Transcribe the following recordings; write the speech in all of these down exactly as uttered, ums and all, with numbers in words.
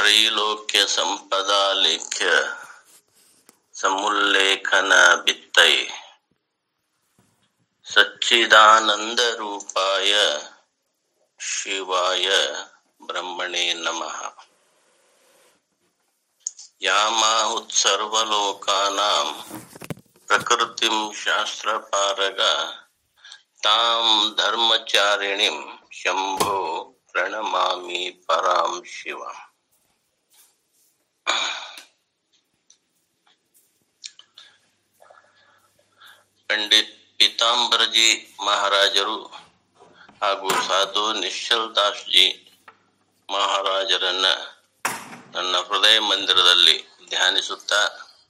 ತ್ರೈಲೋಕ್ಯ ಸಂಪದಾಲೇಖ್ಯ ಸಮುಲ್ಲೇಖನ ಬಿತ್ತೈ ಸಚ್ಚಿದಾನಂದ ರೂಪಾಯ ಶಿವಾಯ ಬ್ರಹ್ಮಣೇ ನಮಃ. ಯಾಮಾಹುತ್ ಸರ್ವಲೋಕಾನಾಂ ಪ್ರಕೃತಿಂ ಶಾಸ್ತ್ರಪಾರಗ ತಾಂ ಧರ್ಮಚಾರಿಣಿಂ ಶಂಭೋ ಪ್ರಣಮಾಮಿ ಪರಾಂ ಶಿವಂ. ಪಂಡಿತ್ ಪೀತಾಂಬರಜಿ ಮಹಾರಾಜರು ಹಾಗೂ ಸಾಧು ನಿಶ್ಚಲ್ ದಾಸ್ ಜಿ ಮಹಾರಾಜರನ್ನ ನನ್ನ ಹೃದಯ ಮಂದಿರದಲ್ಲಿ ಧ್ಯಾನಿಸುತ್ತಾ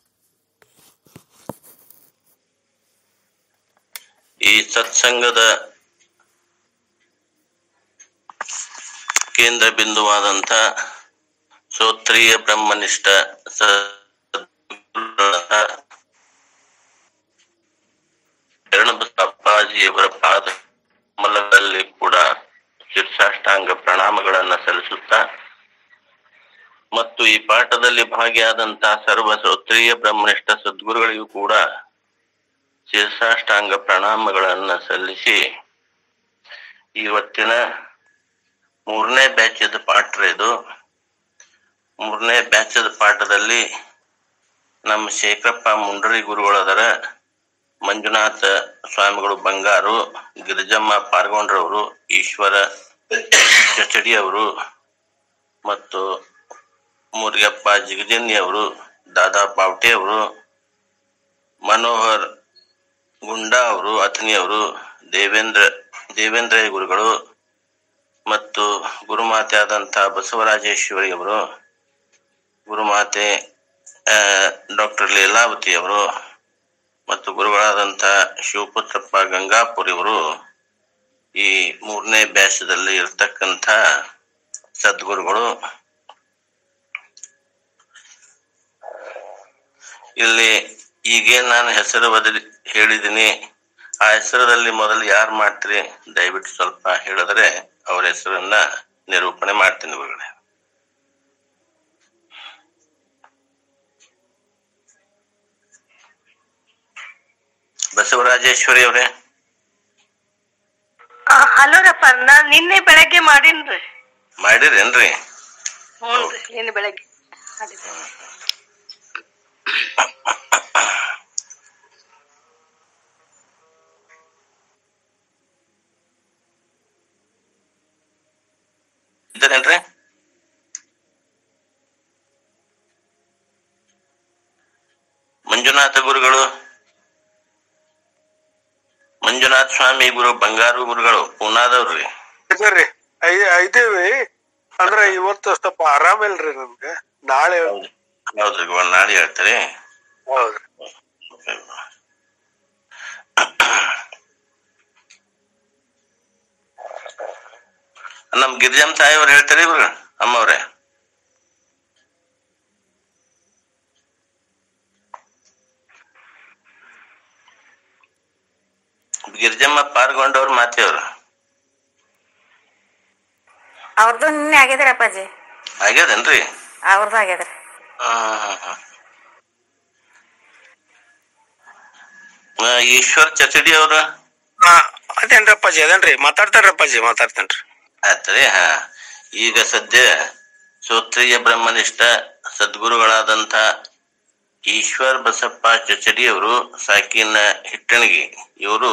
ಈ ಸತ್ಸಂಗದ ಕೇಂದ್ರ ಬಿಂದುವಾದಂಥ ಶ್ರೋತ್ರಿಯ ಬ್ರಹ್ಮನಿಷ್ಠ ಅಪ್ಪಾಜಿಯವರ ಪಾದ ಕಮಲಗಳಲ್ಲಿ ಕೂಡ ಶೀರ್ಷಾಷ್ಟಾಂಗ ಪ್ರಣಾಮಗಳನ್ನ ಸಲ್ಲಿಸುತ್ತಾ ಮತ್ತು ಈ ಪಾಠದಲ್ಲಿ ಭಾಗಿಯಾದಂತಹ ಸರ್ವ ಶ್ರೋತ್ರಿಯ ಬ್ರಹ್ಮನಿಷ್ಠ ಸದ್ಗುರುಗಳಿಗೂ ಕೂಡ ಶೀರ್ಷಾಷ್ಟಾಂಗ ಪ್ರಣಾಮಗಳನ್ನ ಸಲ್ಲಿಸಿ ಇವತ್ತಿನ ಮೂರನೇ ಬ್ಯಾಚದ ಪಾಠ ಇದು. ಮೂರನೇ ಬ್ಯಾಚದ ಪಾಠದಲ್ಲಿ ನಮ್ಮ ಶೇಖರಪ್ಪ ಮುಂಡ್ರಿ ಗುರುಗಳದರ, ಮಂಜುನಾಥ ಸ್ವಾಮಿಗಳು ಬಂಗಾರು, ಗಿರಿಜಮ್ಮ ಪಾರ್ಗೊಂಡ್ರವರು, ಈಶ್ವರ ಚಚಡಿ ಅವರು ಮತ್ತು ಮುರಿಯಪ್ಪ ಜಿಗಜಿನ್ನಿ ಅವರು, ದಾದಾ ಪಾವಟೆ ಅವರು, ಮನೋಹರ್ ಗುಂಡಾ ಅವರು, ಅಥನಿ ಅವರು, ದೇವೇಂದ್ರ ದೇವೇಂದ್ರ ಗುರುಗಳು ಮತ್ತು ಗುರುಮಾತೆ ಆದಂಥ ಬಸವರಾಜೇಶ್ವರಿ ಅವರು, ಗುರುಮಾತೆ ಡಾಕ್ಟರ್ ಲೀಲಾವತಿ ಅವರು ಮತ್ತು ಗುರುಗಳಾದಂಥ ಶಿವಪುತ್ರಪ್ಪ ಗಂಗಾಪುರಿ ಅವರು ಈ ಮೂರನೇ ಬ್ಯಾಸದಲ್ಲಿ ಇರ್ತಕ್ಕಂಥ ಸದ್ಗುರುಗಳು. ಇಲ್ಲಿ ಈಗೇನ್ ನಾನು ಹೆಸರು ಬದಲಿ ಹೇಳಿದ್ದೀನಿ, ಆ ಹೆಸರಲ್ಲಿ ಮೊದಲು ಯಾರು ಮಾಡ್ತೀರಿ ದಯವಿಟ್ಟು ಸ್ವಲ್ಪ ಹೇಳಿದ್ರೆ ಅವ್ರ ಹೆಸರನ್ನ ನಿರೂಪಣೆ ಮಾಡ್ತೀನಿ ಗುರುಗಳೇ. ಬಸವರಾಜೇಶ್ವರಿ ಅವ್ರೆ. ಹಲೋರಪ್ಪ, ನಾನ್ ನಿನ್ನೆ ಬೆಳಗ್ಗೆ ಮಾಡೀನ್ರಿ. ಮಾಡಿರೇನ್ರಿ? ಹ್ಞೂನ್ರಿ, ನಿನ್ನೆ ಬೆಳಗ್ಗೆ. ಇದ್ದಾರೇನ್ರಿ? ಮಂಜುನಾಥ ಗುರುಗಳು, ಮಂಜುನಾಥ ಸ್ವಾಮಿ ಗುರು ಬಂಗಾರು ಗುರುಗಳು ಪೂನಾದವ್ರಿ. ಇದೇವಿ ಅಂದ್ರ ಇವತ್ತು ಸ್ವಲ್ಪ ಆರಾಮ ಇಲ್ರಿ ನಮ್ಗೆ. ನಾಳೆ ಹೌದ್ರಿ, ನಾಳೆ ಹೇಳ್ತಾರೆ. ಹೌದ್ರಿ. ನಮ್ ಗಿರಿಜಮ್ಮ ತಾಯಿ ಅವ್ರು ಹೇಳ್ತಾರೆ ಇವ್ರು ಅಮ್ಮವ್ರೆ. ಗಿರಿಜಮ್ಮ ಪಾರ್ಗೊಂಡವ್ರು ಮಾತೆಯವ್ರು. ಅವ್ರದ್ದು ನಿನ್ನೆ ಆಗ್ಯದ್ರಿ ಅಪ್ಪಾಜಿ. ಆಗ್ಯದೇನ್ರಿ? ಅವ್ರದ್ದು ಆಗ್ಯದ್ರಿ. ಈಶ್ವರ್ ಚಚಡಿ ಅವ್ರ ಅದೇನ್ರಿ ಅಪ್ಪಾಜಿ? ಅದೇನ್ರಿ ಮಾತಾಡ್ತಾರ್ರಿ ಅಪ್ಪಾಜಿ, ಮಾತಾಡ್ತೇನ್ರಿ. ಆಯ್ತರಿ. ಹಾ, ಈಗ ಸದ್ಯ ಶ್ರೋತ್ರಿಯ ಬ್ರಹ್ಮನಿಷ್ಠ ಸದ್ಗುರುಗಳಾದಂಥ ಈಶ್ವರ್ ಬಸಪ್ಪ ಚಚಡಿ ಅವರು, ಸಾಕಿನ ಹಿಟ್ಟಣಿಗೆ ಇವರು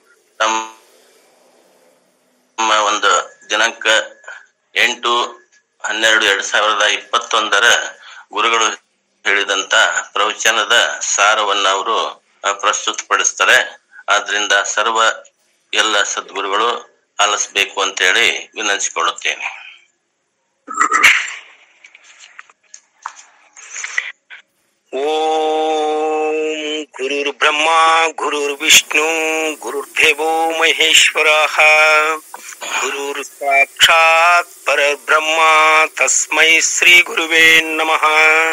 ತಮ್ಮ ಒಂದು ದಿನಾಂಕ ಎಂಟು ಹನ್ನೆರಡು ಎರಡ್ ಸಾವಿರದ ಇಪ್ಪತ್ತೊಂದರ ಗುರುಗಳು ಹೇಳಿದಂತ ಪ್ರವಚನದ ಸಾರವನ್ನ ಅವರು ಪ್ರಸ್ತುತಪಡಿಸ್ತಾರೆ. ಆದ್ರಿಂದ ಸರ್ವ ಎಲ್ಲ ಸದ್ಗುರುಗಳು ಆಲಿಸ್ಬೇಕು ಅಂತ ಹೇಳಿ ವಿನಂತಿಸಿಕೊಳ್ಳುತ್ತೇನೆ. ಓಂ ಗುರುರ್ ಬ್ರಹ್ಮ ಗುರುರ್ ವಿಷ್ಣು ಗುರುರ್ದೇವೋ ಮಹೇಶ್ವರಃ ಗುರುರ್ ಸಾಕ್ಷಾತ್ ಪರಬ್ರಹ್ಮ ತಸ್ಮೈ ಶ್ರೀ ಗುರುವೇ ನಮಃ.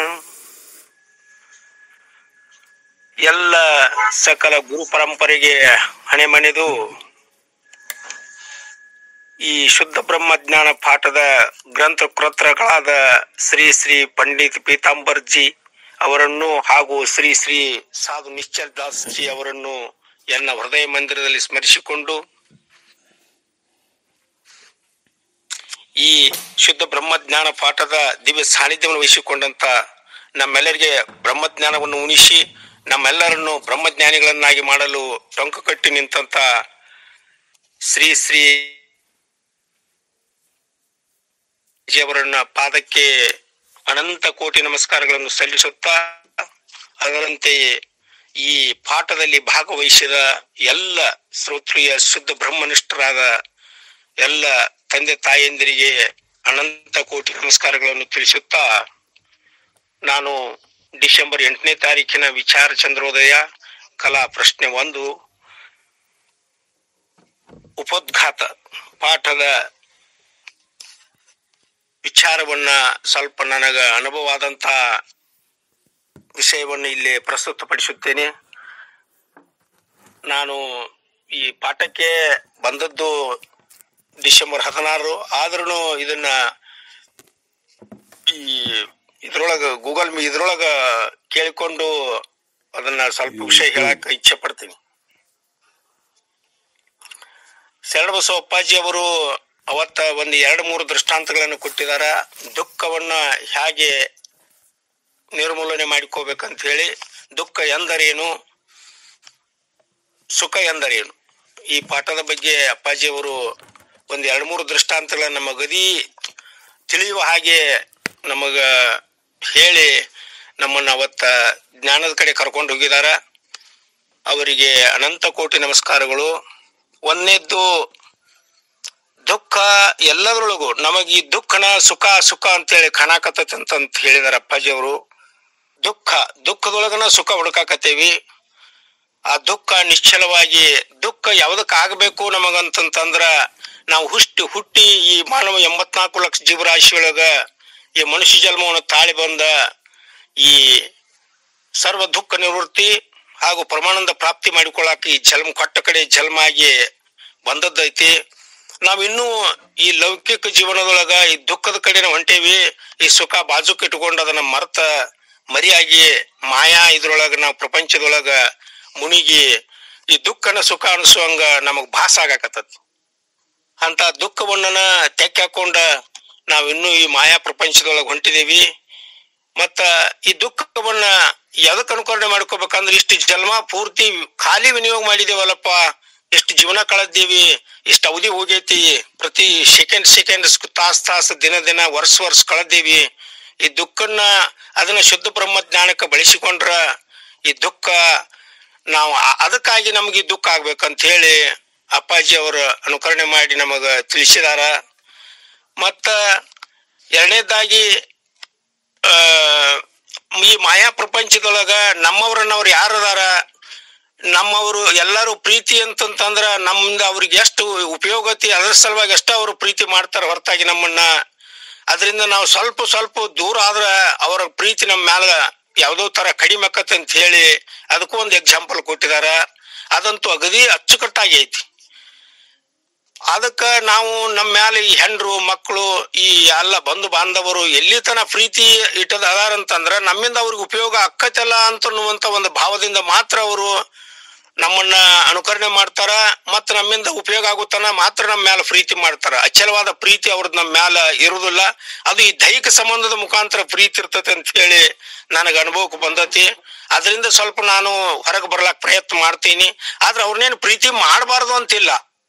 ಎಲ್ಲ ಸಕಲ ಗುರು ಪರಂಪರೆಗೆ ಹಣೆ ಮಣಿದು ಈ ಶುದ್ಧ ಬ್ರಹ್ಮಜ್ಞಾನ ಪಾಠದ ಗ್ರಂಥ ಕೃತಗಳಾದ ಶ್ರೀ ಶ್ರೀ ಪಂಡಿತ್ ಪೀತಾಂಬರ್ಜಿ ಅವರನ್ನು ಹಾಗೂ ಶ್ರೀ ಶ್ರೀ ಸಾಧು ನಿಶ್ಚಲ್ ದಾಸ್ ಜಿ ಅವರನ್ನು ಎನ್ನ ಹೃದಯ ಮಂದಿರದಲ್ಲಿ ಸ್ಮರಿಸಿಕೊಂಡು ಈ ಶುದ್ಧ ಬ್ರಹ್ಮಜ್ಞಾನ ಪಾಠದ ದಿವ್ಯ ಸಾನ್ನಿಧ್ಯವನ್ನು ವಹಿಸಿಕೊಂಡಂತ ನಮ್ಮೆಲ್ಲರಿಗೆ ಬ್ರಹ್ಮಜ್ಞಾನವನ್ನು ಉಣಿಸಿ ನಮ್ಮೆಲ್ಲರನ್ನು ಬ್ರಹ್ಮಜ್ಞಾನಿಗಳನ್ನಾಗಿ ಮಾಡಲು ಟೊಂಕ ಕಟ್ಟಿ ನಿಂತಂತ ಶ್ರೀ ಶ್ರೀ ಅವರನ್ನ ಪಾದಕ್ಕೆ ಅನಂತ ಕೋಟಿ ನಮಸ್ಕಾರಗಳನ್ನು ಸಲ್ಲಿಸುತ್ತಾ, ಅದರಂತೆಯೇ ಈ ಪಾಠದಲ್ಲಿ ಭಾಗವಹಿಸಿದ ಎಲ್ಲ ಶ್ರೋತ್ರಿಯ ಶುದ್ಧ ಬ್ರಹ್ಮನಿಷ್ಠರಾದ ಎಲ್ಲ ತಂದೆ ತಾಯಂದಿರಿಗೆ ಅನಂತ ಕೋಟಿ ನಮಸ್ಕಾರಗಳನ್ನು ತಿಳಿಸುತ್ತಾ, ನಾನು ಡಿಸೆಂಬರ್ ಎಂಟನೇ ತಾರೀಕಿನ ವಿಚಾರ ಚಂದ್ರೋದಯ ಕಲಾ ಪ್ರಶ್ನೆ ಒಂದು ಉಪೋದ್ಘಾತ ಪಾಠದ ವಿಚಾರವನ್ನ ಸ್ವಲ್ಪ ನನಗ ಅನುಭವವಾದಂತ ವಿಷಯವನ್ನು ಇಲ್ಲಿ ಪ್ರಸ್ತುತಪಡಿಸುತ್ತೇನೆ. ನಾನು ಈ ಪಾಠಕ್ಕೆ ಬಂದದ್ದು ಡಿಸೆಂಬರ್ ಹದಿನಾರು, ಆದ್ರೂ ಇದನ್ನ ಈ ಇದ್ರೊಳಗ ಗೂಗಲ್ ಇದ್ರೊಳಗ ಕೇಳಿಕೊಂಡು ಅದನ್ನ ಸ್ವಲ್ಪ ವಿಷಯ ಹೇಳಕ್ ಇಚ್ಛೆ ಪಡ್ತೀನಿ. ಶರಣಬಸವ ಅಪ್ಪಾಜಿ ಅವರು ಅವತ್ತ ಒಂದು ಎರಡು ಮೂರು ದೃಷ್ಟಾಂತಗಳನ್ನು ಕೊಟ್ಟಿದಾರ. ದುಃಖವನ್ನ ಹೇಗೆ ನಿರ್ಮೂಲನೆ ಮಾಡಿಕೋಬೇಕಂತ ಹೇಳಿ, ದುಃಖ ಎಂದರೇನು, ಸುಖ ಎಂದರೇನು, ಈ ಪಾಠದ ಬಗ್ಗೆ ಅಪ್ಪಾಜಿ ಅವರು ಒಂದ್ ಎರಡು ಮೂರು ದೃಷ್ಟಾಂತಗಳನ್ನ ನಮ್ಮ ಗದಿ ತಿಳಿಯುವ ಹಾಗೆ ನಮಗ ಹೇಳಿ ನಮ್ಮನ್ನ ಅವತ್ತ ಜ್ಞಾನದ ಕಡೆ ಕರ್ಕೊಂಡು ಹೋಗಿದಾರ. ಅವರಿಗೆ ಅನಂತ ಕೋಟಿ ನಮಸ್ಕಾರಗಳು. ಒಂದನೇದ್ದು, ದುಃಖ ಎಲ್ಲದರೊಳಗು ನಮಗ ಈ ದುಃಖನ ಸುಖ ಸುಖ ಅಂತೇಳಿ ಕಾಣಾಕತ್ತೈತಿ ಅಂತ ಹೇಳಿದಾರ ಅಪ್ಪಾಜಿ ಅವರು. ದುಃಖ ದುಃಖದೊಳಗನ ಸುಖ ಹುಡುಕಾಕತ್ತೇವಿ. ಆ ದುಃಖ ನಿಶ್ಚಲವಾಗಿ ದುಃಖ ಯಾವ್ದಕ್ ಆಗ್ಬೇಕು ನಮಗಂತಂದ್ರ, ನಾವು ಹುಟ್ಟಿ ಹುಟ್ಟಿ ಈ ಮಾನವ ಎಂಬತ್ನಾಲ್ಕು ಲಕ್ಷ ಜೀವರಾಶಿಯೊಳಗ ಈ ಮನುಷ್ಯ ಜನ್ಮವನ್ನು ತಾಳಿ ಬಂದ ಈ ಸರ್ವ ದುಃಖ ನಿವೃತ್ತಿ ಹಾಗೂ ಪರಮಾನಂದ ಪ್ರಾಪ್ತಿ ಮಾಡಿಕೊಳ್ಳಾಕ ಈ ಜನ್ಮ ಕೊಟ್ಟ ಕಡೆ ಜನ್ಮ ಆಗಿ ಬಂದದ್ದೈತಿ. ನಾವಿನ್ನೂ ಈ ಲೌಕಿಕ ಜೀವನದೊಳಗ ಈ ದುಃಖದ ಕಡೆನ ಹೊಂಟೇವಿ. ಈ ಸುಖ ಬಾಜುಕ್ ಇಟ್ಕೊಂಡು ಅದನ್ನ ಮರ್ತ ಮರಿಯಾಗಿ ಮಾಯಾ ಇದ್ರೊಳಗ ನಾವು ಪ್ರಪಂಚದೊಳಗ ಮುನಿಗಿ ಈ ದುಃಖನ ಸುಖ ಅನಿಸುವಂಗ ನಮಗ್ ಭಾಸ ಆಗಾಕತ್ತದ. ಅಂತ ದುಃಖವನ್ನ ತೆಕ್ಕ ಹಾಕೊಂಡ ನಾವಿನ್ನೂ ಈ ಮಾಯಾ ಪ್ರಪಂಚದೊಳಗ ಹೊಂಟಿದೇವಿ. ಮತ್ತ ಈ ದುಃಖವನ್ನ ಎದಕ್ ಅನುಕರಣೆ ಮಾಡ್ಕೋಬೇಕಂದ್ರೆ, ಇಷ್ಟು ಜನ್ಮ ಪೂರ್ತಿ ಖಾಲಿ ವಿನಿಯೋಗ ಮಾಡಿದೇವಲ್ಲಪ್ಪ, ಎಷ್ಟು ಜೀವನ ಕಳೆದೇವಿ, ಇಷ್ಟು ಅವಧಿ ಹೋಗೈತಿ, ಪ್ರತಿ ಸೆಕೆಂಡ್ ಸೆಕೆಂಡ್ ತಾಸ್ ತಾಸ್ ದಿನ ದಿನ ವರ್ಷ ವರ್ಷ ಕಳೆದೇವಿ. ಈ ದುಃಖನ್ನ ಅದನ್ನ ಶುದ್ಧ ಬ್ರಹ್ಮ ಜ್ಞಾನಕ್ಕೆ ಬಳಸಿಕೊಂಡ್ರ ಈ ದುಃಖ ನಾವು ಅದಕ್ಕಾಗಿ ನಮ್ಗೆ ಈ ದುಃಖ ಆಗ್ಬೇಕಂತ ಹೇಳಿ ಅಪ್ಪಾಜಿ ಅವರ ಅನುಕರಣೆ ಮಾಡಿ ನಮಗ ತಿಳಿಸಿದಾರ. ಮತ್ತ ಎರಡನೇದಾಗಿ, ಆ ಈ ಮಾಯಾ ಪ್ರಪಂಚದೊಳಗ ನಮ್ಮವ್ರನ್ನವ್ರು ಯಾರದಾರ, ನಮ್ಮವರು ಎಲ್ಲರೂ ಪ್ರೀತಿ ಅಂತಂತಂದ್ರ ನಮ್ಮಿಂದ ಅವ್ರಿಗೆ ಎಷ್ಟು ಉಪಯೋಗತಿ, ಅದ್ರ ಸಲುವಾಗಿ ಅಷ್ಟ ಅವರು ಪ್ರೀತಿ ಮಾಡ್ತಾರ ಹೊರತಾಗಿ ನಮ್ಮನ್ನ. ಅದರಿಂದ ನಾವು ಸ್ವಲ್ಪ ಸ್ವಲ್ಪ ದೂರ ಆದ್ರ ಅವರ ಪ್ರೀತಿ ನಮ್ಮ ಮ್ಯಾಲ ಯಾವ್ದೋ ತರ ಕಡಿಮೆ ಆಕತ್ತೆ ಅಂತ ಹೇಳಿ ಅದಕ್ಕೂ ಒಂದು ಎಕ್ಸಾಂಪಲ್ ಕೊಟ್ಟಿದಾರ. ಅದಂತೂ ಅಗದಿ ಅಚ್ಚುಕಟ್ಟಾಗಿ ಐತಿ. ಅದಕ್ಕ ನಾವು ನಮ್ಮ ಮ್ಯಾಲ ಈ ಹೆಂಡ್ರು ಮಕ್ಕಳು ಈ ಎಲ್ಲ ಬಂಧು ಬಾಂಧವರು ಎಲ್ಲಿ ತನ ಪ್ರೀತಿ ಇಟ್ಟದ ಅದಾರಂತಂದ್ರ ನಮ್ಮಿಂದ ಅವ್ರಿಗೆ ಉಪಯೋಗ ಆಕ್ಕತ್ತಲ್ಲ ಅಂತನ್ನುವಂತ ಒಂದು ಭಾವದಿಂದ ಮಾತ್ರ ಅವರು ನಮ್ಮನ್ನ ಅನುಕರಣೆ ಮಾಡ್ತಾರ. ಮತ್ತ ನಮ್ಮಿಂದ ಉಪಯೋಗ ಆಗುತ್ತಾನ ಮಾತ್ರ ನಮ್ಮ ಮ್ಯಾಲ ಪ್ರೀತಿ ಮಾಡ್ತಾರ. ಅಚಲವಾದ ಪ್ರೀತಿ ಅವ್ರದ್ ನಮ್ಮ ಮ್ಯಾಲ ಇರುದಿಲ್ಲ. ಅದು ಈ ದೈಹಿಕ ಸಂಬಂಧದ ಮುಖಾಂತರ ಪ್ರೀತಿ ಇರ್ತೈತಿ ಅಂತ ಹೇಳಿ ನನಗ ಅನುಭವಕ್ಕೆ ಬಂದತಿ. ಅದರಿಂದ ಸ್ವಲ್ಪ ನಾನು ಹೊರಗೆ ಬರ್ಲಾಕ್ ಪ್ರಯತ್ನ ಮಾಡ್ತೀನಿ. ಆದ್ರೆ ಅವ್ರನ್ನೇನು ಪ್ರೀತಿ ಮಾಡಬಾರ್ದು ಅಂತಿಲ್ಲ.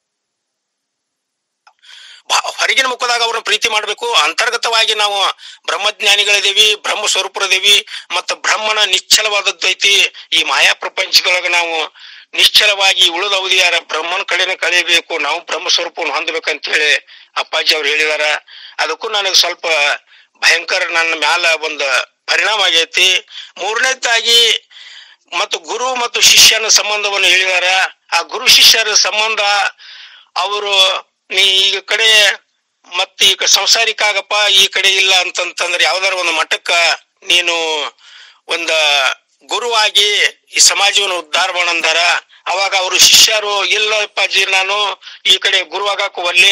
ಹೊರಗಿನ ಮುಖದಾಗ ಅವ್ರನ್ನ ಪ್ರೀತಿ ಮಾಡ್ಬೇಕು. ಅಂತರ್ಗತವಾಗಿ ನಾವು ಬ್ರಹ್ಮಜ್ಞಾನಿಗಳಿದೇವಿ, ಬ್ರಹ್ಮ ಸ್ವರೂಪರದೇವಿ, ಮತ್ತ ಬ್ರಹ್ಮನ ನಿಶ್ಚಲವಾದದ್ದು ಐತಿ. ಈ ಮಾಯಾ ಪ್ರಪಂಚದೊಳಗ ನಾವು ನಿಶ್ಚಲವಾಗಿ ಉಳಿದ ಅವಧಿಯಾರ ಬ್ರಹ್ಮನ ಕಡೆನ ಕಳಿಬೇಕು, ನಾವು ಬ್ರಹ್ಮ ಸ್ವರೂಪವನ್ನು ಹೊಂದಬೇಕಂತ ಹೇಳಿ ಅಪ್ಪಾಜಿ ಅವ್ರು ಹೇಳಿದಾರ. ಅದಕ್ಕೂ ನನಗೆ ಸ್ವಲ್ಪ ಭಯಂಕರ ನನ್ನ ಮ್ಯಾಲ ಒಂದು ಪರಿಣಾಮ ಆಗೈತಿ. ಮೂರನೇದಾಗಿ ಮತ್ತು ಗುರು ಮತ್ತು ಶಿಷ್ಯನ ಸಂಬಂಧವನ್ನು ಹೇಳಿದಾರ. ಆ ಗುರು ಶಿಷ್ಯರ ಸಂಬಂಧ ಅವರು ನೀ ಈಗ ಕಡೆ ಮತ್ತ ಈಗ ಸಂಸಾರಿಕ ಆಗಪ್ಪ, ಈ ಕಡೆ ಇಲ್ಲ ಅಂತಂತಂದ್ರೆ ಯಾವ್ದಾರ ಒಂದು ಮಠಕ್ಕ ನೀನು ಒಂದ ಗುರುವಾಗಿ ಈ ಸಮಾಜವನ್ನು ಉದ್ಧಾರ ಮಾಡಂದಾರ. ಅವಾಗ ಅವರು ಶಿಷ್ಯರು ಇಲ್ಲಪ್ಪಾಜಿ ನಾನು ಈ ಕಡೆ ಗುರುವಾಗಕ್ಕೂ ಒಲ್ಲೆ,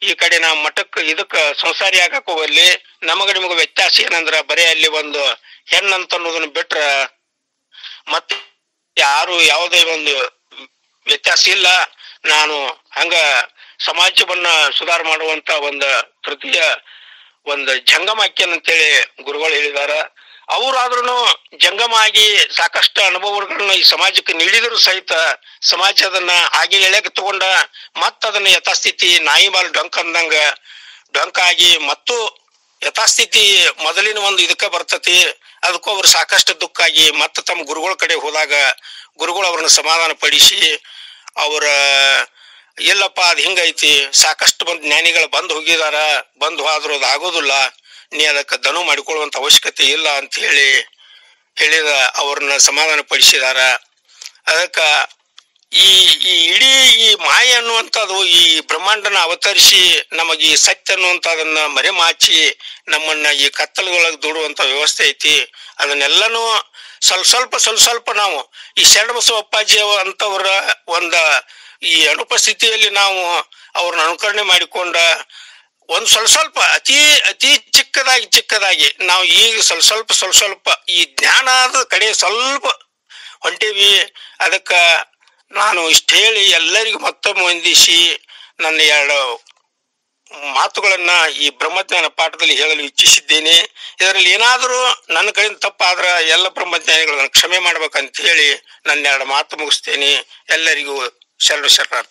ಈ ಕಡೆ ನಾವು ಮಠಕ್ ಇದಕ್ಕ ಸಂಸಾರಿ ಆಗಕ್ ಹೋಗಲ್ಲಿ ನಮಗ ನಿಮಗ ವ್ಯತ್ಯಾಸ ಏನಂದ್ರ ಬರೀ ಅಲ್ಲಿ ಒಂದು ಹೆಣ್ಣಂತ ಅನ್ನೋದನ್ನ ಬಿಟ್ರ ಮತ್ತೆ ಯಾರು ಯಾವುದೇ ಒಂದು ವ್ಯತ್ಯಾಸ ಇಲ್ಲ. ನಾನು ಹಂಗ ಸಮಾಜವನ್ನ ಸುಧಾರ ಮಾಡುವಂತ ಒಂದು ತೃತೀಯ ಒಂದು ಜಂಗಮ ಆಕ್ಯನ್ ಅಂತೇಳಿ ಗುರುಗಳು ಹೇಳಿದಾರ. ಅವರಾದ್ರೂ ಜಂಗಮ ಆಗಿ ಸಾಕಷ್ಟು ಅನುಭವಗಳನ್ನ ಈ ಸಮಾಜಕ್ಕೆ ನೀಡಿದ್ರು ಸಹಿತ ಸಮಾಜ ಅದನ್ನ ಹಾಗೆ ಎಳೆಗೆ ತಗೊಂಡ ಮತ್ತ ಅದನ್ನ ಯಥಾಸ್ಥಿತಿ ನಾಯಿ ಬಾಲ್ ಡೊಂಕ್ ಅಂದಂಗ ಡೊಂಕ ಆಗಿ ಮತ್ತು ಯಥಾಸ್ಥಿತಿ ಮೊದಲಿನ ಒಂದು ಇದಕ್ಕ ಬರ್ತತಿ. ಅದಕ್ಕೂ ಅವ್ರು ಸಾಕಷ್ಟು ದುಃಖ ಆಗಿ ಮತ್ತ ತಮ್ಮ ಗುರುಗಳ ಕಡೆ ಹೋದಾಗ ಗುರುಗಳು ಅವ್ರನ್ನ ಸಮಾಧಾನ ಪಡಿಸಿ ಅವರ ಇಲ್ಲಪ್ಪ ಅದ್ ಹಿಂಗೈತಿ, ಸಾಕಷ್ಟು ಮಂದಿ ಜ್ಞಾನಿಗಳು ಬಂದು ಹೋಗಿದಾರ, ಬಂದು ಹೋದ್ರು ಅದು ಆಗೋದಿಲ್ಲ, ನೀ ಅದಕ್ಕೆ ದನು ಮಾಡಿಕೊಳ್ಳುವಂತ ಅವಶ್ಯಕತೆ ಇಲ್ಲ ಅಂತ ಹೇಳಿ ಹೇಳಿದ ಅವ್ರನ್ನ ಸಮಾಧಾನ ಪಡಿಸಿದಾರ. ಅದಕ್ಕ ಈ ಈ ಇಡೀ ಈ ಮಾಯೆ ಅನ್ನುವಂಥದ್ದು ಈ ಬ್ರಹ್ಮಾಂಡನ ಅವತರಿಸಿ ನಮಗೆ ಈ ಸತ್ಯ ಅನ್ನುವಂಥದನ್ನ ಮರೆಮಾಚಿ ನಮ್ಮನ್ನ ಈ ಕತ್ತಲುಗಳಿಗೆ ದೂಡುವಂತ ವ್ಯವಸ್ಥೆ ಐತಿ. ಅದನ್ನೆಲ್ಲನೂ ಸ್ವಲ್ಪ ಸ್ವಲ್ಪ ಸ್ವಲ್ಪ ಸ್ವಲ್ಪ ನಾವು ಈ ಶರಣಬಸವ ಅಪ್ಪಾಜಿ ಅಂತವರ ಒಂದ ಈ ಅನುಪಸ್ಥಿತಿಯಲ್ಲಿ ನಾವು ಅವ್ರನ್ನ ಅನುಕರಣೆ ಮಾಡಿಕೊಂಡ ಒಂದ್ ಸ್ವಲ್ಪ ಸ್ವಲ್ಪ ಅತಿ ಅತಿ ಚಿಕ್ಕದಾಗಿ ಚಿಕ್ಕದಾಗಿ ನಾವು ಈಗ ಸ್ವಲ್ಪ ಸ್ವಲ್ಪ ಸ್ವಲ್ಪ ಸ್ವಲ್ಪ ಈ ಜ್ಞಾನದ ಕಡೆ ಸ್ವಲ್ಪ ಹೊಂಟೇವಿ. ಅದಕ್ಕ ನಾನು ಇಷ್ಟ ಹೇಳಿ ಎಲ್ಲರಿಗೂ ಮತ್ತೊಮ್ಮೆ ವಂದಿಸಿ ನನ್ನ ಎರಡು ಮಾತುಗಳನ್ನ ಈ ಬ್ರಹ್ಮಜ್ಞಾನ ಪಾಠದಲ್ಲಿ ಹೇಳಲು ಇಚ್ಛಿಸಿದ್ದೇನೆ. ಇದರಲ್ಲಿ ಏನಾದರೂ ನನ್ನ ಕಡೆಯಿಂದ ತಪ್ಪಾದ್ರ ಎಲ್ಲ ಬ್ರಹ್ಮಜ್ಞಾನಿಗಳನ್ನ ಕ್ಷಮೆ ಮಾಡ್ಬೇಕಂತ ಹೇಳಿ ನನ್ನ ಎರಡು ಮಾತು ಮುಗಿಸ್ತೇನೆ. ಎಲ್ಲರಿಗೂ ಶರಣ ಶರಣಾರ್ಥಿ.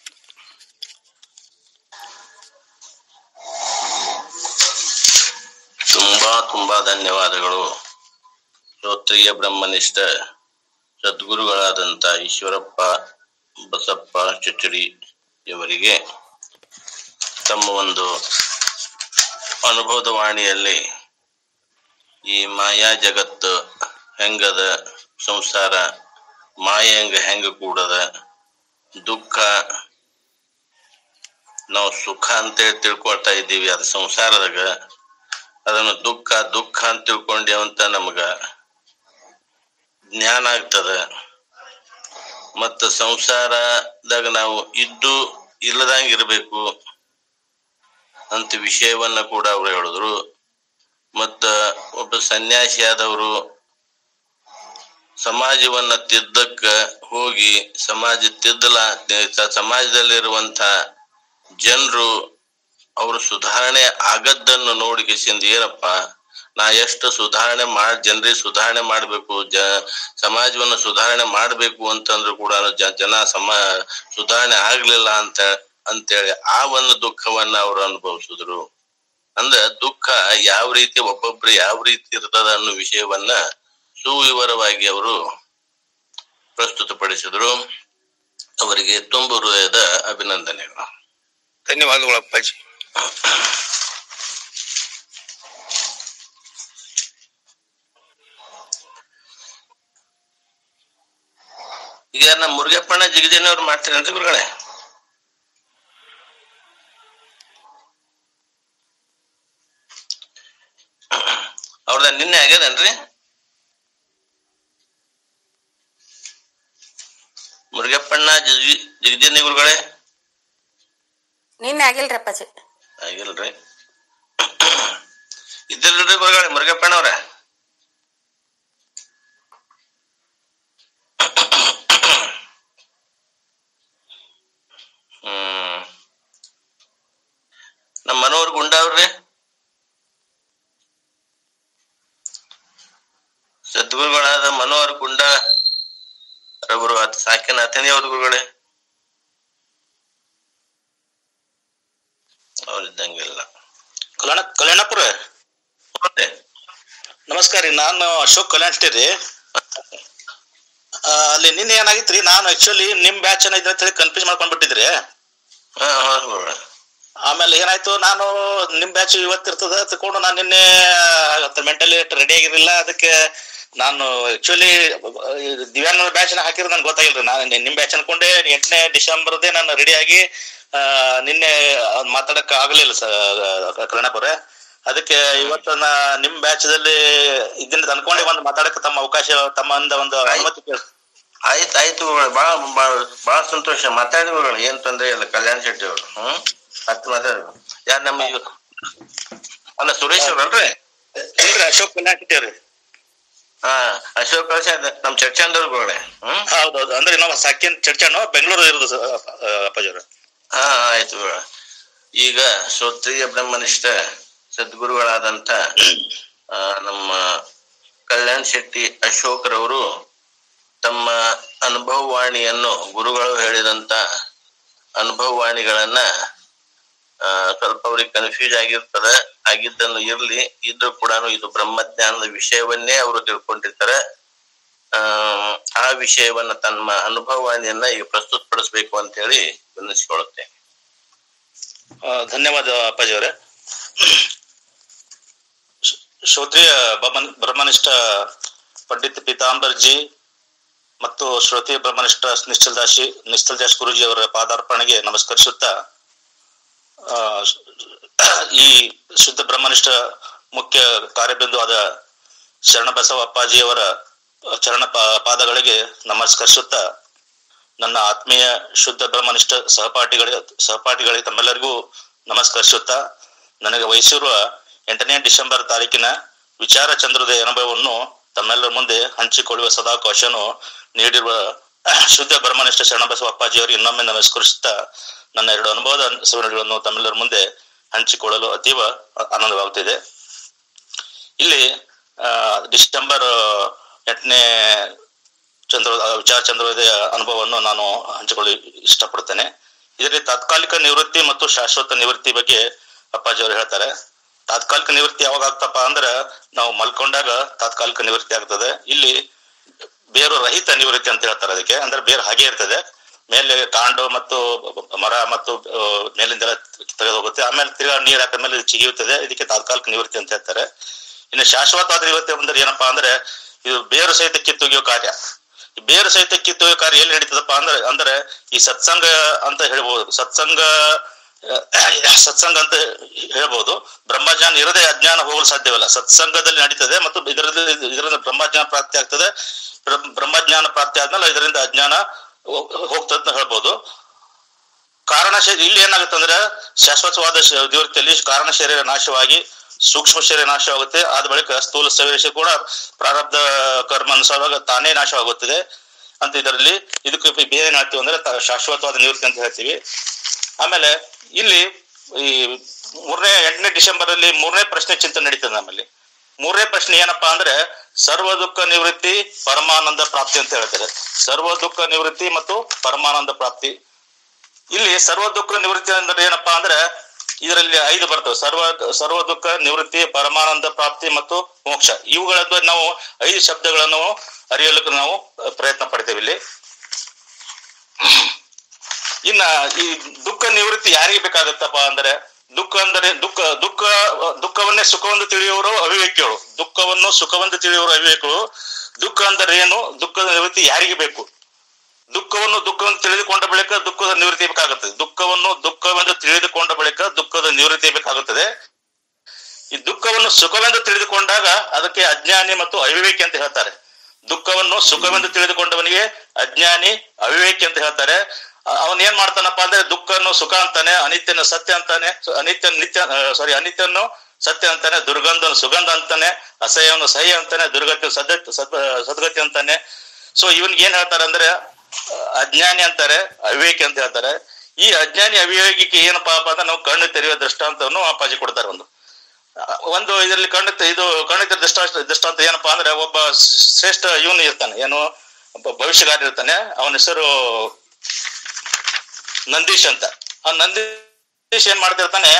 ತುಂಬಾ ತುಂಬಾ ಧನ್ಯವಾದಗಳು. ಶ್ರೋತ್ರಿಯ ಬ್ರಹ್ಮನಿಷ್ಠ ಸದ್ಗುರುಗಳಾದಂತ ಈಶ್ವರಪ್ಪ ಬಸಪ್ಪ ಚುಚ್ಚಡಿ ಇವರಿಗೆ ತಮ್ಮ ಒಂದು ಅನುಭವದ ವಾಣಿಯಲ್ಲಿ ಈ ಮಾಯಾ ಜಗತ್ತು ಹೆಂಗದ, ಸಂಸಾರ ಮಾಯೆ ಹೆಂಗ ಹೆಂಗ ಕೂಡದ, ದುಃಖ ನಾವು ಸುಖ ಅಂತೇಳಿ ತಿಳ್ಕೊಳ್ತಾ ಇದ್ದೀವಿ ಅದು ಸಂಸಾರದಾಗ, ಅದನ್ನು ದುಃಖ ದುಃಖ ಅಂತ ತಿಳ್ಕೊಂಡೇವಂತ ನಮಗ ಜ್ಞಾನ ಆಗ್ತದ. ಮತ್ತ ಸಂಸಾರದಾಗ ನಾವು ಇದ್ದು ಇಲ್ಲದಂಗ ಇರ್ಬೇಕು ಅಂತ ವಿಷಯವನ್ನ ಕೂಡ ಅವ್ರು ಹೇಳಿದ್ರು. ಮತ್ತ ಒಬ್ಬ ಸನ್ಯಾಸಿ ಆದವರು ಸಮಾಜವನ್ನ ತಿದ್ದಕ್ಕ ಹೋಗಿ ಸಮಾಜ ತಿದ್ದಲ ಸಮಾಜದಲ್ಲಿರುವಂತ ಜನರು ಅವರು ಸುಧಾರಣೆ ಆಗದ್ದನ್ನು ನೋಡಿ ಕಿಸಿಂದ ಏನಪ್ಪ ನಾ ಎಷ್ಟು ಸುಧಾರಣೆ ಮಾಡ್ ಜನರಿಗೆ ಸುಧಾರಣೆ ಮಾಡ್ಬೇಕು, ಜ ಸಮಾಜವನ್ನ ಸುಧಾರಣೆ ಮಾಡ್ಬೇಕು ಅಂತಂದ್ರು ಕೂಡ ಜನ ಸಮಾ ಸುಧಾರಣೆ ಆಗ್ಲಿಲ್ಲ ಅಂತ ಅಂತೇಳಿ ಆ ಒಂದು ದುಃಖವನ್ನ ಅವರು ಅನುಭವಿಸಿದ್ರು. ಅಂದ್ರ ದುಃಖ ಯಾವ ರೀತಿ ಒಬ್ಬೊಬ್ರು ಯಾವ ರೀತಿ ಇರ್ತದ ಅನ್ನೋ ವಿಷಯವನ್ನ ಸುವಿವರವಾಗಿ ಅವರು ಪ್ರಸ್ತುತಪಡಿಸಿದ್ರು. ಅವರಿಗೆ ತುಂಬ ಹೃದಯದ ಅಭಿನಂದನೆಗಳು. ಧನ್ಯವಾದಗಳು ಅಪ್ಪಾಜಿ. ಈಗ ನಮ್ಮ ಮುರುಗಪ್ಪಣ್ಣ ಜಿಗಜೇನಿ ಅವ್ರು ಮಾಡ್ತೀರಂತ ಗುರುಗಳೇ? ಅವ್ರದ ನಿನ್ನೆ ಆಗ್ಯದನ್ರಿ ಮುರುಗಪ್ಪಣ್ಣ ಜಿಗಿ ಜಿಗಜೇನಿ ಗುರುಗಳೇ? ನಿನ್ನೆ ಆಗಿಲ್ರಿ ಅಪ್ಪಾಜಿ. ಆಗಿಲ್ರಿ? ಇದ್ದಿಲ್ರಿ ಗುರುಗಳೇ ಮುರುಗಪ್ಪಣ್ಣ ಅವ್ರ? ಹ್ಮ್ ನಮ್ಮ ಮನೋಹರ್ ಗುಂಡ ಅವ್ರಿ? ಸದ್ಗುರುಗಳಾದ ಮನೋಹರ್ ಗುಂಡ ರವರು ಅತ್ ಸಾಕಿನ ಅಥಣಿ ಅವ್ರ ಗುರುಗಳೇ? ಅವ್ರಿದ್ದಂಗಿಲ್ಲ. ಕಲ್ಯಾಣ ಕಲ್ಯಾಣಪುರ ನಮಸ್ಕಾರ ರೀ. ನಾನು ಅಶೋಕ್ ಕಲ್ಯಾಣ ರೀ. ಅಲ್ಲಿ ನಿನ್ನೆ ಏನಾಗಿತ್ರಿ, ನಾನು ಆಕ್ಚುಲಿ ನಿಮ್ ಬ್ಯಾಚ್ ಏನ ಅಂತ ಹೇಳಿ ಕನ್ಫ್ಯೂಸ್ ಮಾಡ್ಕೊಂಡ್ ಬಿಟ್ಟಿದ್ರಿ. ಆಮೇಲೆ ಏನಾಯ್ತು, ನಾನು ನಿಮ್ ಬ್ಯಾಚ್ ಇವತ್ತಿರ್ತದ ತಕೊಂಡು ನಾನು ನಿನ್ನೆ ಮೆಂಟಲಿ ರೆಡಿ ಆಗಿರ್ಲಿಲ್ಲ. ಅದಕ್ಕೆ ನಾನು ಆಕ್ಚುಲಿ ದಿವ್ಯಾನ ಬ್ಯಾಚ್ ನ ಹಾಕಿರೋದು ನನ್ಗೆ ಗೊತ್ತಾಗಿಲ್ರಿ. ನಾನು ನಿಮ್ ಬ್ಯಾಚ್ ಅನ್ಕೊಂಡೆ ಎಂಟನೇ ಡಿಸೆಂಬರ್ದೇ ನಾನು ರೆಡಿ ಆಗಿ ನಿನ್ನೆ ಮಾತಾಡಕ್ ಆಗ್ಲಿಲ್ಲ ಸರ್ ಕಲ್ಯಾಣಪುರ. ಅದಕ್ಕೆ ಇವತ್ತು ನಾ ನಿಮ್ ಬ್ಯಾಚ್ ದಲ್ಲಿ ಇದನ್ನ ಅನ್ಕೊಂಡೆ ಒಂದು ಮಾತಾಡಕ್ ತಮ್ಮ ಅವಕಾಶ ತಮ್ಮ ಒಂದು ಅನುಮತಿ ಕೇಳ. ಆಯ್ತು ಆಯ್ತು ಬಾಳ ಬಾಳ ಬಾಳ ಸಂತೋಷ. ಮಾತಾಡಿ ಏನ್ ತೊಂದ್ರೆ ಇಲ್ಲ. ಕಲ್ಯಾಣ್ ಶೆಟ್ಟಿ ಅವರು ಹ್ಮ್ ಹತ್ತು ಮಾತಾಡ ಯಾರು ನಮ್ಮ ಅಲ್ಲ ಸುರೇಶ್ ಅವ್ರಲ್ರಿ? ಇಲ್ರಿ ಅಶೋಕ್ ಕಲ್ಯಾಣಿಟ್ಟಿವ್ರಿ. ಹಾ ಅಶೋಕ್ ಕಳಶ ನಮ್ ಚರ್ಚಂದವ್ರುಗಳೇ. ಹ್ಮ್ ಹೌದೌದು. ಅಂದ್ರೆ ನಾವು ಸಾಕಿನ್ ಚರ್ಚೆನು ಬೆಂಗಳೂರು ಇರೋದು ಅಪ್ಪಾಜಿಯವ್ರ. ಹಾ ಆಯ್ತು. ಈಗ ಶ್ರೋತ್ರಿಯ ಬ್ರಹ್ಮನಿಷ್ಠ ಸದ್ಗುರುಗಳಾದಂತ ಆ ನಮ್ಮ ಕಲ್ಯಾಣ್ ಶೆಟ್ಟಿ ಅಶೋಕ್ರವರು ತಮ್ಮ ಅನುಭವವಾಣಿಯನ್ನು, ಗುರುಗಳು ಹೇಳಿದಂತ ಅನುಭವವಾಣಿಗಳನ್ನ ಆ ಸ್ವಲ್ಪ ಅವ್ರಿಗೆ ಕನ್ಫ್ಯೂಸ್ ಆಗಿರ್ತದೆ. ಆಗಿದ್ದನ್ನು ಇರ್ಲಿ, ಇದ್ರೂ ಕೂಡ ಇದು ಬ್ರಹ್ಮಜ್ಞಾನದ ವಿಷಯವನ್ನೇ ಅವರು ತಿಳ್ಕೊಂಡಿರ್ತಾರೆ. ಆ ಆ ವಿಷಯವನ್ನ ತಮ್ಮ ಅನುಭವವಾಣಿಯನ್ನ ಈಗ ಪ್ರಸ್ತುತಪಡಿಸ್ಬೇಕು ಅಂತ ಹೇಳಿ ವಿನಂತಿಸಿಕೊಳ್ಳುತ್ತೆ. ಧನ್ಯವಾದ ಅಪ್ಪಾಜಿ ಅವರೇ. ಶ್ರೋತ್ರಿಯ ಬ್ರಹ್ಮನಿಷ್ಠ ಪಂಡಿತ್ ಪೀತಾಂಬರ್ಜಿ ಮತ್ತು ಶ್ರೋತ್ರಿಯ ಬ್ರಹ್ಮನಿಷ್ಠ ನಿಶ್ಚಲ್ ದಾಸಿ ನಿಶ್ಚಲ್ ದಾಸ್ ಗುರುಜಿ ಅವರ ಪಾದಾರ್ಪಣೆಗೆ ನಮಸ್ಕರಿಸುತ್ತಾ, ಆ ಈ ಶುದ್ಧ ಬ್ರಹ್ಮನಿಷ್ಠ ಮುಖ್ಯ ಕಾರ್ಯಬಿಂದು ಆದ ಶರಣಬಸವ ಅಪ್ಪಾಜಿಯವರ ಚರಣ ಪಾದಗಳಿಗೆ ನಮಸ್ಕರಿಸುತ್ತಾ, ನನ್ನ ಆತ್ಮೀಯ ಶುದ್ಧ ಬ್ರಹ್ಮನಿಷ್ಠ ಸಹಪಾಠಿಗಳಿಗೆ ಸಹಪಾಠಿಗಳಿಗೆ ತಮ್ಮೆಲ್ಲರಿಗೂ ನಮಸ್ಕರಿಸುತ್ತಾ, ನನಗೆ ವಹಿಸಿರುವ ಎಂಟನೇ ಡಿಸೆಂಬರ್ ತಾರೀಕಿನ ವಿಚಾರ ಚಂದ್ರೋದಯ ಅನುಭವವನ್ನು ತಮ್ಮೆಲ್ಲರ ಮುಂದೆ ಹಂಚಿಕೊಳ್ಳುವ ಸದಾವಕಾಶನು ನೀಡಿರುವ ಶುದ್ಧ ಬ್ರಹ್ಮನಿಷ್ಠ ಶರಣಬಸವ ಅಪ್ಪಾಜಿಯವರಿಗೆ ಇನ್ನೊಮ್ಮೆ ನಮಸ್ಕರಿಸುತ್ತಾ, ನನ್ನ ಎರಡು ಅನುಭವದ ಸವಿನುಡಿಗಳನ್ನು ತಮ್ಮೆಲ್ಲರ ಮುಂದೆ ಹಂಚಿಕೊಳ್ಳಲು ಅತೀವ ಆನಂದವಾಗುತ್ತಿದೆ. ಇಲ್ಲಿ ಆ ಡಿಸೆಂಬರ್ ಎಂಟನೇ ಚಂದ್ರ ವಿಚಾರ ಚಂದ್ರೋದಯ ಅನುಭವವನ್ನು ನಾನು ಹಂಚಿಕೊಳ್ಳಿ ಇಷ್ಟಪಡ್ತೇನೆ. ಇದರಲ್ಲಿ ತಾತ್ಕಾಲಿಕ ನಿವೃತ್ತಿ ಮತ್ತು ಶಾಶ್ವತ ನಿವೃತ್ತಿ ಬಗ್ಗೆ ಅಪ್ಪಾಜಿ ಅವರು ಹೇಳ್ತಾರೆ. ತಾತ್ಕಾಲಿಕ ನಿವೃತ್ತಿ ಯಾವಾಗ ಆಗ್ತಪ್ಪ ಅಂದ್ರೆ ನಾವು ಮಲ್ಕೊಂಡಾಗ ತಾತ್ಕಾಲಿಕ ನಿವೃತ್ತಿ ಆಗ್ತದೆ. ಇಲ್ಲಿ ಬೇರು ರಹಿತ ನಿವೃತ್ತಿ ಅಂತ ಹೇಳ್ತಾರೆ. ಅದಕ್ಕೆ ಅಂದ್ರೆ ಬೇರು ಹಾಗೆ ಇರ್ತದೆ, ಮೇಲೆ ಕಾಂಡು ಮತ್ತು ಮರ ಮತ್ತು ಮೇಲಿಂದೆಲ್ಲ ತೆಗೆದು ಹೋಗುತ್ತೆ, ಆಮೇಲೆ ತಿರ್ಗಾ ನೀರ್ ಹಾಕಿದ ಮೇಲೆ ಚಿಗಿಯುತ್ತದೆ. ಇದಕ್ಕೆ ತಾತ್ಕಾಲಿಕ ನಿವೃತ್ತಿ ಅಂತ ಹೇಳ್ತಾರೆ. ಇನ್ನು ಶಾಶ್ವತವಾದ ನಿವೃತ್ತಿ ಅಂದ್ರೆ ಏನಪ್ಪಾ ಅಂದ್ರೆ ಇದು ಬೇರು ಸಹಿತ ಕಿತ್ತೊಗೆಯೋ ಕಾರ್ಯ. ಈ ಬೇರು ಸಹಿತ ಕಿತ್ತೊಗೆಯೋ ಕಾರ್ಯ ಎಲ್ಲಿ ನಡೀತದಪ್ಪ ಅಂದ್ರೆ ಅಂದ್ರೆ ಈ ಸತ್ಸಂಗ ಅಂತ ಹೇಳ್ಬೋದು. ಸತ್ಸಂಗ ಸತ್ಸಂಗ ಅಂತ ಹೇಳ್ಬೋದು. ಬ್ರಹ್ಮಜ್ಞಾನ ಇರದೆ ಅಜ್ಞಾನ ಹೋಗಲು ಸಾಧ್ಯವಿಲ್ಲ. ಸತ್ಸಂಗದಲ್ಲಿ ನಡೀತದೆ ಮತ್ತು ಇದರಿಂದ ಇದರಿಂದ ಬ್ರಹ್ಮಜ್ಞಾನ ಪ್ರಾಪ್ತಿ ಆಗ್ತದೆ. ಬ್ರಹ್ಮಜ್ಞಾನ ಪ್ರಾಪ್ತಿ ಆದ್ಮೇಲೆ ಇದರಿಂದ ಅಜ್ಞಾನ ಹೋಗ್ತದೆ ಅಂತ ಹೇಳ್ಬೋದು. ಕಾರಣ ಇಲ್ಲಿ ಏನಾಗುತ್ತೆ ಅಂದ್ರೆ ಶಾಶ್ವತವಾದ ನಿವೃತ್ತಿಯಲ್ಲಿ ಕಾರಣ ಶರೀರ ನಾಶವಾಗಿ ಸೂಕ್ಷ್ಮ ಶರೀರ ನಾಶವಾಗುತ್ತೆ. ಆದ ಬಳಿಕ ಸ್ಥೂಲ ಶರೀರ ಕೂಡ ಪ್ರಾರಬ್ಧ ಕರ್ಮ ಅನುಸಾರವಾಗ ತಾನೇ ನಾಶವಾಗುತ್ತದೆ ಅಂತ. ಇದರಲ್ಲಿ ಇದಕ್ಕೆ ಬೇರೆ ಏನ್ ಹೇಳ್ತೀವಿ ಅಂದ್ರೆ ಶಾಶ್ವತವಾದ ನಿವೃತ್ತಿ ಅಂತ ಹೇಳ್ತೀವಿ. ಆಮೇಲೆ ಇಲ್ಲಿ ಈ ಮೂರನೇ ಎಂಟನೇ ಡಿಸೆಂಬರ್ ಅಲ್ಲಿ ಮೂರನೇ ಪ್ರಶ್ನೆ ಚಿಂತನೆ ನಡೀತದೆ ನಮ್ಮಲ್ಲಿ. ಮೂರನೇ ಪ್ರಶ್ನೆ ಏನಪ್ಪಾ ಅಂದ್ರೆ ಸರ್ವ ದುಃಖ ನಿವೃತ್ತಿ ಪರಮಾನಂದ ಪ್ರಾಪ್ತಿ ಅಂತ ಹೇಳ್ತಾರೆ. ಸರ್ವ ದುಃಖ ನಿವೃತ್ತಿ ಮತ್ತು ಪರಮಾನಂದ ಪ್ರಾಪ್ತಿ. ಇಲ್ಲಿ ಸರ್ವ ದುಃಖ ನಿವೃತ್ತಿ ಅಂದ್ರೆ ಏನಪ್ಪಾ ಅಂದ್ರೆ ಇದರಲ್ಲಿ ಐದು ಬರ್ತವೆ. ಸರ್ವ ಸರ್ವ ದುಃಖ ನಿವೃತ್ತಿ, ಪರಮಾನಂದ ಪ್ರಾಪ್ತಿ ಮತ್ತು ಮೋಕ್ಷ. ಇವುಗಳದ್ದು ನಾವು ಐದು ಶಬ್ದಗಳನ್ನು ಅರಿಯಲಿಕ್ಕೆ ನಾವು ಪ್ರಯತ್ನ ಪಡ್ತೇವೆ ಇಲ್ಲಿ. ಇನ್ನ ಈ ದುಃಖ ನಿವೃತ್ತಿ ಯಾರಿಗೆ ಬೇಕಾಗತ್ತಪ್ಪ ಅಂದ್ರೆ ದುಃಖ ಅಂದರೆ ದುಃಖ ದುಃಖ ದುಃಖವನ್ನೇ ಸುಖವೆಂದು ತಿಳಿಯುವವರು ಅವಿವೇಕಿಗಳು. ದುಃಖವನ್ನು ಸುಖವೆಂದು ತಿಳಿಯುವವರು ಅವಿವೇಕಿಗಳು. ದುಃಖ ಅಂದರೆ ಏನು? ದುಃಖದ ನಿವೃತ್ತಿ ಯಾರಿಗೆ ಬೇಕು? ದುಃಖವನ್ನು ದುಃಖವನ್ನು ತಿಳಿದುಕೊಂಡ ಬಳಿಕ ದುಃಖದ ನಿವೃತ್ತಿ ಬೇಕಾಗುತ್ತದೆ. ದುಃಖವನ್ನು ದುಃಖವೆಂದು ತಿಳಿದುಕೊಂಡ ಬಳಿಕ ದುಃಖದ ನಿವೃತ್ತಿ ಬೇಕಾಗುತ್ತದೆ. ಈ ದುಃಖವನ್ನು ಸುಖವೆಂದು ತಿಳಿದುಕೊಂಡಾಗ ಅದಕ್ಕೆ ಅಜ್ಞಾನಿ ಮತ್ತು ಅವಿವೇಕಿ ಅಂತ ಹೇಳ್ತಾರೆ. ದುಃಖವನ್ನು ಸುಖವೆಂದು ತಿಳಿದುಕೊಂಡವನಿಗೆ ಅಜ್ಞಾನಿ, ಅವಿವೇಕಿ ಅಂತ ಹೇಳ್ತಾರೆ. ಅವನ್ ಏನ್ ಮಾಡ್ತಾನಪ್ಪ ಅಂದ್ರೆ ದುಃಖವನ್ನು ಸುಖ ಅಂತಾನೆ, ಅನಿತ್ಯನ ಸತ್ಯ ಅಂತಾನೆ, ಅನಿತ್ಯ ನಿತ್ಯ ಸಾರಿ ಅನಿತ್ಯವನ್ನು ಸತ್ಯ ಅಂತಾನೆ, ದುರ್ಗಂಧನ ಸುಗಂಧ ಅಂತಾನೆ, ಅಸಹ್ಯವನ್ನು ಸಹ್ಯ ಅಂತಾನೆ, ದುರ್ಗತಿ ಸದ್ ಸದ್ ಸದ್ಗತಿ ಅಂತಾನೆ. ಸೊ ಇವನ್ಗೆ ಏನ್ ಹೇಳ್ತಾರೆ ಅಂದ್ರೆ ಅಜ್ಞಾನಿ ಅಂತಾರೆ, ಅವಿವೇಕಿ ಅಂತ ಹೇಳ್ತಾರೆ. ಈ ಅಜ್ಞಾನಿ ಅವಿವೇಕಿಗೆ ಏನಪ್ಪಾ ಅಂದ್ರೆ ನಾವು ಕಣ್ಣು ತೆರೆಯುವ ದೃಷ್ಟಾಂತವನ್ನು ಅಪ್ಪಾಜಿ ಕೊಡ್ತಾರೆ. ಒಂದು ಒಂದು ಇದರಲ್ಲಿ ಕಣ್ಣು ಇದು ಕಣ್ಣು ತೆರೆದ ದೃಷ್ಟಾಂತ ದೃಷ್ಟಾಂತ ಏನಪ್ಪಾ ಅಂದ್ರೆ ಒಬ್ಬ ಶ್ರೇಷ್ಠ ಇವನು ಇರ್ತಾನೆ, ಏನು ಒಬ್ಬ ಭವಿಷ್ಯಗಾರ ಇರ್ತಾನೆ. ಅವನ ಹೆಸರು ನಂದೀಶ್ ಅಂತ. ಆ ನಂದೀಶ್ ಏನ್ ಮಾಡ್ತಿರ್ತಾನೆ,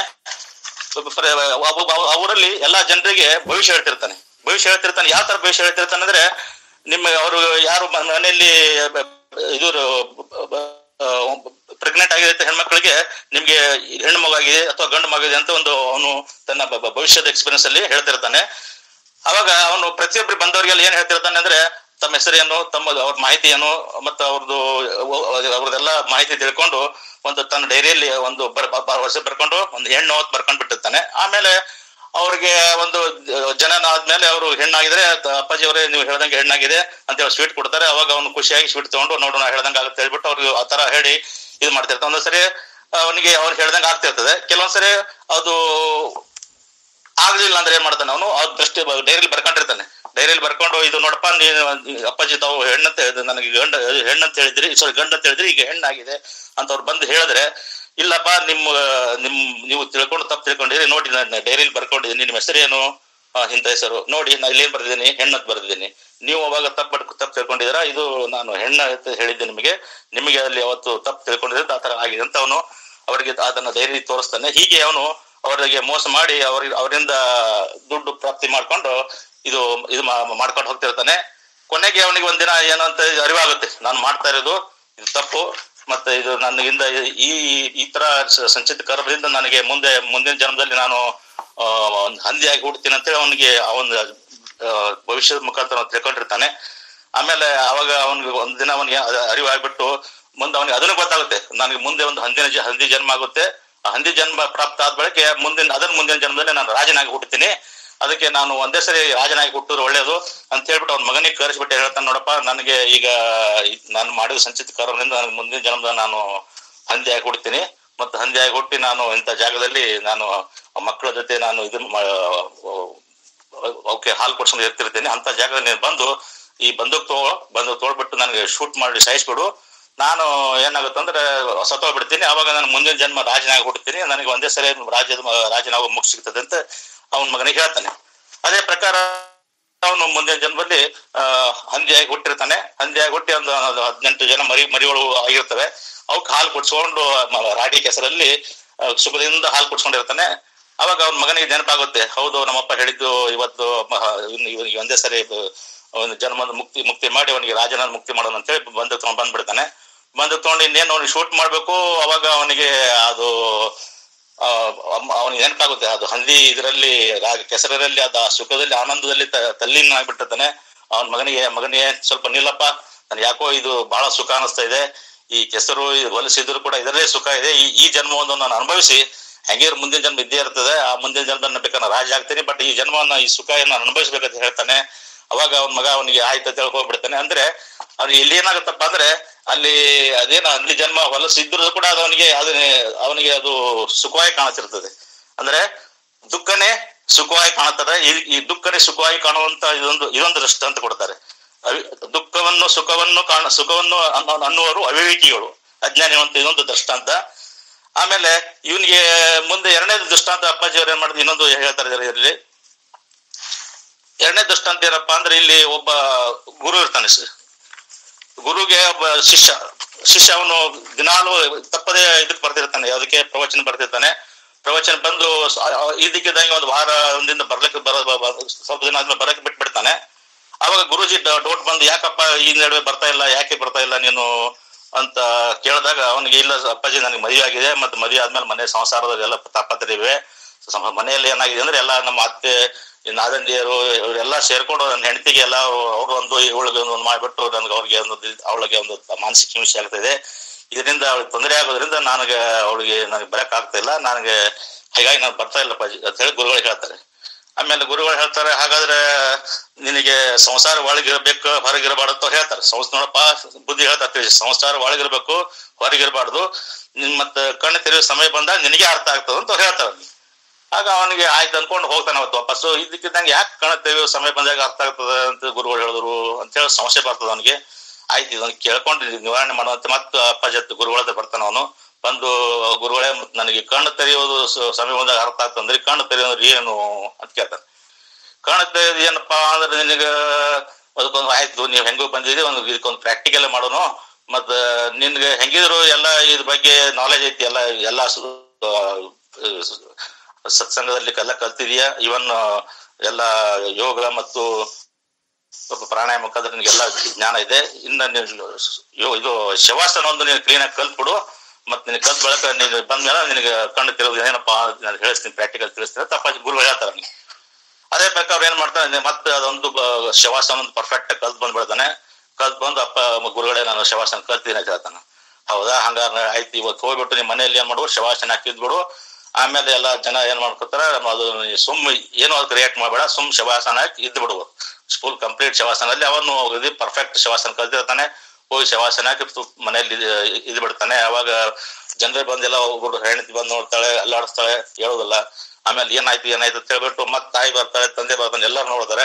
ಅವರಲ್ಲಿ ಎಲ್ಲಾ ಜನರಿಗೆ ಭವಿಷ್ಯ ಹೇಳ್ತಿರ್ತಾನೆ. ಭವಿಷ್ಯ ಹೇಳ್ತಿರ್ತಾನೆ ಯಾವ ತರ ಭವಿಷ್ಯ ಹೇಳ್ತಿರ್ತಾನೆ ಅಂದ್ರೆ ನಿಮ್ಮ ಅವರು ಯಾರು ಮನೆಯಲ್ಲಿ ಇದು ಪ್ರೆಗ್ನೆಂಟ್ ಆಗಿರುತ್ತೆ ಹೆಣ್ಮಕ್ಳಿಗೆ, ನಿಮ್ಗೆ ಹೆಣ್ಣು ಮಗಾಗಿದೆ ಅಥವಾ ಗಂಡು ಮಗಾಗಿದೆ ಅಂತ ಒಂದು ಅವನು ತನ್ನ ಭವಿಷ್ಯದ ಎಕ್ಸ್ಪೀರಿಯನ್ಸ್ ಅಲ್ಲಿ ಹೇಳ್ತಿರ್ತಾನೆ. ಅವಾಗ ಅವನು ಪ್ರತಿಯೊಬ್ಬರು ಬಂದವರಿಗೆಲ್ಲ ಏನ್ ಹೇಳ್ತಿರ್ತಾನೆ ಅಂದ್ರೆ ತಮ್ಮ ಹೆಸರೇನು, ತಮ್ಮ ಅವ್ರ ಮಾಹಿತಿ ಏನು ಮತ್ತು ಅವ್ರದ್ದು ಅವ್ರದ್ದೆಲ್ಲ ಮಾಹಿತಿ ತಿಳ್ಕೊಂಡು ಒಂದು ತನ್ನ ಡೈರಿಯಲ್ಲಿ ಒಂದು ವರ್ಷ ಬರ್ಕೊಂಡು ಒಂದು ಹೆಣ್ಣು ಹೊತ್ತು ಬರ್ಕೊಂಡ್ ಬಿಟ್ಟಿರ್ತಾನೆ. ಆಮೇಲೆ ಅವ್ರಿಗೆ ಒಂದು ಜನನ ಆದ್ಮೇಲೆ ಅವರು ಹೆಣ್ಣಾಗಿದ್ರೆ ಅಪ್ಪಾಜಿ ಅವರೇ ನೀವು ಹೇಳ್ದಂಗೆ ಹೆಣ್ಣಾಗಿದೆ ಅಂತ ಹೇಳಿ ಸ್ವೀಟ್ ಕೊಡ್ತಾರೆ. ಅವಾಗ ಅವ್ನು ಖುಷಿಯಾಗಿ ಸ್ವೀಟ್ ತಗೊಂಡು ನೋಡು ನಾ ಹೇಳ್ದಂಗೆ ಆಗುತ್ತೆ ಹೇಳ್ಬಿಟ್ಟು ಅವ್ರಿಗೆ ಆ ತರ ಹೇಳಿ ಇದು ಮಾಡ್ತಿರ್ತಾರೆ. ಒಂದೊಂದ್ಸರಿ ಅವನಿಗೆ ಅವ್ನು ಹೇಳ್ದಂಗೆ ಆಗ್ತಿರ್ತದೆ. ಕೆಲವೊಂದ್ಸರಿ ಅದು ಆಗ್ಲಿಲ್ಲ ಅಂದ್ರೆ ಏನ್ ಮಾಡ್ತಾನೆ ಅವನು ಅವ್ರ ದೃಷ್ಟಿ ಡೈರಿಯಲ್ಲಿ ಬರ್ಕೊಂಡಿರ್ತಾನೆ. ಡೈರಿಯಲ್ಲಿ ಬರ್ಕೊಂಡು ಇದು ನೋಡಪ್ಪ ನೀನು ಅಪ್ಪಾಜಿ ತಾವು ಹೆಣ್ಣಂತ ಹೇಳಿದ್ರೆ ನನಗೆ ಗಂಡ ಹೆಣ್ಣಂತ ಹೇಳಿದ್ರಿ ಸಾರಿ ಗಂಡ ಅಂತ ಹೇಳಿದ್ರಿ ಈಗ ಹೆಣ್ಣಾಗಿದೆ ಅಂತ ಅವ್ರು ಬಂದು ಹೇಳಿದ್ರೆ, ಇಲ್ಲಪ್ಪ ನಿಮ್ಮ ನಿಮ್ ನೀವು ತಿಳ್ಕೊಂಡು ತಪ್ಪು ತಿಳ್ಕೊಂಡಿರಿ, ನೋಡಿ ನಾನು ಡೈರಿಯಲ್ಲಿ ಬರ್ಕೊಂಡಿದ್ದೀನಿ, ನಿಮ್ಮ ಹೆಸರೇನು ಇಂಥ ಹೆಸರು ನೋಡಿ ನಾ ಇಲ್ಲೇನ್ ಬರ್ದಿದ್ದೀನಿ ಹೆಣ್ಣಂತ ಬರ್ದಿದ್ದೀನಿ, ನೀವು ಅವಾಗ ತಪ್ಪು ತಪ್ಪು ತಿಳ್ಕೊಂಡಿದ್ದೀರಾ, ಇದು ನಾನು ಹೆಣ್ಣ ಅಂತ ಹೇಳಿದ್ದೆ ನಿಮಗೆ, ನಿಮಗೆ ಅಲ್ಲಿ ಅವತ್ತು ತಪ್ಪು ತಿಳ್ಕೊಂಡಿದ್ರೆ ಆ ತರ ಆಗಿದೆ ಅಂತ ಅವನು ಅವರಿಗೆ ಅದನ್ನ ಧೈರ್ಯ ತೋರಿಸ್ತಾನೆ. ಹೀಗೆ ಅವನು ಅವರಿಗೆ ಮೋಸ ಮಾಡಿ ಅವ್ರಿಗೆ ಅವರಿಂದ ದುಡ್ಡು ಪ್ರಾಪ್ತಿ ಮಾಡ್ಕೊಂಡು ಇದು ಇದು ಮಾಡ್ಕೊಂಡು ಹೋಗ್ತಿರ್ತಾನೆ. ಕೊನೆಗೆ ಅವನಿಗೆ ಒಂದಿನ ಏನಂತ ಅರಿವಾಗುತ್ತೆ, ನಾನು ಮಾಡ್ತಾ ಇರೋದು ಇದು ತಪ್ಪು, ಮತ್ತೆ ಇದು ನನಗಿಂದ ಈ ಈ ತರ ಸಂಚಿತ ಕರ್ಮದಿಂದ ನನಗೆ ಮುಂದೆ ಮುಂದಿನ ಜನ್ಮದಲ್ಲಿ ನಾನು ಆ ಒಂದು ಹಂದಿಯಾಗಿ ಹುಡ್ತೀನಿ ಅಂತೇಳಿ ಅವನಿಗೆ ಅವನ ಭವಿಷ್ಯದ ಮುಖಾಂತರ ತಿಳ್ಕೊಂಡಿರ್ತಾನೆ. ಆಮೇಲೆ ಅವಾಗ ಅವನಿಗೆ ಒಂದಿನ ಅವನಿಗೆ ಅರಿವಾಗ್ಬಿಟ್ಟು ಮುಂದೆ ಅವನಿಗೆ ಅದನ್ನು ಗೊತ್ತಾಗುತ್ತೆ, ನನಗೆ ಮುಂದೆ ಒಂದು ಹಂದಿನ ಹಂದಿ ಜನ್ಮ ಆಗುತ್ತೆ, ಆ ಹಂದಿ ಜನ್ಮ ಪ್ರಾಪ್ತ ಆದ ಬಳಿಕೆ ಮುಂದಿನ ಅದನ್ನ ಮುಂದಿನ ಜನ್ಮದಲ್ಲಿ ನಾನು ರಾಜನಾಗಿ ಹುಡ್ತೀನಿ, ಅದಕ್ಕೆ ನಾನು ಒಂದೇ ಸರಿ ರಾಜನಾಗಿ ಹುಟ್ಟಿದ್ರೆ ಒಳ್ಳೇದು ಅಂತ ಹೇಳ್ಬಿಟ್ಟು ಅವ್ನ ಮಗನಿಗೆ ಕರೆಸ್ಬಿಟ್ಟು ಹೇಳ್ತಾನೆ, ನೋಡಪ್ಪ ನನಗೆ ಈಗ ನಾನು ಮಾಡಿದ ಸಂಚಿತ ಕರ್ಮದಿಂದ ನನಗೆ ಮುಂದಿನ ಜನ್ಮದ ನಾನು ಹಂದಿಯಾಗಿ ಹುಡ್ತೀನಿ, ಮತ್ತೆ ಹಂದಿಯಾಗಿ ಹುಟ್ಟಿ ನಾನು ಇಂಥ ಜಾಗದಲ್ಲಿ ನಾನು ಮಕ್ಕಳ ಜೊತೆ ನಾನು ಇದನ್ನ ಅವಕ್ಕೆ ಹಾಲು ಕೊಡ್ಸ್ಕೊಂಡು ಇರ್ತಿರ್ತೀನಿ, ಅಂತ ಜಾಗದಲ್ಲಿ ನೀನು ಬಂದು ಈ ಬಂದೂಕ್ ತಗೋ ಬಂದೂಕ್ ತೊಗೊಳ್ಬಿಟ್ಟು ನನಗೆ ಶೂಟ್ ಮಾಡಿ ಸಾಯಿಸ್ಬಿಡು, ನಾನು ಏನಾಗುತ್ತಂದ್ರೆ ಸತ್ತೋಗ್ಬಿಡ್ತೀನಿ, ಅವಾಗ ನಾನು ಮುಂದಿನ ಜನ್ಮ ರಾಜನಾಗಿ ಹುಡ್ತೀನಿ, ನನಗೆ ಒಂದೇ ಸರಿ ರಾಜ್ಯದ ರಾಜನಾಗ ಮುಖ ಸಿಗ್ತದೆ ಅಂತ ಅವನ ಮಗನಿಗೆ ಹೇಳ್ತಾನೆ. ಅದೇ ಪ್ರಕಾರ ಅವನು ಮುಂದಿನ ಜನ್ಮದಲ್ಲಿ ಆ ಹಂದಿಯಾಗಿ ಹುಟ್ಟಿರ್ತಾನೆ. ಹಂದಿಯಾಗಿ ಹುಟ್ಟಿ ಒಂದು ಹದಿನೆಂಟು ಜನ ಮರಿ ಮರಿಗಳು ಆಗಿರ್ತವೆ, ಅವಕ್ಕೆ ಹಾಲು ಕುಡ್ಸ್ಕೊಂಡು ರಾಡಿ ಕೆಸರಲ್ಲಿ ಸುಖದಿಂದ ಹಾಲು ಕುಡ್ಸ್ಕೊಂಡಿರ್ತಾನೆ. ಅವಾಗ ಅವನ ಮಗನಿಗೆ ನೆನಪಾಗುತ್ತೆ, ಹೌದು ನಮ್ಮಪ್ಪ ಹೇಳಿದ್ದು ಇವತ್ತು ಇವನಿಗೆ ಒಂದೇ ಸರಿ ಒಂದು ಜನ್ಮದ ಮುಕ್ತಿ ಮುಕ್ತಿ ಮಾಡಿ ಅವನಿಗೆ ರಾಜನ ಮುಕ್ತಿ ಮಾಡೋಣ ಅಂತ ಹೇಳಿ ಬಂದು ತಗೊಂಡ್ ಬಂದ್ಬಿಡ್ತಾನೆ. ಬಂದು ತಗೊಂಡು ಇನ್ನೇನು ಅವ್ನಿಗೆ ಶೂಟ್ ಮಾಡ್ಬೇಕು, ಅವಾಗ ಅವನಿಗೆ ಅದು ಅವನಿಗೆ ನೆನಪಾಗುತ್ತೆ, ಅದು ಹಂದಿ ಇದರಲ್ಲಿ ಕೆಸರಲ್ಲಿ ಅದ ಸುಖದಲ್ಲಿ ಆನಂದದಲ್ಲಿ ತಲ್ಲೀನ ಆಗ್ಬಿಟ್ಟಿರ್ತಾನೆ. ಅವನ ಮಗನಿಗೆ ಮಗನಿಗೆ ಸ್ವಲ್ಪ ನಿಲ್ಲಪ್ಪ, ನನ್ ಯಾಕೋ ಇದು ಬಹಳ ಸುಖ ಅನಿಸ್ತಾ ಇದೆ, ಈ ಕೆಸರು ಹೊಲಸಿದ್ರು ಕೂಡ ಇದರಲ್ಲೇ ಸುಖ ಇದೆ, ಈ ಈ ಜನ್ಮವನ್ನು ನಾನು ಅನುಭವಿಸಿ ಹೆಂಗಿರ್ ಮುಂದಿನ ಜನ್ಮ ಇದ್ದೇ ಇರ್ತದೆ, ಆ ಮುಂದಿನ ಜನ್ಮದನ್ನ ಬೇಕಾದ್ರೆ ರಾಜ ಆಗ್ತೀನಿ, ಬಟ್ ಈ ಜನ್ಮವನ್ನ ಈ ಸುಖ ನಾನು ಅನುಭವಿಸ್ಬೇಕಂತ ಹೇಳ್ತಾನೆ. ಅವಾಗ ಅವನ ಮಗ ಅವನಿಗೆ ಆಯ್ತು ಅಂತ ಹೋಗ್ಬಿಡ್ತಾನೆ. ಅಂದ್ರೆ ಅವ್ನಿಗೆ ಇಲ್ಲಿ ಏನಾಗುತ್ತಪ್ಪ ಅಂದ್ರೆ ಅಲ್ಲಿ ಅದೇನ ಅಲ್ಲಿ ಜನ್ಮ ಹೊಲಸಿದ್ರು ಕೂಡ ಅದು ಅವನಿಗೆ ಅದನ್ನೇ ಅವನಿಗೆ ಅದು ಸುಖವಾಗಿ ಕಾಣಿಸಿರ್ತದೆ. ಅಂದ್ರೆ ದುಃಖನೇ ಸುಖವಾಗಿ ಕಾಣುತ್ತದೆ, ಈ ಈ ದುಃಖನೇ ಸುಖವಾಗಿ ಕಾಣುವಂತ ಇದೊಂದು ಇದೊಂದು ದೃಷ್ಟಾಂತ ಕೊಡ್ತಾರೆ. ಅವಿ ದುಃಖವನ್ನು ಸುಖವನ್ನು ಕಾಣ ಸುಖವನ್ನು ಅನ್ನುವರು ಅವಿವೇಕಿಗಳು, ಅಜ್ಞಾನಿ ಅಂತ ಇದೊಂದು ದೃಷ್ಟಾಂತ. ಆಮೇಲೆ ಇವನಿಗೆ ಮುಂದೆ ಎರಡನೇ ದೃಷ್ಟಾಂತ ಅಪ್ಪಾಜಿ ಅವ್ರು ಏನ್ ಮಾಡಿದ್ರು ಇನ್ನೊಂದು ಹೇಳ್ತಾರೆ ಇದರಲ್ಲಿ. ಎರಡನೇ ದೃಷ್ಟಾಂತ ಏನಪ್ಪಾ ಅಂದ್ರೆ ಇಲ್ಲಿ ಒಬ್ಬ ಗುರು ಇರ್ತಾನೆ, ಗುರುಗೆ ಒಬ್ಬ ಶಿಷ್ಯ ಶಿಷ್ಯ ಅವನು ದಿನಾಲು ತಪ್ಪದೇ ಇದಕ್ಕೆ ಬರ್ತಿರ್ತಾನೆ, ಅದಕ್ಕೆ ಪ್ರವಚನ ಬರ್ತಿರ್ತಾನೆ. ಪ್ರವಚನ ಬಂದು ಇದಕ್ಕಿದ್ದಂಗೆ ಒಂದು ವಾರ ಒಂದಿಂದ ಬರ್ಲಿಕ್ಕೆ ಬರ ಸ್ವಲ್ಪ ದಿನ ಆದ್ಮೇಲೆ ಬರಕ್ಕೆ ಬಿಟ್ಬಿಡ್ತಾನೆ. ಅವಾಗ ಗುರುಜಿ ಡೌಟ್ ಬಂದು, ಯಾಕಪ್ಪ ಈ ನಡುವೆ ಬರ್ತಾ ಇಲ್ಲ, ಯಾಕೆ ಬರ್ತಾ ಇಲ್ಲ ನೀನು ಅಂತ ಕೇಳಿದಾಗ ಅವನಿಗೆ, ಇಲ್ಲ ಅಪ್ಪಾಜಿ ನನಗೆ ಮದುವೆ ಆಗಿದೆ, ಮತ್ತೆ ಮದುವೆ ಆದ್ಮೇಲೆ ಮನೆ ಸಂಸಾರದಲ್ಲಿ ಎಲ್ಲ ತಾಪತ್ರಿವೆ, ಮನೆಯಲ್ಲಿ ಏನಾಗಿದೆ ಅಂದ್ರೆ ಎಲ್ಲ ನಮ್ಮ ಅತ್ತೆ ನಾದಂಡಿಯರು ಇವರೆಲ್ಲ ಸೇರ್ಕೊಂಡು ನನ್ನ ಹೆಂಡತಿಗೆ ಎಲ್ಲ ಅವರು ಒಂದು ಇವಳಿಗೆ ಒಂದು ಮಾಡ್ಬಿಟ್ಟು ನನ್ಗೆ ಅವ್ರಿಗೆ ಒಂದು ಅವಳಿಗೆ ಒಂದು ಮಾನಸಿಕ ಹಿಂಸೆ ಆಗ್ತಾ ಇದೆ, ಇದರಿಂದ ಅವಳಿಗೆ ತೊಂದರೆ ಆಗೋದ್ರಿಂದ ನನಗೆ ಅವಳಿಗೆ ನನಗೆ ಬರಕ್ ಆಗ್ತಾ ಇಲ್ಲ, ನನಗೆ ಹೀಗಾಗಿ ನಾನು ಬರ್ತಾ ಇಲ್ಲ ಅಪ್ಪಾಜಿ ಅಂತ ಹೇಳಿ ಗುರುಗಳು ಹೇಳ್ತಾರೆ. ಆಮೇಲೆ ಗುರುಗಳು ಹೇಳ್ತಾರೆ, ಹಾಗಾದ್ರೆ ನಿನಗೆ ಸಂಸಾರ ಒಳಗಿರ್ಬೇಕು ಹೊರಗಿರಬಾರ್ದು ಹೇಳ್ತಾರೆ. ಸಂಸ್ ನೋಡಪ್ಪ ಬುದ್ಧಿ ಹೇಳ್ತಾರೆ, ಸಂಸಾರ ಒಳಗಿರ್ಬೇಕು ಹೊರಗಿರಬಾರ್ದು, ನಿನ್ ಮತ್ತೆ ಕಣ್ಣು ತೆರೆಯುವ ಸಮಯ ಬಂದಾಗ ನಿನಗೆ ಅರ್ಥ ಆಗ್ತದ ಅಂತ ಹೇಳ್ತಾರೆ. ಆಗ ಅವನಿಗೆ ಆಯ್ತು ಅನ್ಕೊಂಡು ಹೋಗ್ತಾನೆ ಅವತ್ತು ವಾಪಸ್ಸು. ಇದಕ್ಕಿದ್ದಂಗೆ ಯಾಕೆ ಕಣ್ಣು ತೆರೆಯುವ ಸಮಯ ಬಂದಾಗ ಅರ್ಥ ಆಗ್ತದೆ ಅಂತ ಗುರುಗಳು ಹೇಳಿದ್ರು ಅಂತ ಹೇಳಿ ಸಮಸ್ಯೆ ಬರ್ತದೆ ಅವನಿಗೆ. ಆಯ್ತು ಇದನ್ನು ಕೇಳ್ಕೊಂಡು ನಿವಾರಣೆ ಮಾಡುವಂತ ಮತ್ತೆ ಅಪ್ಪಾಜಿ ಹತ್ತು ಗುರುಗಳ ಹತ್ರ ಬರ್ತಾನೆ ಅವನು. ಬಂದು ಗುರುಗಳೇ ನನಗೆ ಕಣ್ಣು ತೆರೆಯೋದು ಸಮಯ ಬಂದಾಗ ಅರ್ಥ ಆಗ್ತಂದ್ರೆ ಕಣ್ಣು ತೆರೆಯೋದ್ರೆ ಏನು ಅಂತ ಕೇಳ್ತಾನೆ. ಕಣ್ಣು ತೆರೆಯೋದು ಏನಪ್ಪಾ ಅಂದ್ರೆ ನಿನಗೆ ಅದಕ್ಕೊಂದು ಆಯ್ತು ನೀವು ಹೆಂಗೋ ಬಂದಿದ್ದೀವಿ, ಒಂದು ಇದಕ್ಕೊಂದು ಪ್ರಾಕ್ಟಿಕಲ್ ಮಾಡೋನು, ಮತ್ತ ನಿನ್ಗೆ ಹೆಂಗಿದ್ರು ಎಲ್ಲ ಇದ್ರ ಬಗ್ಗೆ ನಾಲೆಜ್ ಐತಿ, ಎಲ್ಲ ಎಲ್ಲ ಸತ್ಸಂಗದಲ್ಲಿ ಎಲ್ಲ ಕಲ್ತಿದೀಯ, ಇವನ್ ಎಲ್ಲ ಯೋಗ ಮತ್ತು ಪ್ರಾಣಾಯಾಮ ಮುಖಾಂತರ ನಿನಗೆಲ್ಲ ಜ್ಞಾನ ಇದೆ. ಇನ್ನ ಇದು ಶವಾಸನ ಒಂದು ನೀನು ಕ್ಲೀನ್ ಆಗಿ ಕಲ್ತ್ಬಿಡು, ಮತ್ ನಿನ್ ಕಲ್ತ್ ಬಳಕ ನೀನು ಬಂದ್ಮೇಲೆ ನಿನಗೆ ಕಣ್ಣು ತಿರೋದು ಏನಪ್ಪಾ ನಾನು ಹೇಳಿಸ್ತೀನಿ, ಪ್ರಾಕ್ಟಿಕಲ್ ತಿಳಿಸ್ತೀನಿ ತಪ್ಪಾಗಿ ಗುರುಗಳು ಹೇಳ್ತಾರೆ. ಅದೇ ಪ್ರಕಾರ ಅವ್ರು ಏನ್ ಮಾಡ್ತಾನೆ, ಮತ್ತೆ ಅದೊಂದು ಶವಾಸನ ಒಂದು ಪರ್ಫೆಕ್ಟ್ ಕಲ್ತ್ ಬಂದ್ಬಿಡ್ತಾನೆ. ಕಲ್ತ್ ಬಂದು ಅಪ್ಪ ಗುರುಗಳೇ ನಾನು ಶವಾಸನ ಕಲ್ತೀನಿ ಅಂತ ಹೇಳ್ತಾನೆ. ಹೌದಾ, ಹಂಗಾರ ಆಯ್ತು ಇವತ್ತು ಹೋಗ್ಬಿಟ್ಟು ನಿಮ್ ಮನೆಯಲ್ಲಿ ಏನ್ ಮಾಡ್ಬಿಡು ಶವಾಸನ ಹಾಕಿದ್ಬಿಡು. ಆಮೇಲೆ ಎಲ್ಲಾ ಜನ ಏನ್ ಮಾಡ್ಕೊತಾರ, ಅದು ಸುಮ್ ಏನು ಅದಕ್ಕೆ ರಿಯಾಕ್ಟ್ ಮಾಡ್ಬೇಡ, ಸುಮ್ ಶವಾಸನ ಹಾಕಿ ಇದ್ದು ಬಿಡುವ. ಫುಲ್ ಕಂಪ್ಲೀಟ್ ಶವಾಸನಲ್ಲಿ ಅವನು ಪರ್ಫೆಕ್ಟ್ ಶವಾಸನ ಕಲ್ತಿರ್ತಾನೆ. ಹೋಗಿ ಶವಾಸನ ಹಾಕಿ ಮನೆಯಲ್ಲಿ ಇದ್ ಬಿಡ್ತಾನೆ. ಅವಾಗ ಜನರೇ ಬಂದೆಲ್ಲ ಒಬ್ಬರು ಹೆಂಡತಿ ಬಂದ್ ನೋಡ್ತಾಳೆ, ಅಲ್ಲಾಡಿಸ್ತಾಳೆ, ಹೇಳೋದಿಲ್ಲ. ಆಮೇಲೆ ಏನಾಯ್ತು ಏನಾಯ್ತು ಅಂತ ಹೇಳ್ಬಿಟ್ಟು ಮತ್ ತಾಯಿ ಬರ್ತಾಳೆ, ತಂದೆ ಬರ್ತಾನೆ, ಎಲ್ಲಾರು ನೋಡ್ತಾರೆ.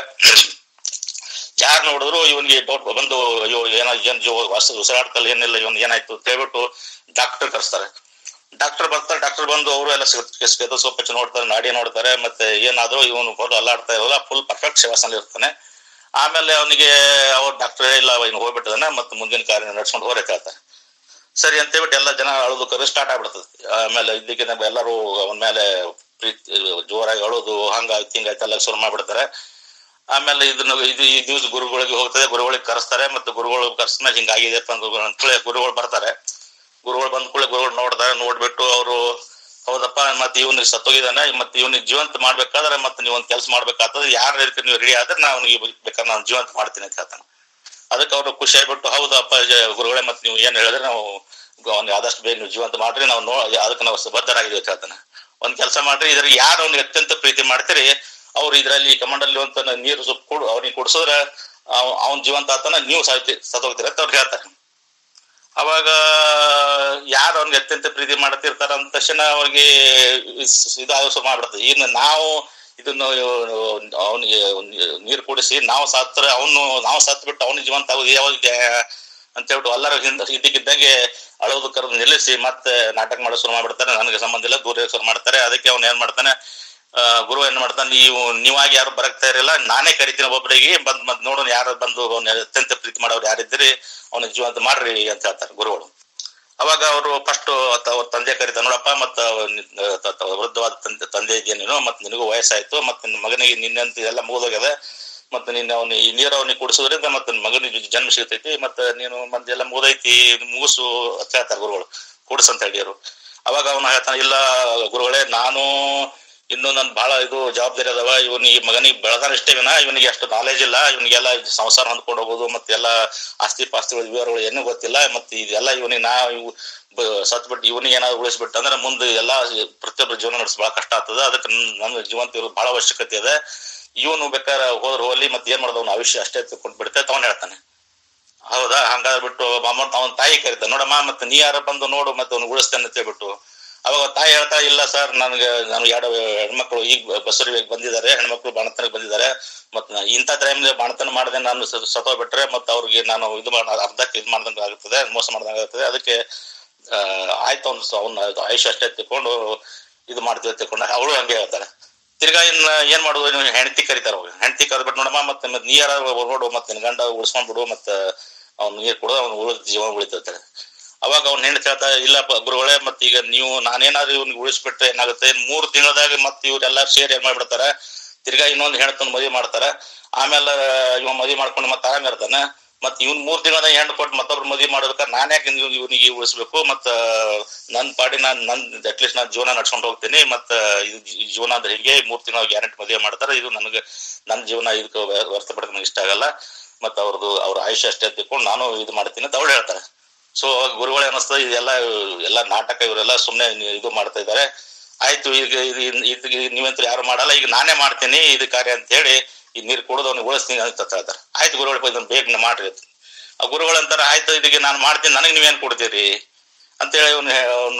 ಯಾರು ನೋಡಿದ್ರು ಇವನ್ಗೆ ಡೌಟ್ ಬಂದು ಅಯ್ಯೋ ಏನೋ ಏನ್ ಜೀವ ಉಸಿರಾಡ್ತಲ್ಲ ಏನಿಲ್ಲ, ಇವನ್ ಏನಾಯ್ತು ಅಂತ ಹೇಳ್ಬಿಟ್ಟು ಡಾಕ್ಟರ್ ಕರೆಸ್ತಾರೆ. ಡಾಕ್ಟರ್ ಬರ್ತಾರೆ. ಡಾಕ್ಟರ್ ಬಂದು ಅವರು ಎಲ್ಲ ಸ್ವಲ್ಪ ನೋಡ್ತಾರೆ, ನಾಡಿ ನೋಡ್ತಾರೆ. ಮತ್ತೆ ಏನಾದ್ರು ಇವನು ಹೊರ ಅಲ್ಲಾಡ್ತಾ ಇರೋಲ್ಲ, ಫುಲ್ ಪರ್ಫೆಕ್ಟ್ ಶ್ವಾಸನಲ್ಲಿ ಇರ್ತಾನೆ. ಆಮೇಲೆ ಅವನಿಗೆ ಅವ್ರ ಡಾಕ್ಟರ್ ಇಲ್ಲ ಇನ್ನು ಹೋಗ್ಬಿಟ್ಟಿದಾನೆ, ಮತ್ತೆ ಮುಂದಿನ ಕಾರ್ಯ ನಡ್ಸ್ಕೊಂಡು ಹೋರಕ್ಕೆ ಹೇಳ್ತಾರೆ. ಸರಿ ಅಂತ ಹೇಳ್ಬಿಟ್ಟು ಎಲ್ಲ ಜನ ಅಳೋದು ಕರೆ ಸ್ಟಾರ್ಟ್ ಆಗ್ಬಿಡ್ತದೆ. ಆಮೇಲೆ ಇದಕ್ಕೆ ಎಲ್ಲರೂ ಅವನ ಮೇಲೆ ಪ್ರೀತಿ ಜೋರಾಗಿ ಅಳೋದು, ಹಂಗಾಯ್ತು ಹಿಂಗಾಯ್ತು ಎಲ್ಲ ಶುರು ಮಾಡ್ಬಿಡ್ತಾರೆ. ಆಮೇಲೆ ಇದನ್ನ ಇದು ಈ ನ್ಯೂಸ್ ಗುರುಗಳಿಗೆ ಹೋಗ್ತದೆ, ಗುರುಗಳಿಗೆ ಕರೆಸ್ತಾರೆ. ಮತ್ತೆ ಗುರುಗಳು ಕರ್ಸ್ಮೇಲೆ ಹಿಂಗಾಗಿದೆ ಅಂತೇಳಿ ಗುರುಗಳು ಬರ್ತಾರೆ. ಗುರುಗಳು ಬಂದ ಕೂಡಲೇ ಗುರುಗಳು ನೋಡ್ತಾರೆ. ನೋಡ್ಬಿಟ್ಟು ಅವರು ಹೌದಪ್ಪ ಮತ್ತೆ ಇವನಿಗೆ ಸತ್ತೋಗಿದಾನೆ, ಮತ್ತೆ ಇವನಿಗೆ ಜೀವಂತ ಮಾಡ್ಬೇಕಾದ್ರೆ ಮತ್ತೆ ನೀವು ಒಂದ್ ಕೆಲಸ ಮಾಡ್ಬೇಕಾಗ್ತದೆ, ಯಾರ ರೀತಿ ನೀವು ರೆಡಿ ಆದ್ರೆ ನಾ ಅವನಿಗೆ ಬೇಕಾದ್ರೆ ನಾನು ಜೀವಂತ ಮಾಡ್ತೀನಿ ಅಂತ ಹೇಳ್ತಾನೆ. ಅದಕ್ಕೆ ಅವ್ರು ಖುಷಿ ಆಗ್ಬಿಟ್ಟು ಹೌದಪ್ಪ ಗುರುಗಳೇ ಮತ್ತೆ ನೀವು ಏನ್ ಹೇಳಿದ್ರೆ ನಾವು ಅವ್ನಿಗೆ ಆದಷ್ಟು ಬೇಗ ನೀವು ಜೀವಂತ ಮಾಡ್ರಿ, ನಾವು ನೋ ಅದಕ್ಕೆ ನಾವು ಬದ್ಧರಾಗಿದ್ದೀವಿ ಅಂತ ಹೇಳ್ತಾನೆ. ಒಂದ್ ಕೆಲಸ ಮಾಡ್ರಿ, ಇದ್ರಿಗೆ ಯಾರು ಅವ್ನಿಗೆ ಅತ್ಯಂತ ಪ್ರೀತಿ ಮಾಡ್ತೀರಿ ಅವ್ರು ಇದ್ರಲ್ಲಿ ಕಮಂಡಲ್ಲಿ ಅಂತ ನೀರು ಸೊಪ್ಪು ಕೊಡು ಅವ್ನಿಗೆ ಕುಡ್ಸಿದ್ರೆ ಅವ್ನ ಜೀವಂತ ಆತನ, ನೀವು ಸಾಯ್ತಿ ಸತ್ತೋಗ್ತೀರ ಅಂತ ಅವ್ರು ಹೇಳ್ತಾರೆ. ಅವಾಗ ಯಾರು ಅವ್ನಿಗೆ ಅತ್ಯಂತ ಪ್ರೀತಿ ಮಾಡ್ತಿರ್ತಾರ ಅಂದ ತಕ್ಷಣ ಅವ್ರಿಗೆ ಇದು ಆಯೋಸ ಮಾಡ್ಬಿಡ್ತದೆ. ಇನ್ನು ನಾವು ಇದನ್ನ ಅವನಿಗೆ ನೀರು ಕುಡಿಸಿ ನಾವು ಸತ್ತರೆ ಅವನು ನಾವು ಸತ್ ಬಿಟ್ಟು ಅವನಿಗೆ ಜೀವಂತ ಆಗೋದು ಯಾವಾಗ ಅಂತ ಹೇಳ್ಬಿಟ್ಟು ಎಲ್ಲರ ಹಿಂದ ಇದಕ್ಕಿದ್ದಂಗೆ ಅಳೋದು ಕರೆದು ನಿಲ್ಲಿಸಿ ಮತ್ತೆ ನಾಟಕ ಮಾಡೋ ಶುರು ಮಾಡ್ಬಿಡ್ತಾನೆ. ನನಗೆ ಸಂಬಂಧ ಇಲ್ಲ, ದೂರ ಶುರು ಮಾಡ್ತಾರೆ. ಅದಕ್ಕೆ ಅವ್ನು ಏನ್ ಮಾಡ್ತಾನೆ, ಗುರು ಏನ್ ಮಾಡ್ತಾನೆ, ನೀವು ನೀವಾಗಿ ಯಾರು ಬರಕ್ತಾ ಇರಲಿಲ್ಲ, ನಾನೇ ಕರಿತೀನಿ ಒಬ್ಬೊಬ್ಬರಿಗೆ ಬಂದ್ ಮತ್ ನೋಡೋಣ ಯಾರು ಬಂದು ಅವ್ನ ಅತ್ಯಂತ ಪ್ರೀತಿ ಮಾಡೋರು ಯಾರಿದ್ದೀರಿ ಅವ್ನಿಗೆ ಜೀವಂತ ಮಾಡ್ರಿ ಅಂತ ಹೇಳ್ತಾರೆ ಗುರುಗಳು. ಅವಾಗ ಅವರು ಫಸ್ಟ್ ಅವ್ರ ತಂದೆ ಕರೀತಾರೆ, ನೋಡಪ್ಪ ಮತ್ತ ವೃದ್ಧವಾದ ತಂದೆ ತಂದೆ ಇದೆಯಾ ನೀನು, ಮತ್ ನಿನಗೂ ವಯಸ್ಸಾಯ್ತು, ಮತ್ತೆ ನಿನ್ನ ಮಗನಿಗೆ ನಿನ್ನಂತ ಎಲ್ಲ ಮುಗಿದೋಗ್ಯದ, ಮತ್ತೆ ನಿನ್ನ ಅವನು ಈ ನೀರು ಅವನಿಗೆ ಕುಡಿಸೋದ್ರಿಂದ ಮತ್ತೆ ಮಗನಿಗೆ ಜನ್ಮ ಸಿಗ್ತೈತಿ, ಮತ್ತೆ ನೀನು ಮತ್ತೆ ಎಲ್ಲ ಮುಗಿದೈತಿ ಮುಗಿಸು ಅಂತ ಹೇಳ್ತಾರೆ ಗುರುಗಳು, ಕುಡಿಸಂತ ಹೇಳಿರು. ಅವಾಗ ಅವನು ಹೇಳ್ತಾನೆ, ಇಲ್ಲ ಗುರುಗಳೇ ನಾನು ಇನ್ನು ನನ್ ಬಹಳ ಇದು ಜವಾಬ್ದಾರಿ ಅದಾವ, ಇವನ್ ಈ ಮಗನಿಗೆ ಬೆಳೆದಾನ ಇಷ್ಟೇ ವಿನ ಇವನಿಗೆ ಅಷ್ಟು ನಾಲೆಜ್ ಇಲ್ಲ, ಇವನಿಗೆಲ್ಲ ಸಂಸಾರ ಹೊಂದ್ಕೊಂಡು ಹೋಗೋದು ಮತ್ತೆ ಎಲ್ಲ ಆಸ್ತಿ ಪಾಸ್ತಿಗಳ ವಿವರಗಳು ಏನೂ ಗೊತ್ತಿಲ್ಲ, ಮತ್ತೆ ಇದೆಲ್ಲ ಇವನಿಗೆ ನಾ ಇವು ಸತ್ ಬಿಟ್ಟು ಇವನಿಗೆ ಏನಾದ್ರು ಉಳಿಸ್ಬಿಟ್ಟು ಅಂದ್ರೆ ಮುಂದೆ ಎಲ್ಲಾ ಪ್ರತಿಯೊಬ್ಬರ ಜೀವನ ನಡೆಸ ಬಹಳ ಕಷ್ಟ ಆಗ್ತದೆ. ಅದಕ್ಕೆ ನಮ್ಗೆ ಜೀವಂತ ಇರೋದು ಬಹಳ ಅವಶ್ಯಕತೆ ಇದೆ. ಇವನು ಬೇಕಾದ್ರೆ ಹೋದ್ರ ಹೋಗ್ಲಿ ಮತ್ತೆ ಏನ್ ಮಾಡೋದು ಅವ್ನ ಆಯುಷ್ಯ ಅಷ್ಟೇ ತಿಳ್ಕೊಂಡ್ ಬಿಡುತ್ತೆ ಅಂತ ಅವ್ನು ಹೇಳ್ತಾನೆ. ಹೌದಾ, ಹಂಗಾಗ್ಬಿಟ್ಟು ಅಮ್ಮ ಅವನ ತಾಯಿ ಕರೀತಾನೆ, ನೋಡಮ್ಮ ಮತ್ತೆ ನೀ ಯಾರ ಬಂದು ನೋಡು ಮತ್ತೆ ಅವ್ನು ಉಳಿಸ್ತೇನೆ ಅಂತ ಹೇಳ್ಬಿಟ್ಟು. ಅವಾಗ ತಾಯಿ ಹೇಳ್ತಾ, ಇಲ್ಲ ಸರ್ ನನ್ಗೆ ನಾನು ಎರಡು ಹೆಣ್ಮಕ್ಳು ಈಗ ಬಸರಿಗೆ ಬಂದಿದ್ದಾರೆ, ಹೆಣ್ಮಕ್ಳು ಬಾಣತನಕ್ಕೆ ಬಂದಿದ್ದಾರೆ, ಮತ್ ಇಂಥ ಟೈಮ್ಗೆ ಬಾಣತನ ಮಾಡದೆ ನಾನು ಸತ್ತೋಗ್ಬಿಟ್ರೆ ಮತ್ತೆ ಅವ್ರಿಗೆ ನಾನು ಇದು ಮಾಡ ಅರ್ಧಕ್ಕೆ ಇದು ಮಾಡ್ದಂಗೆ ಆಗುತ್ತದೆ, ಮೋಸ ಮಾಡ್ದಂಗೆ ಆಗುತ್ತದೆ. ಅದಕ್ಕೆ ಅಹ್ ಆಯ್ತು ಅವ್ನು ಅವ್ನ ಆಯುಷ್ಯ ಅಷ್ಟೇ ತಿಳ್ಕೊಂಡು ಇದು ಮಾಡ್ತೀವಿ ತಿಳ್ಕೊಂಡು ಅವಳು ಹಂಗೆ ಹೇಳ್ತಾರೆ. ತಿರ್ಗಾ ಇನ್ನ ಏನ್ ಮಾಡುದು, ನೀವು ಹೆಂಡತಿ ಕರಿತಾರ, ಹೋಗಿ ಹೆಂಡತಿ ಕರೆದ್ಬಿಟ್ಟು ನೋಡಮ್ಮ ಮತ್ತೆ ಮತ್ತೆ ನೀರ ನೋಡು ಮತ್ತೆ ನಿನ್ ಗಂಡ ಉಳಿಸ್ಕೊಂಡ್ಬಿಡು ಮತ್ತೆ ಅವ್ನು ನೀರ್ ಕೊಡು ಅವ್ನು ಉಳಿದ ಜೀವನ ಉಳಿತೈತೆ. ಅವಾಗ ಅವ್ನ ಹೆಂಡತಿ ಹೇಳ್ತಾ, ಇಲ್ಲಪ್ಪ ಗುರುಗಳೇ ಮತ್ತೆ ಈಗ ನೀವು ನಾನೇನಾದ್ರು ಇವ್ನಿಗೆ ಉಳಿಸ್ಬಿಟ್ರೆ ಏನಾಗುತ್ತೆ, ಮೂರ್ ತಿಂಗಳದಾಗ ಮತ್ತೆ ಇವ್ರೆಲ್ಲಾರು ಸೇರಿ ಏನ್ ಮಾಡ್ಬಿಡ್ತಾರ, ತಿರ್ಗಾ ಇನ್ನೊಂದು ಹೆಣ್ತನ ಮದುವೆ ಮಾಡ್ತಾರ. ಆಮೇಲೆ ಇವ ಮದುವೆ ಮಾಡ್ಕೊಂಡು ಮತ್ತೆ ಆರಾಮ ಇರ್ತಾನೆ. ಮತ್ ಇವ್ನ್ ಮೂರ್ ತಿಂಗಳದಾಗ ಹೆಣ್ಣು ಕೊಟ್ಟು ಮತ್ತೊಬ್ರು ಮದುವೆ ಮಾಡ್ಬೇಕಾದ್ರೆ ನಾನ್ ಯಾಕೆ ಇವನಿಗೆ ಉಳಿಸ್ಬೇಕು, ಮತ್ತ ನನ್ ಪಾಡಿ ನಾನ್ ನನ್ ಅಟ್ಲೀಸ್ಟ್ ನಾನ್ ಜೀವನ ನಡ್ಸ್ಕೊಂಡು ಹೋಗ್ತೀನಿ, ಮತ್ತ ಇದು ಜೀವನ ಅಂದ್ರೆ ಹೀಗೆ ಮೂರ್ ತಿಂಗಳ ಗ್ಯಾರಂಟಿ ಮದುವೆ ಮಾಡ್ತಾರ, ಇದು ನನಗೆ ನನ್ನ ಜೀವನ ಇದಕ್ಕೆ ವ್ಯರ್ಥ ಪಡೋದು ನನಗೆ ಇಷ್ಟ ಆಗಲ್ಲ, ಮತ್ತ ಅವ್ರದ್ದು ಅವ್ರ ಆಯುಷ್ಯ ಅಷ್ಟೇ ತಿಳ್ಕೊಂಡು ನಾನು ಇದು ಮಾಡ್ತೀನಿ ಅಂತ ಅವಳು ಹೇಳ್ತಾರೆ. ಸೊ ಗುರುಗಳು ಅನಿಸ್ತದೆ ಇದೆಲ್ಲ ಎಲ್ಲಾ ನಾಟಕ, ಇವರೆಲ್ಲ ಸುಮ್ನೆ ಇದು ಮಾಡ್ತಾ ಇದ್ದಾರೆ. ಆಯ್ತು ಈಗ ಇದು ನೀವಂತೂ ಯಾರು ಮಾಡಲ್ಲ, ಈಗ ನಾನೇ ಮಾಡ್ತೀನಿ ಇದು ಕಾರ್ಯ ಅಂತ ಹೇಳಿ ಈ ನೀರು ಕುಡಿದು ಅವ್ನಿಗೆ ಉಳಿಸ್ತೀನಿ ಅಂತ ಹೇಳ್ತಾರೆ. ಆಯ್ತು ಗುರುಗಳು ಇದನ್ನ ಬೇಗ ಮಾಡ್ರಿ. ಆ ಗುರುಗಳು ಅಂತಾರೆ, ಆಯ್ತು ಇದಕ್ಕೆ ನಾನು ಮಾಡ್ತೀನಿ, ನನಗೆ ನೀವೇನ್ ಕೊಡ್ತೀರಿ ಅಂತೇಳಿ ಅವ್ನು ಅವನು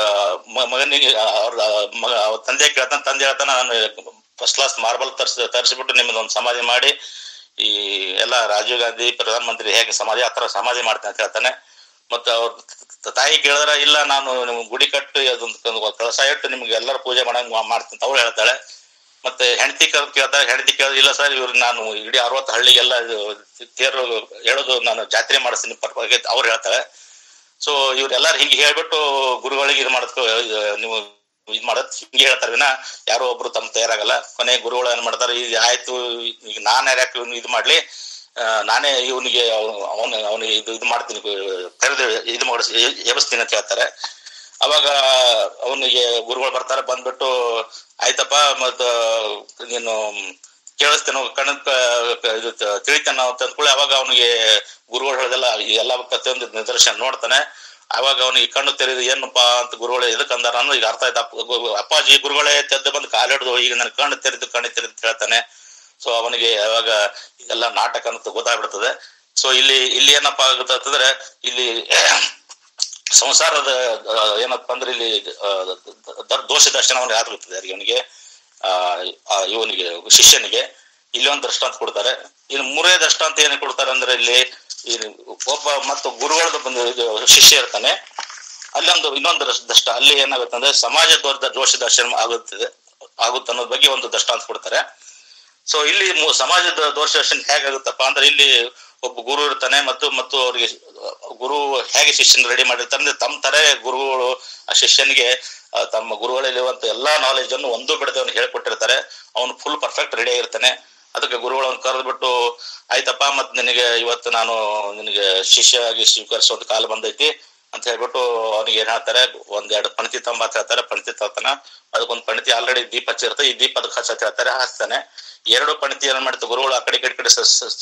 ಮಗನಿಗೆ ಅವ್ರ ಮಗ ಅವ್ರ ತಂದೆ ಕೇಳ್ತಾನೆ. ತಂದೆ ಹೇಳ್ತಾನೆ, ನಾನು ಫಸ್ಟ್ ಕ್ಲಾಸ್ ಮಾರ್ಬಲ್ ತರ್ಸ್ ತರಿಸ್ಬಿಟ್ಟು ನಿಮ್ದು ಒಂದು ಸಮಾಧಿ ಮಾಡಿ ಈ ಎಲ್ಲಾ ರಾಜೀವ್ ಗಾಂಧಿ ಪ್ರಧಾನ ಮಂತ್ರಿ ಹೇಗೆ ಸಮಾಧಿ ಆತರ ಸಮಾಧಿ ಮಾಡ್ತೇನೆ ಅಂತ ಹೇಳ್ತಾನೆ. ಮತ್ತೆ ಅವ್ರ ತಾಯಿ ಕೇಳಿದ್ರ, ಇಲ್ಲ ನಾನು ನಿಮ್ಗೆ ಗುಡಿ ಕಟ್ಟು ಅದೊಂದು ಕಳಸ ಇಟ್ಟು ನಿಮ್ಗೆ ಎಲ್ಲರೂ ಪೂಜೆ ಮಾಡಂಗ್ ಮಾಡ್ತೀನಿ ಅಂತ ಅವಳು ಹೇಳ್ತಾಳೆ. ಮತ್ತೆ ಹೆಂಡತಿ ಕರ್ ಕೇಳ್ತಾರೆ, ಹೆಂಡತಿ ಕೇಳ, ಇಲ್ಲ ಸರ್ ಇವ್ರು ನಾನು ಇಡೀ ಅರವತ್ತು ಹಳ್ಳಿಗೆಲ್ಲ ತೇರು ಹೇಳೋದು ನಾನು ಜಾತ್ರೆ ಮಾಡಿಸ್ತೀನಿ ಪರ್ವಾಗಿ ಅವ್ರು ಹೇಳ್ತಾಳೆ. ಸೊ ಇವ್ರೆಲ್ಲಾರು ಹಿಂಗೆ ಹೇಳ್ಬಿಟ್ಟು ಗುರುಗಳಿಗೆ ಇದು ಮಾಡದ್ ನೀವು ಇದ್ ಮಾಡದ್ ಹಿಂಗೆ ಹೇಳ್ತಾರೆ ವಿನ ಯಾರೋ ಒಬ್ರು ತಮ್ಮ ತಯಾರಾಗಲ್ಲ. ಕೊನೆ ಗುರುಗಳು ಏನ್ ಮಾಡ್ತಾರೆ, ಈಗ ಆಯ್ತು ಈಗ ನಾನ್ ಯಾರ್ಯಾಕೆ ಇವ್ನು ಇದು ಮಾಡ್ಲಿ, ನಾನೇ ಇವನಿಗೆ ಅವನ ಅವನಿಗೆ ಇದು ಇದು ಮಾಡ್ತೀನಿ ಕರೆದು ಇದು ಮಾಡಿಸ್ ಎಬ್ಬಿಸ್ತೀನಿ ಅಂತ ಹೇಳ್ತಾರೆ. ಅವಾಗ ಅವನಿಗೆ ಗುರುಗಳು ಬರ್ತಾರೆ, ಬಂದ್ಬಿಟ್ಟು ಆಯ್ತಪ್ಪ ಮತ್ತ ನೀನು ಕೇಳಿಸ್ತೇನೆ ಕಣ್ಣ ಇದು ತಿಳಿತಾನ ಅಂತ ಅಂದ್ಕೊಳ್ಳಿ. ಅವಾಗ ಅವನಿಗೆ ಗುರುಗಳು ಹೇಳ್ದಲ್ಲ ಎಲ್ಲ ಪ್ರತಿಯೊಂದು ನಿದರ್ಶನ ನೋಡ್ತಾನೆ. ಅವಾಗ ಅವನಿಗೆ ಕಣ್ಣು ತೆರೆದು ಏನಪ್ಪಾ ಅಂತ ಗುರುಗಳು ಎದಕ್ ಅಂದಾರ ಅನ್ನೋ ಈಗ ಅರ್ಥ ಆಯ್ತು. ಅಪ್ಪಾಜಿ ಗುರುಗಳೇ ತೆದ್ದು ಬಂದು ಕಾಲಿಡ್ದು ಈಗ ನನ್ ಕಣ್ಣು ತೆರೆದು ಕಣ್ಣು ತೆರೆದು ಹೇಳ್ತಾನೆ. ಸೊ ಅವನಿಗೆ ಅವಾಗ ಇದೆಲ್ಲ ನಾಟಕ ಅಂತ ಗೊತ್ತಾಗ್ಬಿಡ್ತದೆ. ಸೊ ಇಲ್ಲಿ ಇಲ್ಲಿ ಏನಪ್ಪಾ ಆಗುತ್ತೆ ಅಂತಂದ್ರೆ ಇಲ್ಲಿ ಸಂಸಾರದ ಏನಪ್ಪ ಅಂದ್ರೆ ಇಲ್ಲಿ ದೋಷ ದರ್ಶನವನ್ನು ಯಾರು ಇರ್ತದೆ ಅವನಿಗೆ ಆ ಇವನಿಗೆ ಶಿಷ್ಯನಿಗೆ ಇಲ್ಲಿ ಒಂದು ದೃಷ್ಟಾಂತ ಕೊಡ್ತಾರೆ. ಇನ್ನು ಮೂರನೇ ದೃಷ್ಟಾಂತ ಏನ್ ಕೊಡ್ತಾರೆ ಅಂದ್ರೆ ಇಲ್ಲಿ ಒಬ್ಬ ಮತ್ತು ಗುರುಗಳದ್ದು ಬಂದು ಶಿಷ್ಯ ಇರ್ತಾನೆ, ಅಲ್ಲೊಂದು ಇನ್ನೊಂದು ದೃಷ್ಟ ಅಲ್ಲಿ ಏನಾಗುತ್ತೆ ಅಂದ್ರೆ ಸಮಾಜ ದೋಷ ದರ್ಶನ ಆಗುತ್ತದೆ ಆಗುತ್ತೆ ಅನ್ನೋದ್ ಬಗ್ಗೆ ಒಂದು ದೃಷ್ಟಾಂತ ಕೊಡ್ತಾರೆ. ಸೊ ಇಲ್ಲಿ ಸಮಾಜದ ದೋಷ ದರ್ಶನ ಹೇಗಾಗುತ್ತಪ್ಪ ಅಂದ್ರೆ ಇಲ್ಲಿ ಒಬ್ಬ ಗುರು ಇರ್ತಾನೆ ಮತ್ತು ಮತ್ತು ಅವ್ರಿಗೆ ಗುರು ಹೇಗೆ ಶಿಷ್ಯನ ರೆಡಿ ಮಾಡಿರ್ತಾರೆ ಅಂದ್ರೆ ತಮ್ಮ ತರ ಗುರುಗಳು ಆ ಶಿಷ್ಯನಿಗೆ ತಮ್ಮ ಗುರುಗಳಲ್ಲಿರುವಂತ ಎಲ್ಲಾ ನಾಲೆಜ್ ಅನ್ನು ಒಂದು ಬಿಡದೆ ಅವ್ನು ಹೇಳ್ಕೊಟ್ಟಿರ್ತಾರೆ. ಅವನು ಫುಲ್ ಪರ್ಫೆಕ್ಟ್ ರೆಡಿ ಆಗಿರ್ತಾನೆ. ಅದಕ್ಕೆ ಗುರುಗಳನ್ನ ಕರೆದ್ಬಿಟ್ಟು ಆಯ್ತಪ್ಪ ಮತ್ ನಿನಗೆ ಇವತ್ತು ನಾನು ನಿನಗೆ ಶಿಷ್ಯ ಆಗಿ ಸ್ವೀಕರಿಸುವಂತ ಕಾಲ ಬಂದೈತಿ ಅಂತ ಹೇಳ್ಬಿಟ್ಟು ಅವ್ನಿಗೆ ಏನ್ ಹೇಳ್ತಾರೆ, ಒಂದೆರಡು ಪಣತಿ ತಂಬ ಅಂತ ಹೇಳ್ತಾರೆ. ಪಣತಿ ತರ್ತಾನ, ಅದಕ್ಕೊಂದ್ ಪಣತಿ ಆಲ್ರೆಡಿ ದೀಪ ಹಚ್ಚಿರುತ್ತೆ, ಈ ದೀಪ ಅದಕ್ಕೆ ಹಚ್ಚ ಹೇಳ್ತಾರೆ, ಹಾಕ್ತಾನೆ. ಎರಡು ಪಣತಿ ಏನ್ ಮಾಡ್ತಾರೆ ಗುರುಗಳು ಆ ಕಡೆ ಕಡೆ ಕಡೆ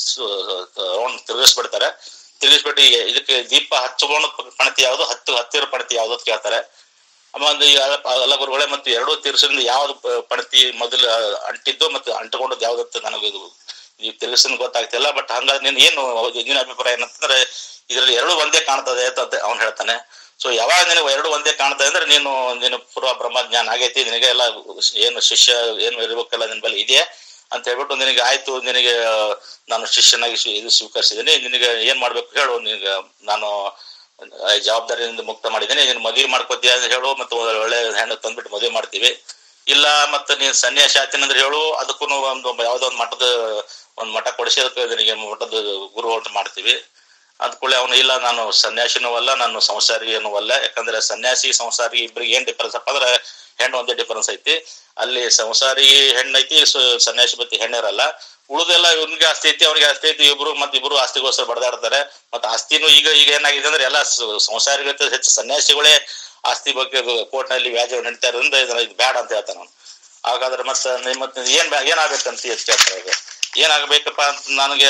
ರೌಂಡ್ ತಿರುಗಿಸ್ಬಿಡ್ತಾರೆ. ತಿರುಗಿಸ್ಬಿಟ್ಟು ಇದಕ್ಕೆ ದೀಪ ಹಚ್ಚಿಕೊಂಡು ಪಣತಿ ಯಾವ್ದು, ಹತ್ತು ಹತ್ತಿರ ಪಣತಿ ಯಾವ್ದು ಅಂತ ಕೇಳ್ತಾರೆ. ಆಮೇಲೆ ಎಲ್ಲ ಗುರುಗಳೇ ಮತ್ತು ಎರಡೂ ತಿರ್ಸಿಂದ ಯಾವ್ದು ಪಣತಿ ಮೊದಲು ಅಂಟಿದ್ದು ಮತ್ತು ಅಂಟಿಕೊಂಡದ್ದು ಯಾವ್ದಂತ ನನಗೆ ಇದು ಈ ತಿರ್ಗಿಸಿನ ಗೊತ್ತಾಗ್ತಿಲ್ಲ. ಬಟ್ ಹಂಗಾದ್ರೆ ನೀನ್ ಏನು ನಿನ್ನ ಅಭಿಪ್ರಾಯ ಏನಂತಂದ್ರೆ ಇದ್ರಲ್ಲಿ ಎರಡು ಒಂದೇ ಕಾಣ್ತದೆ ಅಂತ ಅವ್ನು ಹೇಳ್ತಾನೆ. ಸೊ ಯಾವಾಗ ನಿನಗೆ ಎರಡು ಒಂದೇ ಕಾಣ್ತದೆ ಅಂದ್ರೆ ನೀನು ನೀನು ಪೂರ್ವ ಬ್ರಹ್ಮಜ್ಞಾನ ಆಗೈತಿ, ನಿನಗೆ ಎಲ್ಲ ಏನು ಶಿಷ್ಯ ಏನು ಇರ್ಬೇಕೆಲ್ಲ ನಿನ್ ಬಳಿ ಇದೆಯಾ ಅಂತ ಹೇಳ್ಬಿಟ್ಟು ನಿನಗೆ ಆಯ್ತು, ನಿನಗೆ ನಾನು ಶಿಷ್ಯನಾಗಿ ಇದು ಸ್ವೀಕರಿಸಿದ್ದೀನಿ, ನಿನಗೆ ಏನ್ ಮಾಡ್ಬೇಕು ಹೇಳು, ನಿನಗೆ ನಾನು ಜವಾಬ್ದಾರಿಯಿಂದ ಮುಕ್ತ ಮಾಡಿದ್ದೀನಿ, ನೀನು ಮದುವೆ ಮಾಡ್ಕೋತೀಯ ಅಂತ ಹೇಳು, ಮತ್ತು ಒಳ್ಳೆ ಹೆಣ್ಣು ತಂದ್ಬಿಟ್ಟು ಮದುವೆ ಮಾಡ್ತೀವಿ. ಇಲ್ಲ ಮತ್ತೆ ನೀನ್ ಸನ್ಯಾಸಿ ಆತೀನಿ ಅಂದ್ರೆ ಹೇಳು, ಅದಕ್ಕೂ ಒಂದು ಯಾವ್ದೋ ಒಂದು ಮಠದ ಒಂದ್ ಮಠ ಕೊಡಿಸಿ ಅದಕ್ಕೆ ನಿನಗೆ ಮಠದ ಗುರು ಅಂತ ಮಾಡ್ತೀವಿ. ಅದ್ ಕೂಡಲೇ ಅವನು ಇಲ್ಲ ನಾನು ಸನ್ಯಾಸಿನೂ ಅಲ್ಲ ನಾನು ಸಂಸಾರಿನೂ ಅಲ್ಲ. ಯಾಕಂದ್ರೆ ಸನ್ಯಾಸಿ ಸಂಸಾರಿ ಇಬ್ರಿಗೆ ಏನ್ ಡಿಫರೆನ್ಸ್ ಅಪ್ಪ ಅಂದ್ರೆ ಹೆಣ್ಣು ಒಂದೇ ಡಿಫರೆನ್ಸ್ ಐತಿ. ಅಲ್ಲಿ ಸಂಸಾರಿ ಹೆಣ್ಣು ಐತಿ, ಸನ್ಯಾಸಿ ಬತ್ತಿ ಹೆಣ್ಣಿರಲ್ಲ. ಉಳಿದೆಲ್ಲ ಇವ್ನಿಗೆ ಆಸ್ತಿ ಐತಿ ಅವ್ನಿಗೆ ಆಸ್ತಿ ಐತಿ, ಇಬ್ರು ಮತ್ ಇಬ್ರು ಆಸ್ತಿಗೋಸ್ಕರ ಬಡದಾಡ್ತಾರೆ. ಮತ್ ಆಸ್ತಿನೂ ಈಗ ಈಗ ಏನಾಗಿದೆ ಅಂದ್ರೆ ಎಲ್ಲ ಸಂಸಾರಿಗಿಂತ ಹೆಚ್ಚು ಸನ್ಯಾಸಿಗಳೇ ಆಸ್ತಿ ಬಗ್ಗೆ ಕೋರ್ಟ್ ನಲ್ಲಿ ವ್ಯಾಜ್ಯ ನಡೀತಾ ಇರೋದ್ರಿಂದ ಇದು ಬ್ಯಾಡ ಅಂತ ಹೇಳ್ತಾನ ಅವ್ನು. ಹಾಗಾದ್ರೆ ಮತ್ತ ಮತ್ತೆ ಏನ್ ಏನಾಗ್ಬೇಕಂತ ಕೇಳ್ತಾರೆ. ಈಗ ಏನಾಗ್ಬೇಕಪ್ಪ ಅಂತ ನನಗೆ